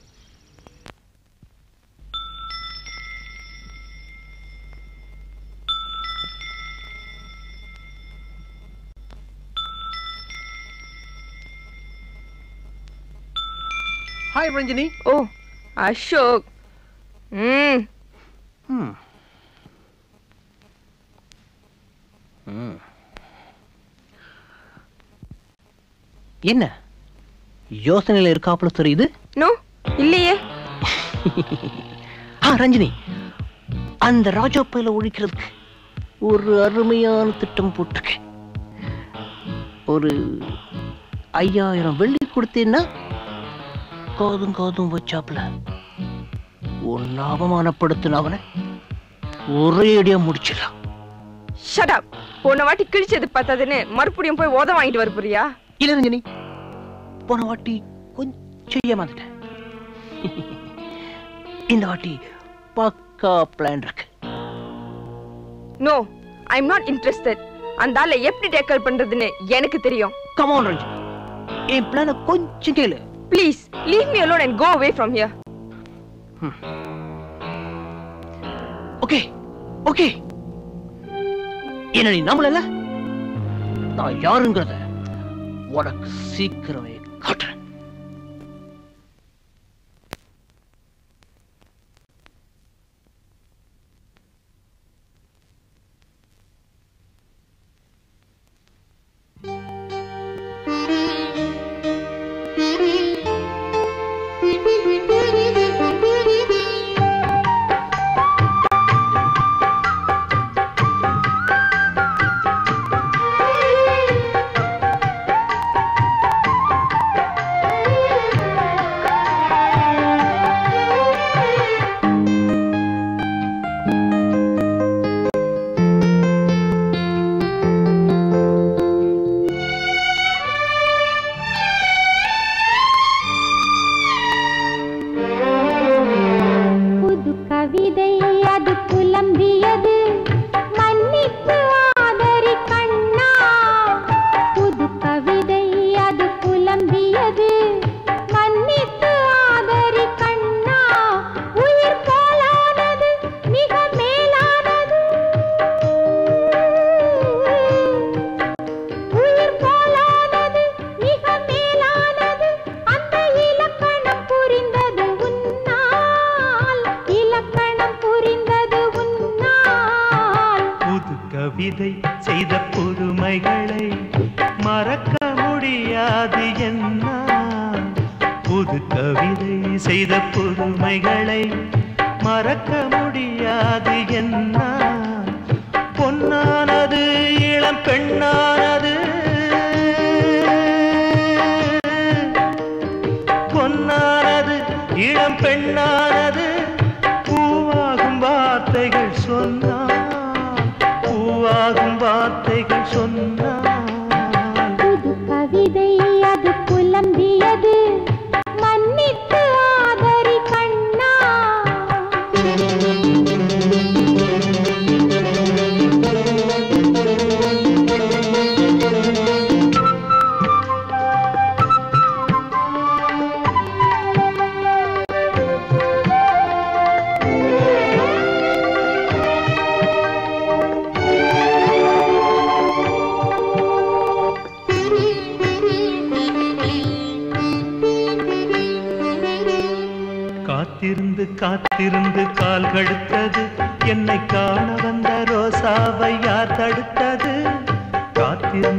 Speaker 13: Hi, Ranjini.
Speaker 7: Oh, Ashok. Hmm.
Speaker 13: Hmm. Hmm. என்ன யோசனையில இருக்காப்புல தெரியுது?
Speaker 7: நோ, இல்லையே.
Speaker 13: ஆ ரஞ்சினி, அந்த ராஜாப்பையில ஒழிக்கிறதுக்கு ஒரு அருமையான திட்டம் போட்டிருக்கேன். ஒரு ஐயாயிரம் வெள்ளி கொடுத்தேன்னா காதும் காதும் வச்சாப்புல ஒன்னு அவமானப்படுத்தினவனை ஒரே அடியா முடிச்சிடலாம்.
Speaker 7: Shut up. போன வாட்டி கிழிச்சது பார்த்ததுன்னு மறுபடியும் போய் உத வாங்கிட்டு வர போறியா?
Speaker 13: இல்ல ரஞ்சினி, போன வாட்டி கொஞ்சம் ஏமாந்துட்டேன். இந்த வாட்டி பக்கா பிளான் இருக்கு.
Speaker 7: No, I am not interested. அந்த ஆளை எப்படி டேக்கல் பண்றதுன்னு எனக்கு தெரியும்.
Speaker 13: கம் ஆன் ரஞ்சினி, என் பிளான கொஞ்சம் கேளு.
Speaker 7: Please, leave me alone and go away from here.
Speaker 13: Hmm. Okay, okay. என்ன நீ நம்பல? நான் யாருங்கிறத உனக்கு சீக்கிரமே காட்டுறேன்.
Speaker 19: காத்திருந்து காத்திருந்து கால் கடுத்தது, என்னை காண வந்த ரோசாவை யார் தடுத்தது? காத்திருந்து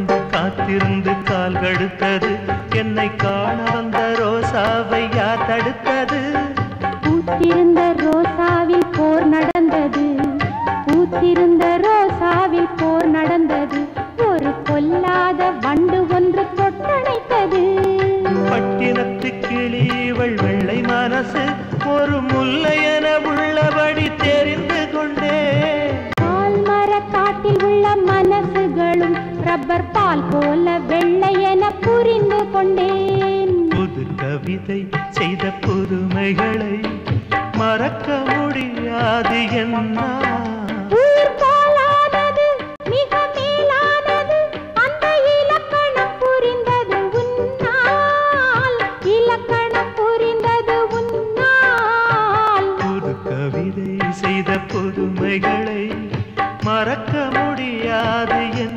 Speaker 19: காத்திருந்து கால் கடுத்தது என்னை காண வந்த ரோசாவை யார் தடுத்தது
Speaker 1: பூத்திருந்த ரோசாவில் போர் நடந்தது பூத்திருந்த ரோசாவில் போர் நடந்தது ஒரு பொல்லாத வண்டு ஒன்று தொட்டணைத்தது
Speaker 19: பட்டினத்து கிளி இவள் வெள்ளை மனசு ஒரு முல்லை என உள்ளபடி தெரிந்து கொண்டே
Speaker 1: பால்மர காட்டில் உள்ள மனசுகளும் ரப்பர் பால் போல வெள்ளை என புரிந்து கொண்டேன்
Speaker 19: புது கவிதை செய்த புதுமைகளை மறக்க முடியாது என்ன
Speaker 1: உயிர் போலானது மிக மேலானது அந்த இலக்கணம் புரிந்தது உன்னால் இலக்கணம் புரிந்தது உன்னால்
Speaker 19: புது கவிதை செய்த புதுமைகளை மறக்க முடியாது என்ன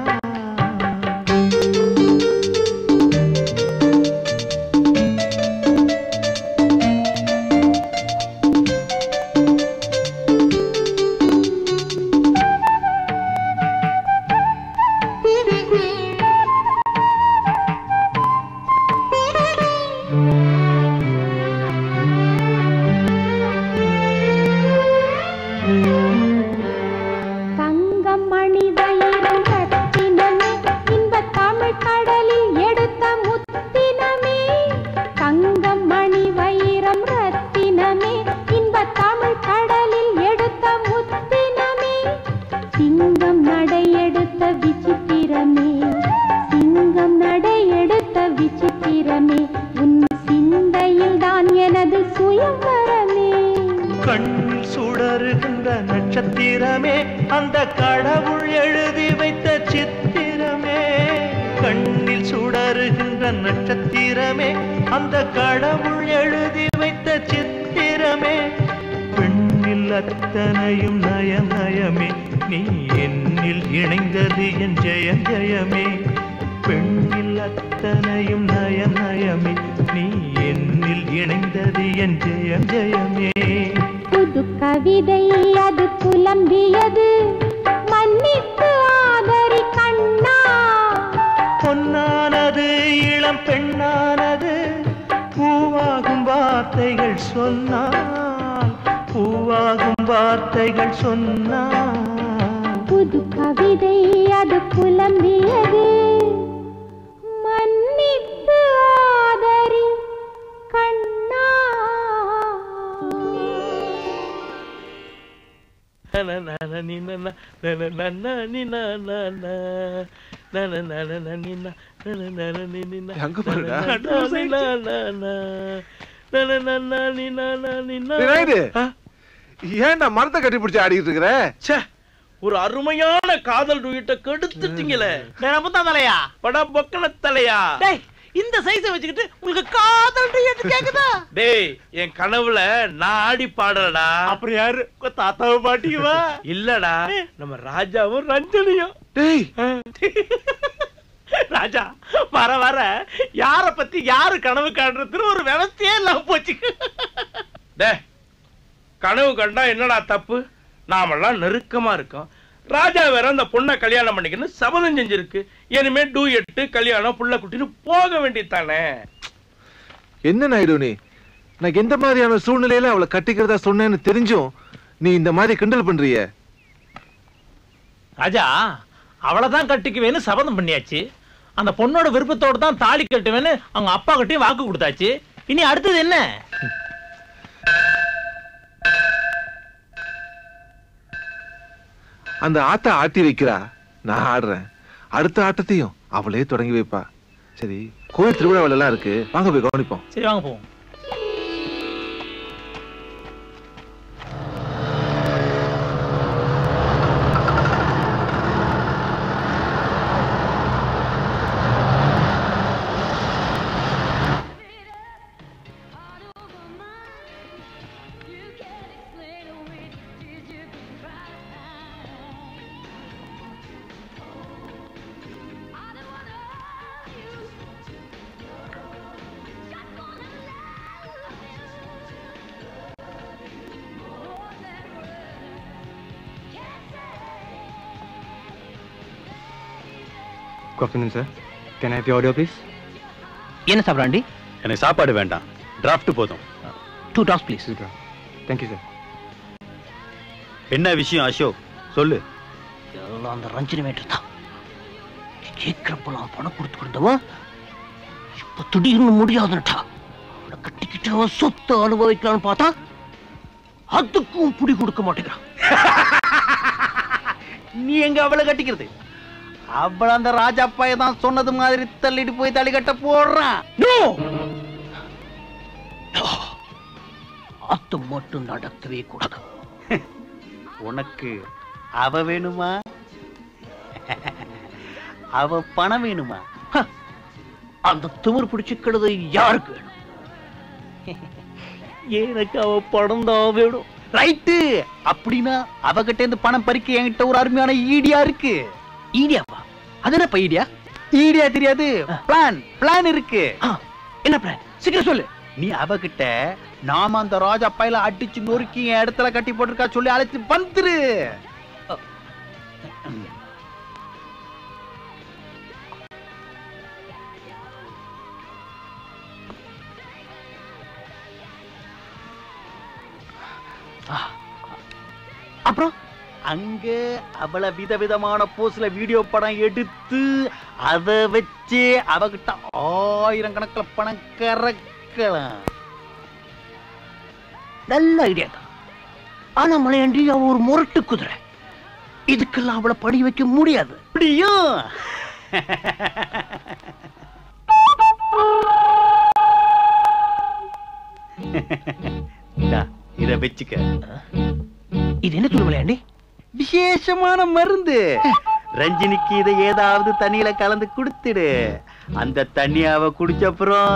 Speaker 19: கண்ணில் சுடருகின்ற நட்சத்திரமே அந்த கடவுள் எழுதி வைத்த சித்திரமே கண்ணில் சுடருகின்ற நட்சத்திரமே அந்த கடவுள் எழுதி வைத்த சித்திரமே பெண்ணில் அத்தனையும் நயம் நயமே நீ என்னில் இணைந்தது என் ஜெயம் ஜெயமே பெண்ணில் அத்தனையும் நயம் நயமே நீ என்னில் இணைந்தது என் ஜெயம் ஜெயமே
Speaker 1: புது கவிதை அது புலம்பியது மன்னித்து ஆதரி கண்ணா
Speaker 19: பொன்னானது இளம் பெண்ணானது பூவாகும் வார்த்தைகள் சொன்னால் பூவாகும் வார்த்தைகள் சொன்னால்
Speaker 1: புது கவிதை அது புலம்பியது மன்னித்து ஆதரி கண்ணா
Speaker 5: ஏன்டா மரத்தை கட்டி பிடிச்சு ஆடிட்டு இருக்கிற
Speaker 13: ஒரு அருமையான காதல் டூயிட்ட கெடுத்துட்டீங்களே தலையா பட பொக்கன தலையா இந்த சைஸ வச்சுக்கிட்டு உங்களுக்கு காதல் டூயிட் கேக்குதா டேய் என் கனவுல நான் ஆடி பாடலடா அப்புறம் யாரு தாத்தாவும் பாட்டிக்குவா இல்லடா நம்ம ராஜாவும் ரஞ்சனியும் டேய் ராஜா வர வர யார பத்தி யாரு கனவு காண்றதுன்னு ஒரு விவசாயே இல்லாம போச்சு டேய் கனவு கண்டா என்னடா தப்பு நாமெல்லாம் நெருக்கமா இருக்கோம் ராஜா வேற அந்த பொண்ணை கல்யாணம் பண்ணிக்கணும் சபதம் செஞ்சிருக்கு இனிமே டூ எட்டு கல்யாணம் புள்ள குட்டின்னு போக வேண்டியதானே
Speaker 5: என்ன நாயுடு நீ நான் எந்த மாதிரியான சூழ்நிலையில அவளை கட்டிக்கிறதா சொன்னேன்னு தெரிஞ்சும் நீ இந்த மாதிரி கிண்டல் பண்றிய
Speaker 6: ராஜா அவளைதான் கட்டிக்குவேன்னு சபதம் பண்ணியாச்சு அந்த பொண்ணோட விருப்பத்தோட தான் தாலி கட்டுவேன்னு அவங்க அப்பா கிட்டயும் வாக்கு கொடுத்தாச்சு இனி அடுத்தது என்ன
Speaker 5: அந்த ஆட்ட ஆட்டி வைக்கிறா நான் ஆடுறேன் அடுத்த ஆட்டத்தையும் அவளே தொடங்கி வைப்பா சரி கோயில் திருவிழாவில் எல்லாம் இருக்கு வாங்க போய் கவனிப்போம்
Speaker 6: சரி வாங்க போவோம்
Speaker 11: good afternoon sir. Can I have your audio please?
Speaker 16: என்ன சாப்பிட்றாண்டி?
Speaker 11: எனக்கு சாப்பாடு வேண்டாம், டிராஃப்ட் போதும்.
Speaker 16: டூ டாஸ் ப்ளீஸ்.
Speaker 11: Thank you sir. என்ன விஷயம் அசோக், சொல்லு.
Speaker 16: எல்லாம் அந்த ரஞ்சினி மேட்டர் தான். கேட்கிறப்பெல்லாம் பணம் கொடுத்து கொடுத்தவன் இப்ப திடீர்னு முடியாதுன்னுட்டா. அவளை கட்டிக்கிட்ட சொத்து அனுபவிக்கலாம்னு பார்த்தா அதுக்கும் புடி கொடுக்க மாட்டேங்கிறான்.
Speaker 22: நீ எங்க அவளை கட்டிக்கிறது? அவள அந்த ராஜா பையன் தான் சொன்னது மாதிரி தள்ளிட்டு போய் தாலி கட்ட போடுறான்.
Speaker 16: அது மட்டும் நடக்கவே கூடாது.
Speaker 22: உனக்கு அவ வேணுமா? அவ பணம் வேணுமா?
Speaker 16: அந்த திமிர் பிடிச்சுக்கிறது யாருக்கு வேணும்?
Speaker 22: எனக்கு அவ பணம் தான் வேணும். ரைட்டு. அப்படின்னா அவகிட்ட இருந்து பணம் பறிக்க என்கிட்ட ஒரு அருமையான ஈடியா இருக்கு.
Speaker 16: ஈடியாவா? அது என்னப்பா ஈடியா?
Speaker 22: ஈடியா தெரியாது, பிளான் பிளான் இருக்கு.
Speaker 16: என்ன பிளான்? சீக்கிரம் சொல்லு.
Speaker 22: நீ அவகிட்ட நாம அந்த ராஜா பையில அடிச்சு நொறுக்கி என் இடத்துல கட்டி போட்டிருக்கா சொல்லி அழைச்சு வந்துரு.
Speaker 16: அப்புறம்
Speaker 22: அங்க அவளை விதவிதமான போஸ்ல வீடியோ படம் எடுத்து அதை வச்சு அவகிட்ட ஆயிரம் கணக்கில் பணம் கறக்கலாம்.
Speaker 16: நல்ல ஐடியா தான். ஆனா மலையாண்டி அவ ஒரு முரட்டு குதிரை. இதுக்கெல்லாம் அவளை படி வைக்க முடியாது.
Speaker 22: முடியும். இத வச்சுக்க.
Speaker 16: இது என்ன துணி மலையாண்டி?
Speaker 22: விசேஷமான மருந்து. ரஞ்சினிக்கு இதை ஏதாவது தண்ணியில கலந்து கொடுத்துடு. அந்த தண்ணி அவ குடிச்ச அப்புறம்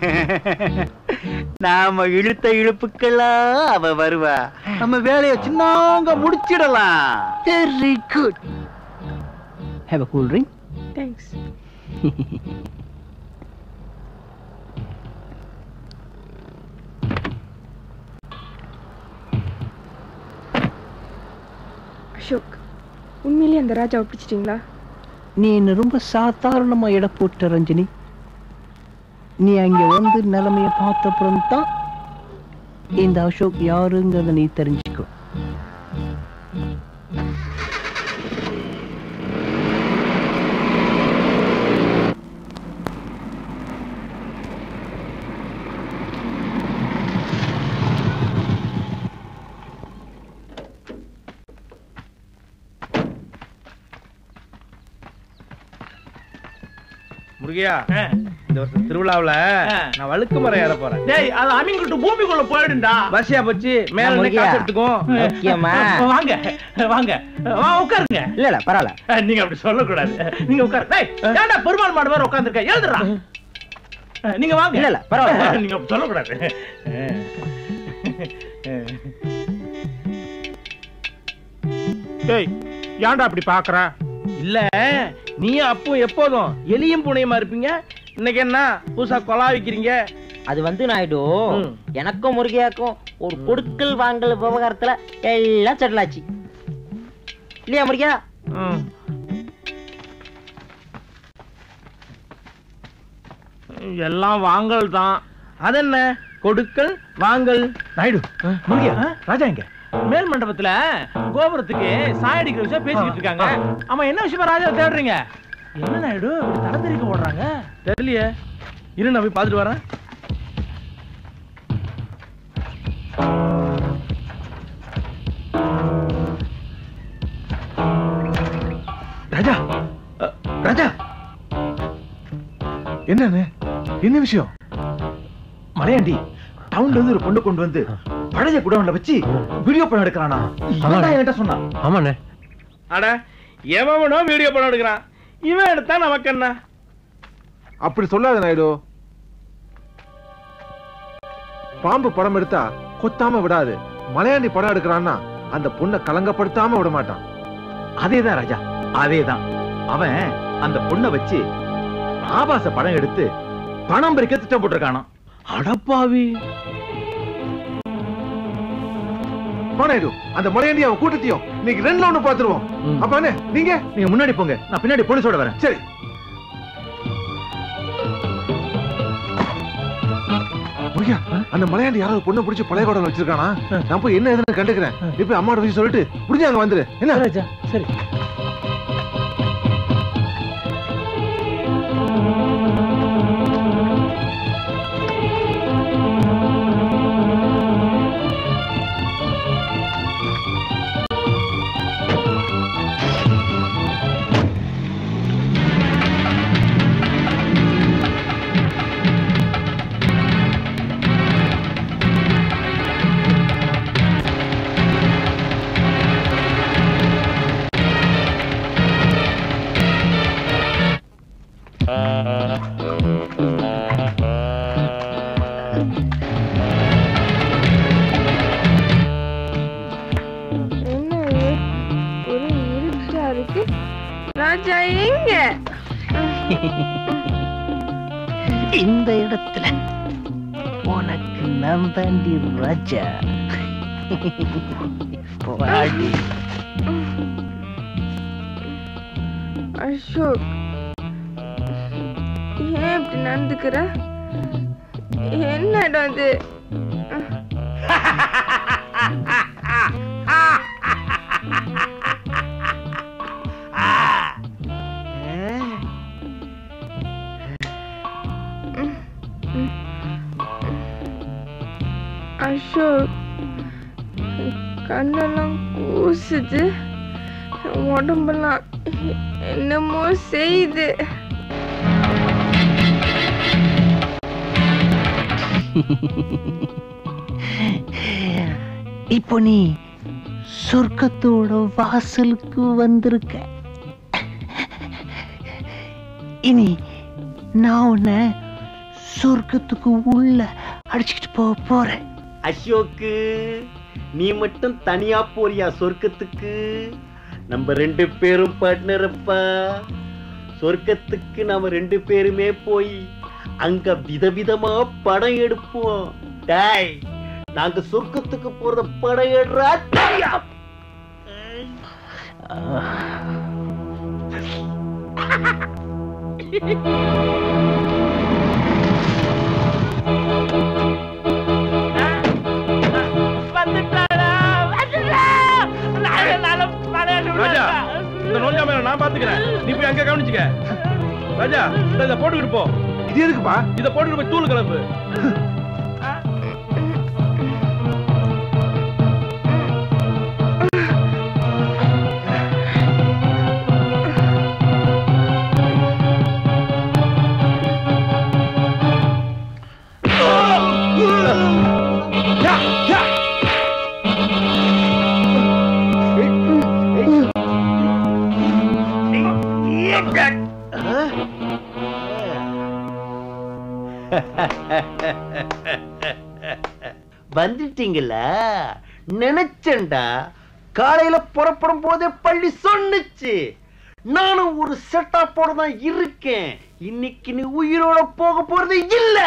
Speaker 22: நாம இழுத்த இழுப்புக்கெல்லாம் அவ வருவா. நம்ம வேலையை சின்னங்க முடிச்சிடலாம்.
Speaker 16: Very good. Have a cool drink.
Speaker 7: Thanks. Ashok, உண்மையிலேயே அந்த ராஜாவை பிடிச்சிட்டீங்களா?
Speaker 16: நீ என்ன ரொம்ப சாதாரணமா எடை போட்ட ரஞ்சினி. நீ அங்க வந்து நிலைமைய பார்த்த அப்புறம் தான் இந்த அசோக் யாருங்கிறத நீ தெரிஞ்சுக்கோ.
Speaker 6: முருகையா, இந்த வருஷம் திருவிழாவுல நான் வழுக்கு மரம் ஏற போறேன்.
Speaker 13: டேய், அது அமிங்கிட்டு பூமிக்குள்ள போயிடுண்டா.
Speaker 6: பஸ்ஸியா போச்சு, மேல இருந்து காசு எடுத்துக்கோ.
Speaker 13: முக்கியமா வாங்க வாங்க வா உட்காருங்க.
Speaker 20: இல்ல இல்ல பரவாயில்ல,
Speaker 13: நீங்க அப்படி சொல்லக்கூடாது. நீங்க உட்காரு. டேய், ஏன்டா பெருமாள் மாடு வேற உட்கார்ந்திருக்க? எழுதுடா. நீங்க வாங்க.
Speaker 20: இல்ல இல்ல பரவாயில்ல,
Speaker 13: நீங்க அப்படி சொல்லக்கூடாது. டேய், ஏன்டா அப்படி பாக்குற?
Speaker 6: இல்ல, நீ அப்போ எப்போதும் எலியும் பூனையுமா இருப்பீங்க. இன்னைக்கு என்ன புதுசா கொலா வைக்கிறீங்க?
Speaker 20: அது வந்து நாயுடு, எனக்கும் முருகையாக்கும் ஒரு கொடுக்கல் வாங்கல் விவகாரத்துல எல்லாம் செட்டில் ஆச்சு இல்லையா முருகையா?
Speaker 6: எல்லாம் வாங்கல் தான். அது என்ன கொடுக்கல் வாங்கல்?
Speaker 4: நாயுடு, முருகையா, ராஜா எங்க?
Speaker 6: மேல் மண்டபத்துல கோபுரத்துக்கு சாயடிக்கிற விஷயம் பேசிக்கிட்டு இருக்காங்க. ஆமா, என்ன விஷயமா ராஜா தேடுறீங்க? என்ன நாயுடு தலை தெறிக்க ஓடுறாங்க? தெரியலையே, இரு நான் போய் பார்த்துட்டு வரேன்.
Speaker 5: ராஜா, ராஜா, என்னன்னு என்ன விஷயம்?
Speaker 4: மலையாண்டி டவுன்ல இருந்து ஒரு பொண்ணு கொண்டு வந்து பழைய குடவன்ல வச்சு வீடியோ படம் எடுக்கிறானா? என்கிட்ட சொன்னா.
Speaker 6: ஆமாண்ணே. அட, எவனோ வீடியோ படம் எடுக்கிறான். இவன் எடுத்தா நமக்கு என்ன?
Speaker 5: அப்படி சொல்லாத நாயுடு. பாம்பு படம் எடுத்தா கொத்தாம விடாது. மலையாண்டி படம் எடுக்கிறான்னா அந்த பொண்ணை கலங்கப்படுத்தாம விட மாட்டான்.
Speaker 4: அதேதான் ராஜா, அதேதான். அவன் அந்த பொண்ணை வச்சு ஆபாச படம் எடுத்து பணம் பறிக்க திட்டம் போட்டிருக்கானா?
Speaker 6: அடப்பாவி.
Speaker 5: நாயுடு, அந்த மலையாண்டி அவன் கூட்டத்தையும் இன்னைக்கு ரெண்டுல ஒண்ணு பாத்துருவோம். அப்ப நீங்க
Speaker 4: நீங்க முன்னாடி போங்க, நான் பின்னாடி போலீஸோட வரேன்.
Speaker 5: சரி. பாக்கியா அந்த மலையாண்டி யாராவது பொண்ணு பிடிச்சி பழைய கோடல வச்சிருக்கானா? நான் போய் என்ன எதுன்னு கண்டுக்கிறேன். இப்ப அம்மாட்ட போய் சொல்லிட்டு புடிஞ்சு அங்க வந்துரு. என்ன
Speaker 6: ராஜா? சரி.
Speaker 7: ராஜா எங்க?
Speaker 13: இந்த இடத்துல உனக்கு நான் தாண்டி ராஜா. வாடி.
Speaker 7: அசோக், ஏன் இப்படி நடந்துக்கிற? என்ன இடம் இது? அசோக், கண்ணெல்லாம் கூசுது, உடம்பெல்லாம் என்னமோ செய்யுது.
Speaker 13: இப்போ நீ சொர்க்கத்தோட வாசலுக்கு வந்திருக்க. இனி நான் உன்னை சொர்க்கத்துக்கு உள்ள அடிச்சுக்கிட்டு போக போறேன்.
Speaker 22: அசோக்கு, நீ மட்டும் தனியா போறியா சொர்க்கத்துக்கு? நம்ம ரெண்டு பேரும் பார்ட்னரப்பா. சொர்க்கத்துக்கு நாம ரெண்டு பேருமே போய் அங்க விதவிதமா படம் எடுப்போம். டேய், நாங்க சொர்க்கத்துக்கு போறத படம் எடுறா.
Speaker 6: ராஜா, இந்த நோஞ்சாம நான் பாத்துக்கிறேன். நீ போய் அங்க கவனிச்சுக்க. ராஜா, இத போட்டுக்கிட்டு போ.
Speaker 5: இது எதுக்குப்பா?
Speaker 6: இத போட்டுக்கிட்டு போய் தூள் கலப்பு.
Speaker 22: வந்துட்டீங்களா? நினைச்சேன்டா, காலையில புறப்படும் போதே பள்ளி சொன்னுச்சு. நானும் ஒரு செட்டப்போட தான் இருக்கேன். இன்னைக்கு நீ உயிரோட போக போறது இல்ல.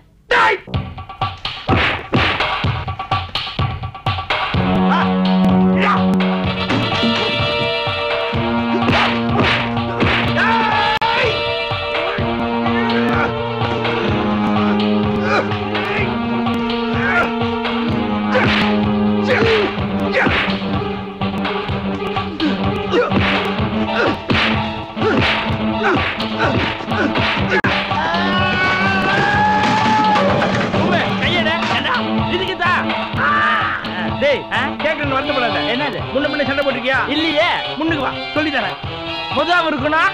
Speaker 6: என்னது முன்ன முன்ன சண்டை போட்டிருக்கியா? இல்லையே. முன்னுக்கு வா, சொல்லி தரேன். முதல் இருக்கணும்.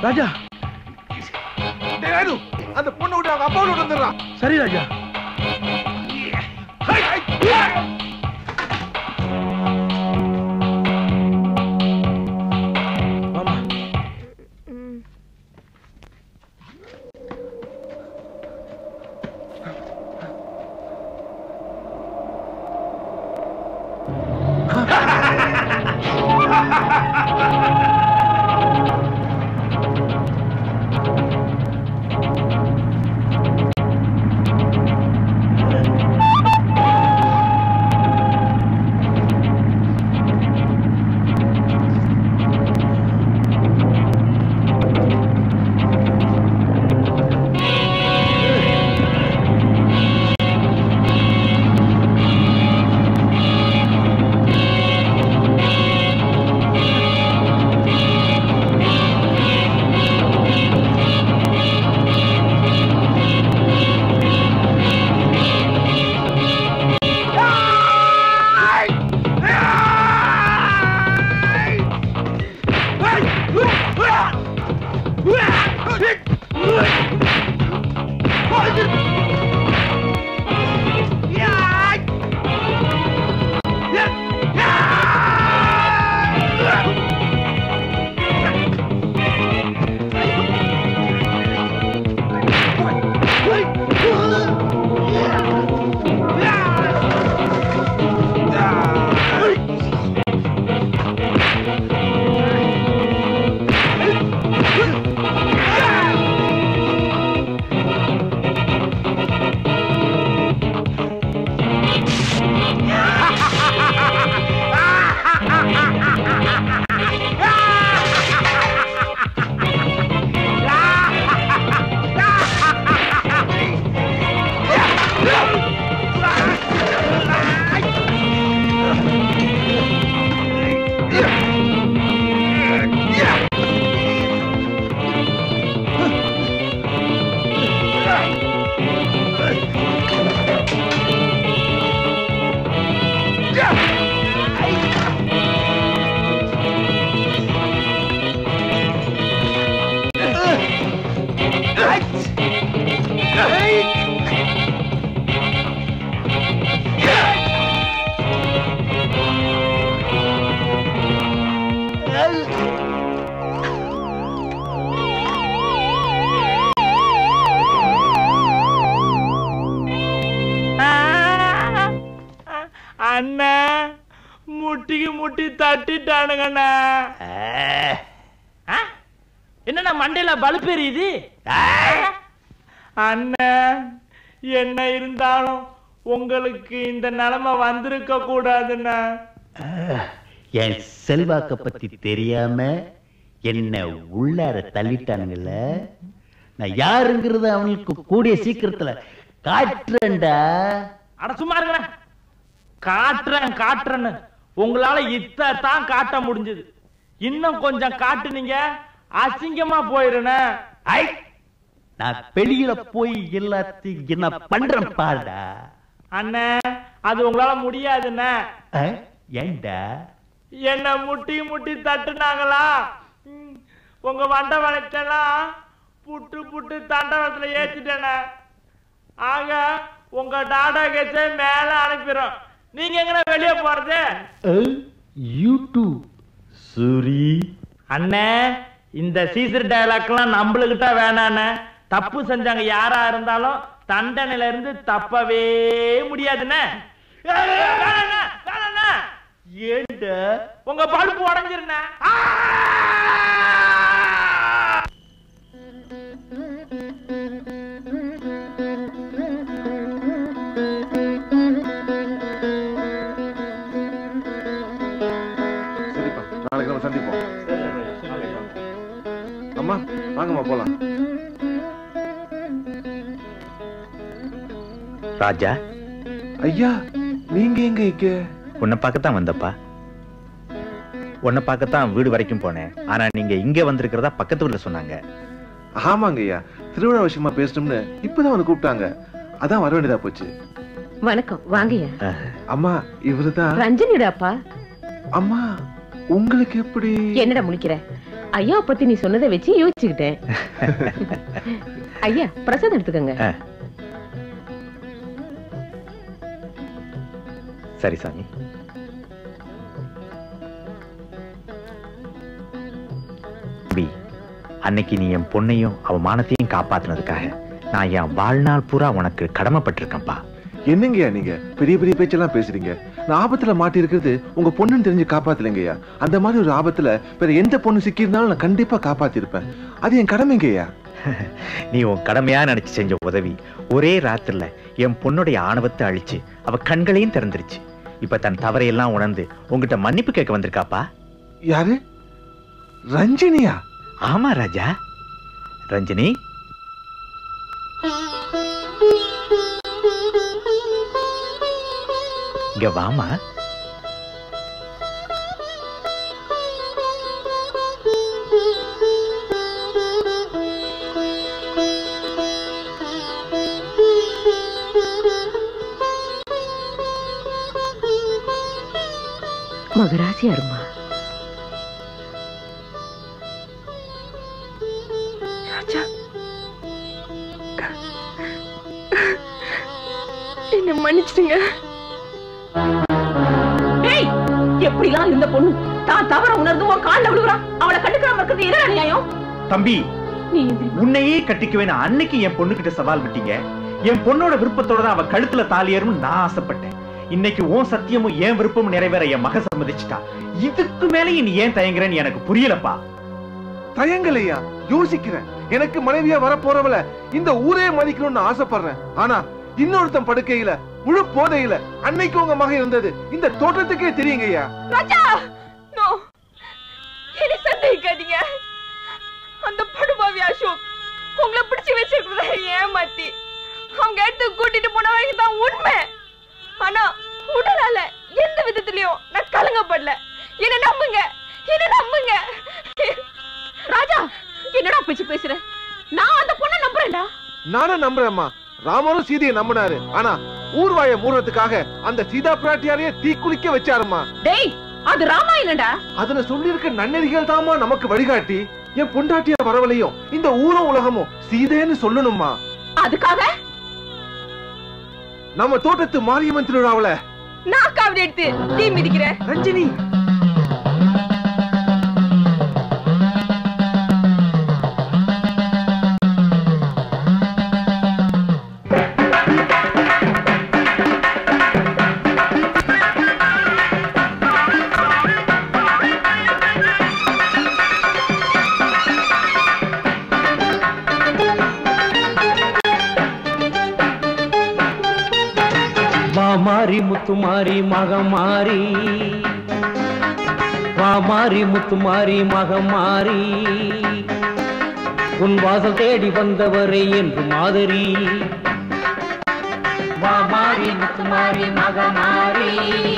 Speaker 10: ராஜா
Speaker 5: வேணு அந்த பொண்ணு விட்டு அவங்க அப்பா விட்டு வந்துடுறான்.
Speaker 10: சரி ராஜா.
Speaker 6: அண்ணா முட்டிக்கு முட்டி தட்டிட்டானுங்கண்ணா. என்னண்ணா மண்டையில பல்ப் எரியுது? அண்ணா என்ன இருந்தாலும் உங்களுக்கு இந்த நிலைமை வந்திருக்க கூடாதுண்ணா.
Speaker 22: என் செல்வாக்க பத்தி தெரியாம என்ன உள்ளார தள்ளிட்டானுங்கல்ல, நான் யாருங்கிறத அவனுக்கு கூடிய சீக்கிரத்துல காட்டுறேன்டா.
Speaker 6: அட சும்மா இருங்க, காட்டுறேன் காட்டுறேன்னு உங்களால இத்தான் காட்ட முடிஞ்சது. இன்னும் கொஞ்சம் காட்டுனீங்க அசிங்கமா போயிருன.
Speaker 22: ஐ நான் வெளியில போய் எல்லாத்தையும் என்ன பண்றேன் பாருடா.
Speaker 6: அண்ணே அது உங்களால முடியாதுண்ணே.
Speaker 22: ஏண்டா?
Speaker 6: என்ன முட்டி முட்டி தட்டுனாங்களா, உங்க வண்ட வளைச்செல்லாம் புட்டு புட்டு தண்டவளத்துல ஏத்திட்டேன. ஆக உங்க டாடா கேஸை மேல அனுப்பிடும். நீங்க எங்க வெளியே போறது?
Speaker 22: யூடியூப் சூரி
Speaker 6: அண்ணே இந்த சீசர் டயலாக்லாம் நம்மளுக்கிட்ட வேணாண்ணே. தப்பு செஞ்சாங்க யாரா இருந்தாலும் தண்டனையில இருந்து தப்பவே முடியாதுண்ணே. ஏண்ட உங்க பழுப்பு உடஞ்சிருண்ண.
Speaker 5: சரிப்பா, நாளைக்கு நம்ம சந்திப்போம். அம்மா வாங்கம்மா போலாம்.
Speaker 21: ராஜா
Speaker 5: ஐயா, நீங்க எங்க இங்க?
Speaker 21: உன்னை பார்க்கத்தான் வந்தப்பா. உன்னை பார்க்கத்தான் வீடு வரைக்கும் போனேன். ஆனா நீங்க இங்க வந்திருக்கிறதா பக்கத்து வீட்டுல சொன்னாங்க.
Speaker 5: ஆமாங்க ஐயா, திருவிழா விஷயமா பேசணும்னு இப்பதான் வந்து கூப்பிட்டாங்க. அதான் வர வேண்டியதா போச்சு.
Speaker 3: வணக்கம், வாங்கய்யா.
Speaker 5: அம்மா இவருதான்
Speaker 3: ரஞ்சனியோட அப்பா.
Speaker 5: அம்மா உங்களுக்கு எப்படி?
Speaker 3: என்னடா முழிக்கிற? ஐயா பத்தி நீ சொன்னதை வச்சு யோசிச்சுக்கிட்டேன். ஐயா பிரசாதம் எடுத்துக்கங்க.
Speaker 21: சரி சாமி. அன்னைக்கு நீ என் பொண்ணையும் அவ மானத்தையும் காப்பாத்தினதுக்காக நான் என் வாழ்நாள் பூரா உனக்கு கடமைப்பட்டிருக்கேன்ப்பா.
Speaker 5: என்னங்கய்யா நீங்க பெரிய பெரிய பேச்செல்லாம் பேசுறீங்க? நான் ஆபத்துல மாட்டி இருக்கிறது உங்க பொண்ணுன்னு தெரிஞ்சு காப்பாத்தலைங்கய்யா. அந்த மாதிரி ஒரு ஆபத்துல வேற எந்த பொண்ணு சிக்கி இருந்தாலும் நான் கண்டிப்பா காப்பாத்திருப்பேன். அது என் கடமைங்கய்யா.
Speaker 21: நீ உன் கடமையா நினைச்சு செஞ்ச உதவி ஒரே ராத்திரில என் பொண்ணுடைய ஆணவத்தை அழிச்சு அவ கண்களையும் திறந்துருச்சு. இப்ப தன் தவறையெல்லாம் உணர்ந்து உங்ககிட்ட மன்னிப்பு கேட்க வந்திருக்காப்பா.
Speaker 5: யாரு? ரஞ்சினியா?
Speaker 21: ஆமா ராஜா. ரஞ்சினி, இங்க வாமா.
Speaker 3: மகராசி அருமா.
Speaker 7: ராஜா, என்ன மன்னிச்சிடுங்க.
Speaker 3: எப்படிலாம் இருந்த பொண்ணு தான் தவற உணர்ந்தும் கால்ல விழுறா. அவளை கண்டுக்காம இருக்கிறது என்ன நியாயம்?
Speaker 21: தம்பி, உன்னையே கட்டிக்குவேன் அன்னைக்கு என் பொண்ணு கிட்ட சவால் விட்டீங்க. என் பொண்ணோட விருப்பத்தோட தான் அவ கழுத்துல தாலியேறும் நான் ஆசைப்பட்டேன். இன்னைக்கு உன் சத்தியமும் என் விருப்பமும் நிறைவேற என் மக சம்மதிச்சுட்டா. இதுக்கு மேலே நீ ஏன் தயங்குறேன்னு எனக்கு புரியலப்பா.
Speaker 5: தயங்கலையா? யோசிக்கிறேன். எனக்கு மனைவியா வர போறவள இந்த ஊரே மதிக்கணும்னு ஆசைப்படுறேன். ஆனா இன்னொருத்தன் படுக்கையில முழு போதையில அன்னைக்கு உங்க மகன் இருந்தது இந்த தோட்டத்துக்கே தெரியுங்கய்யா.
Speaker 7: ராஜா, நோ, என்ன சந்தேகிக்காதீங்க. அந்த படுபாவி அசோக் உங்களை பிடிச்சு வச்சிருக்கிறத ஏமாத்தி அவங்க எடுத்து கூட்டிட்டு போன வரைக்கும் தான் உண்மை. ஆனா உடலால எந்த விதத்திலயும் நான் கலங்கப்படல. என்ன நம்புங்க, என்ன நம்புங்க.
Speaker 3: ராஜா, என்னடா பேச்சு பேசுற? நான் அந்த பொண்ணை நம்புறேன்டா.
Speaker 5: நானும் நம்புறேம்மா. ராமரும் சீதையை நம்பினாரு. ஆனா ஊர்வாய மூடுறதுக்காக அந்த சீதா பிராட்டியாரையே தீக்குளிக்க வச்சாருமா.
Speaker 3: டேய், அது ராமாயணம்டா.
Speaker 5: அதுல சொல்லி இருக்க நன்னெறிகள் தாமா நமக்கு வழிகாட்டி என் பொண்டாட்டிய வரவலையும் இந்த ஊரும் உலகமும் சீதைன்னு சொல்லணுமா.
Speaker 7: அதுக்காக
Speaker 5: நம்ம தோட்டத்து மாரியம்மன் திருவிழாவுல
Speaker 7: நான் காவடி எடுத்து தீ மிதிக்கிறேன்.
Speaker 5: ரஞ்சினி,
Speaker 9: மாரி முத்துமாரி மகமாரி, வா மாரி முத்துமாரி மகமாரி, உன் வாசல் தேடி வந்தவரை என்று மாதிரி. வா மாரி முத்துமாரி மகமாரி,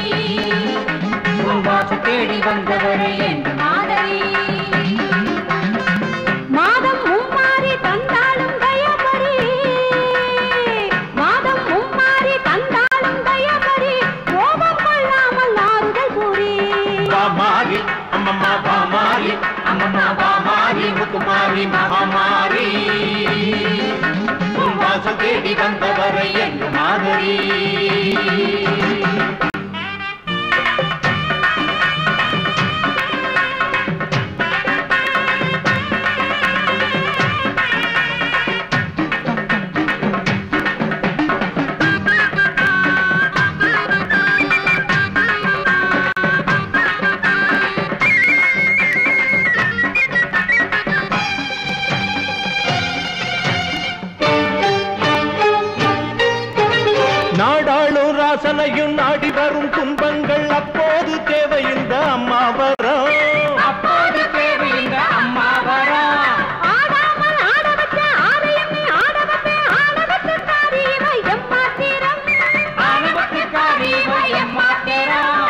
Speaker 9: உன் வாசல் தேடி வந்தவரை என்று மாதிரி.
Speaker 1: மாதம் மும்மாரி தந்தாலும் தயபரி, மாதம் மும்மாரி தந்தாலும் தயபரி, கோபம் கொள்ளாமல் ஆறுதல் கூறி.
Speaker 9: மாரி அம்மம்மா பாமாரி, அம்மம்மா பாமாரி முத்துமாரி மகமாரி, உன் வாசல் தேடி வந்தவரை என்று மாதிரி. நாடாளும் ராசனையும் நாடி வரும் துன்பங்கள் அப்போது தேவை இந்த அம்மா வரம், அப்போது தேவை இந்த அம்மா வரம்.
Speaker 1: ஆடாமல் ஆடவச்ச ஆலயம் நீ ஆடவச்ச ஆடவச்சக்காரி இவை எம்மாத்திரம்,
Speaker 9: ஆடவச்சக்காரி இவை எம்மாத்திரம்.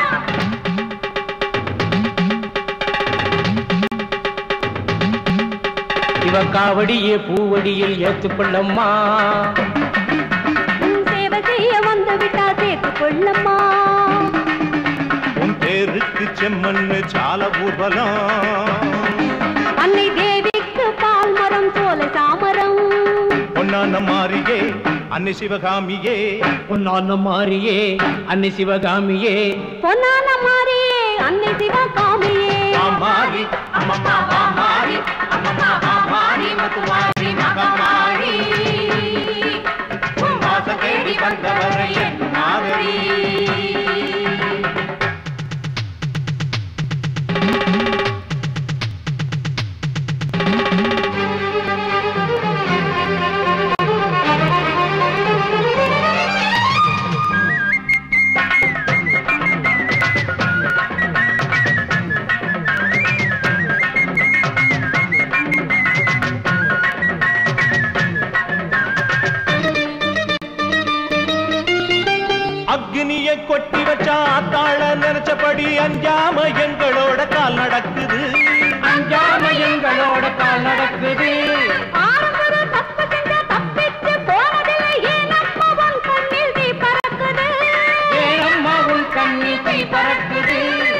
Speaker 9: இவ காவடியே பூவடியில் ஏத்துக்கொள்ளம்மா,
Speaker 1: சேவை செய்ய வந்து விட்டா சேர்த்து கொள்ளம்மா.
Speaker 19: உன் பேருக்கு செம்மண்ணு சால ஊர்வலம், பொன்னான மாரியே அன்னை சிவகாமியே
Speaker 17: பொன்னான மாரியே அன்னை சிவகாமியே
Speaker 1: பொன்னான மாரியே அன்னை சிவகாமியே
Speaker 19: மாரி அம்மம்மா மாரி அம்மம்மா மாரி முத்துமாரி மகமாரி உன் வாச தேடி வந்தவரை என் மாதிரி அக்னியை கொட்டி வச்சா தாழ நினைச்சபடி அஞ்சாம எங்களோட கால் நடக்குது
Speaker 17: அஞ்சாம எங்களோட கால் நடக்குது ஏனம்மா உன் கண்ணில் தீ பறக்குது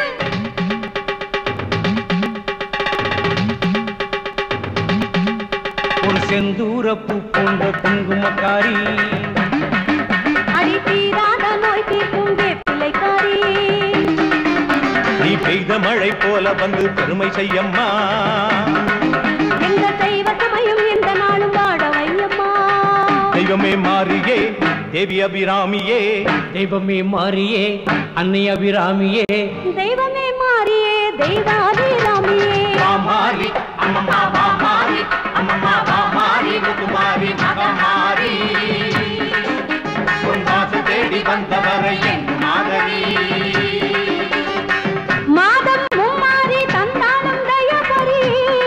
Speaker 17: ஒரு செந்தூர பூ போன்ற குங்குமக்காரி
Speaker 1: அடி தீராத நோய் தீர்க்கும் வேப்பிலைக்காரி
Speaker 19: நீ பெய்த மழை போல வந்து பெருமை செய்யம்மா
Speaker 1: எங்க தெய்வ சமயம் எந்த நாளும் வாட வையம்மா
Speaker 19: தெய்வமே மாறியே தேவி அபிராமியே
Speaker 17: தெய்வமே மாறியே அன்னை அபிராமியே
Speaker 1: தெய்வமே மாறியே தெய்வாபிராமியே
Speaker 19: மாரி அம்மம்மா மாரி அம்மம்மா மாரி முத்துமாரி மகமாரி உன் வாச தேடி வந்தவரை என் மாதிரி
Speaker 1: மாதம் மும்மாரி தந்தாலும் தயபரி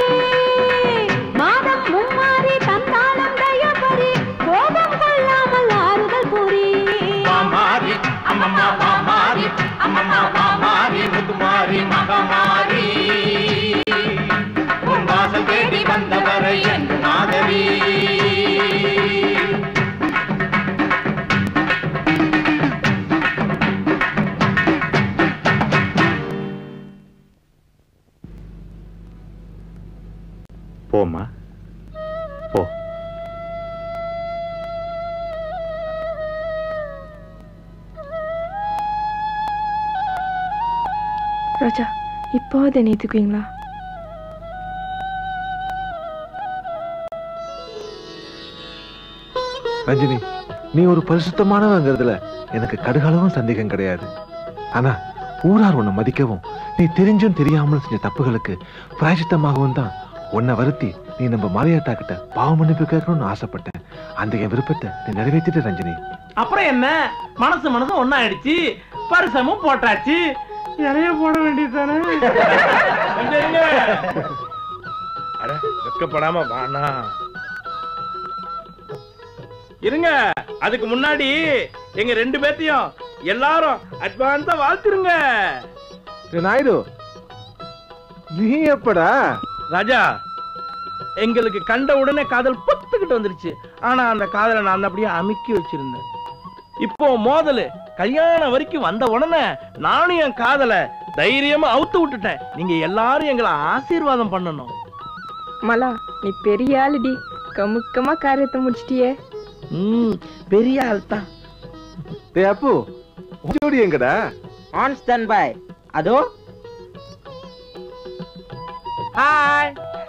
Speaker 1: மாதம் மும்மாரி தந்தாலும் தயபரி கோபம் கொள்ளாமல் ஆறுதல் புரி
Speaker 19: மாரி அம்மம்மா மாரி அம்மம்மா மாரி முத்துமாரி மகமாரி உன் வாசல் தேடி வந்தவரை என் மாதிரி
Speaker 21: போம்மா போ.
Speaker 7: ராஜா இப்போது என்னை ஏத்துக்குவீங்களா?
Speaker 5: ரஞ்சினி, நீ ஒரு பரிசுத்தமானவங்கிறதுல எனக்கு கடுகளவும் சந்தேகம் கிடையாது. ஆனா ஊரார் உன்னை மதிக்கவும் நீ தெரிஞ்சும் தெரியாமலும் செஞ்ச தப்புகளுக்கு பிராயச்சித்தமாகவும் தான் உன்னை வருத்தி நீ நம்ம மாரியாத்தா கிட்ட பாவ மன்னிப்பு கேட்கணும்னு ஆசைப்பட்டேன். அந்த என் விருப்பத்தை நீ நிறைவேற்றிட்டு ரஞ்சினி.
Speaker 6: அப்புறம் என்ன, மனசு மனசு ஒன்னா ஆயிடுச்சு, பரிசமும் போட்டாச்சு, இறைய போட வேண்டியதானே.
Speaker 4: வெக்கப்படாம வானா இருங்க. அதுக்கு முன்னாடி எங்க ரெண்டு பேத்தையும் எல்லாரும் அட்வான்ஸா வாழ்த்துருங்க.
Speaker 5: நாயுடு, நீ எப்படா?
Speaker 6: ராஜா, எங்களுக்கு கண்ட உடனே காதல் பொத்துக்கிட்டு வந்துருச்சு. ஆனா அந்த காதலை நான் அப்படியே அமுக்கி வச்சிருந்தேன். இப்போ மோதல் கல்யாணம் வரைக்கும் வந்த உடனே நானும் என் காதலை தைரியமா அவுத்து விட்டுட்டேன். நீங்க எல்லாரும் எங்களை ஆசீர்வாதம் பண்ணணும்.
Speaker 7: மலா, நீ பெரிய ஆளுடி, கமுக்கமா காரியத்தை முடிச்சிட்டியே.
Speaker 6: ம், பெரிய ஆள் தான்.
Speaker 5: டேய் அப்பு, ஜோடி எங்கடா?
Speaker 20: On stand by. அதோ
Speaker 6: ஹாய்.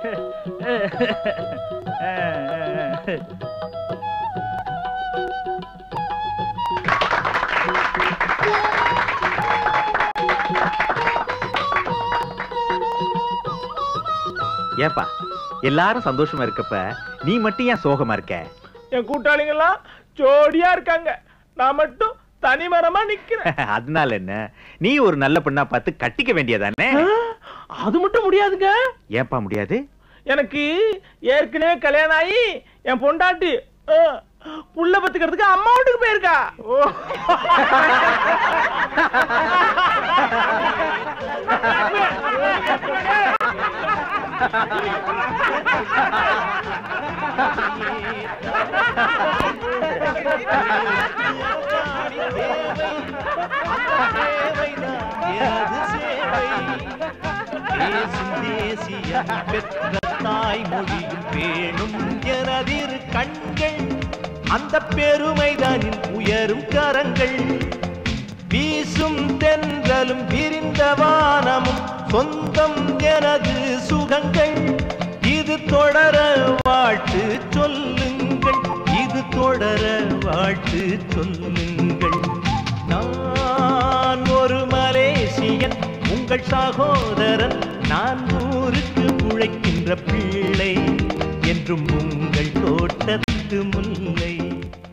Speaker 21: ஏப்பா எல்லாரும் சந்தோஷமா இருக்கப்ப நீ மட்டும் ஏன் சோகமா இருக்க?
Speaker 6: என் கூட்டாளிங்கெல்லாம் ஜோடியா இருக்காங்க, நான் மட்டும் தனிமரமா நிக்கிறேன்.
Speaker 21: அதனால என்ன, நீ ஒரு நல்ல பொண்ணா பார்த்து கட்டிக்க வேண்டியதானே?
Speaker 6: அது மட்டும் முடியாதுங்க.
Speaker 21: ஏப்பா முடியாது?
Speaker 6: எனக்கு ஏற்கனவே கல்யாணம் ஆகி என் பொண்டாட்டி அஹ், புள்ள பத்துக்கிறதுக்கு அம்மா வீட்டுக்கு போயிருக்கா.
Speaker 19: தேசியம் பெற்ற தாய்மொழியும் பேணும் எனதிரு கண்கள் அந்த பெருமைதானின் உயரும் கரங்கள் வீசும் தென்றலும் விரிந்த வானமும் சொந்தம் எனது சுகங்கள் இது தொடர வாழ்த்து சொல்லுங்கள் இது தொடர வாழ்த்து சொல்லுங்கள் நான் ஒரு மலேசியன் உங்கள் சகோதரன் நான் ஊருக்கு உழைக்கின்ற பிள்ளை என்றும் உங்கள் தோட்டத்து முல்லை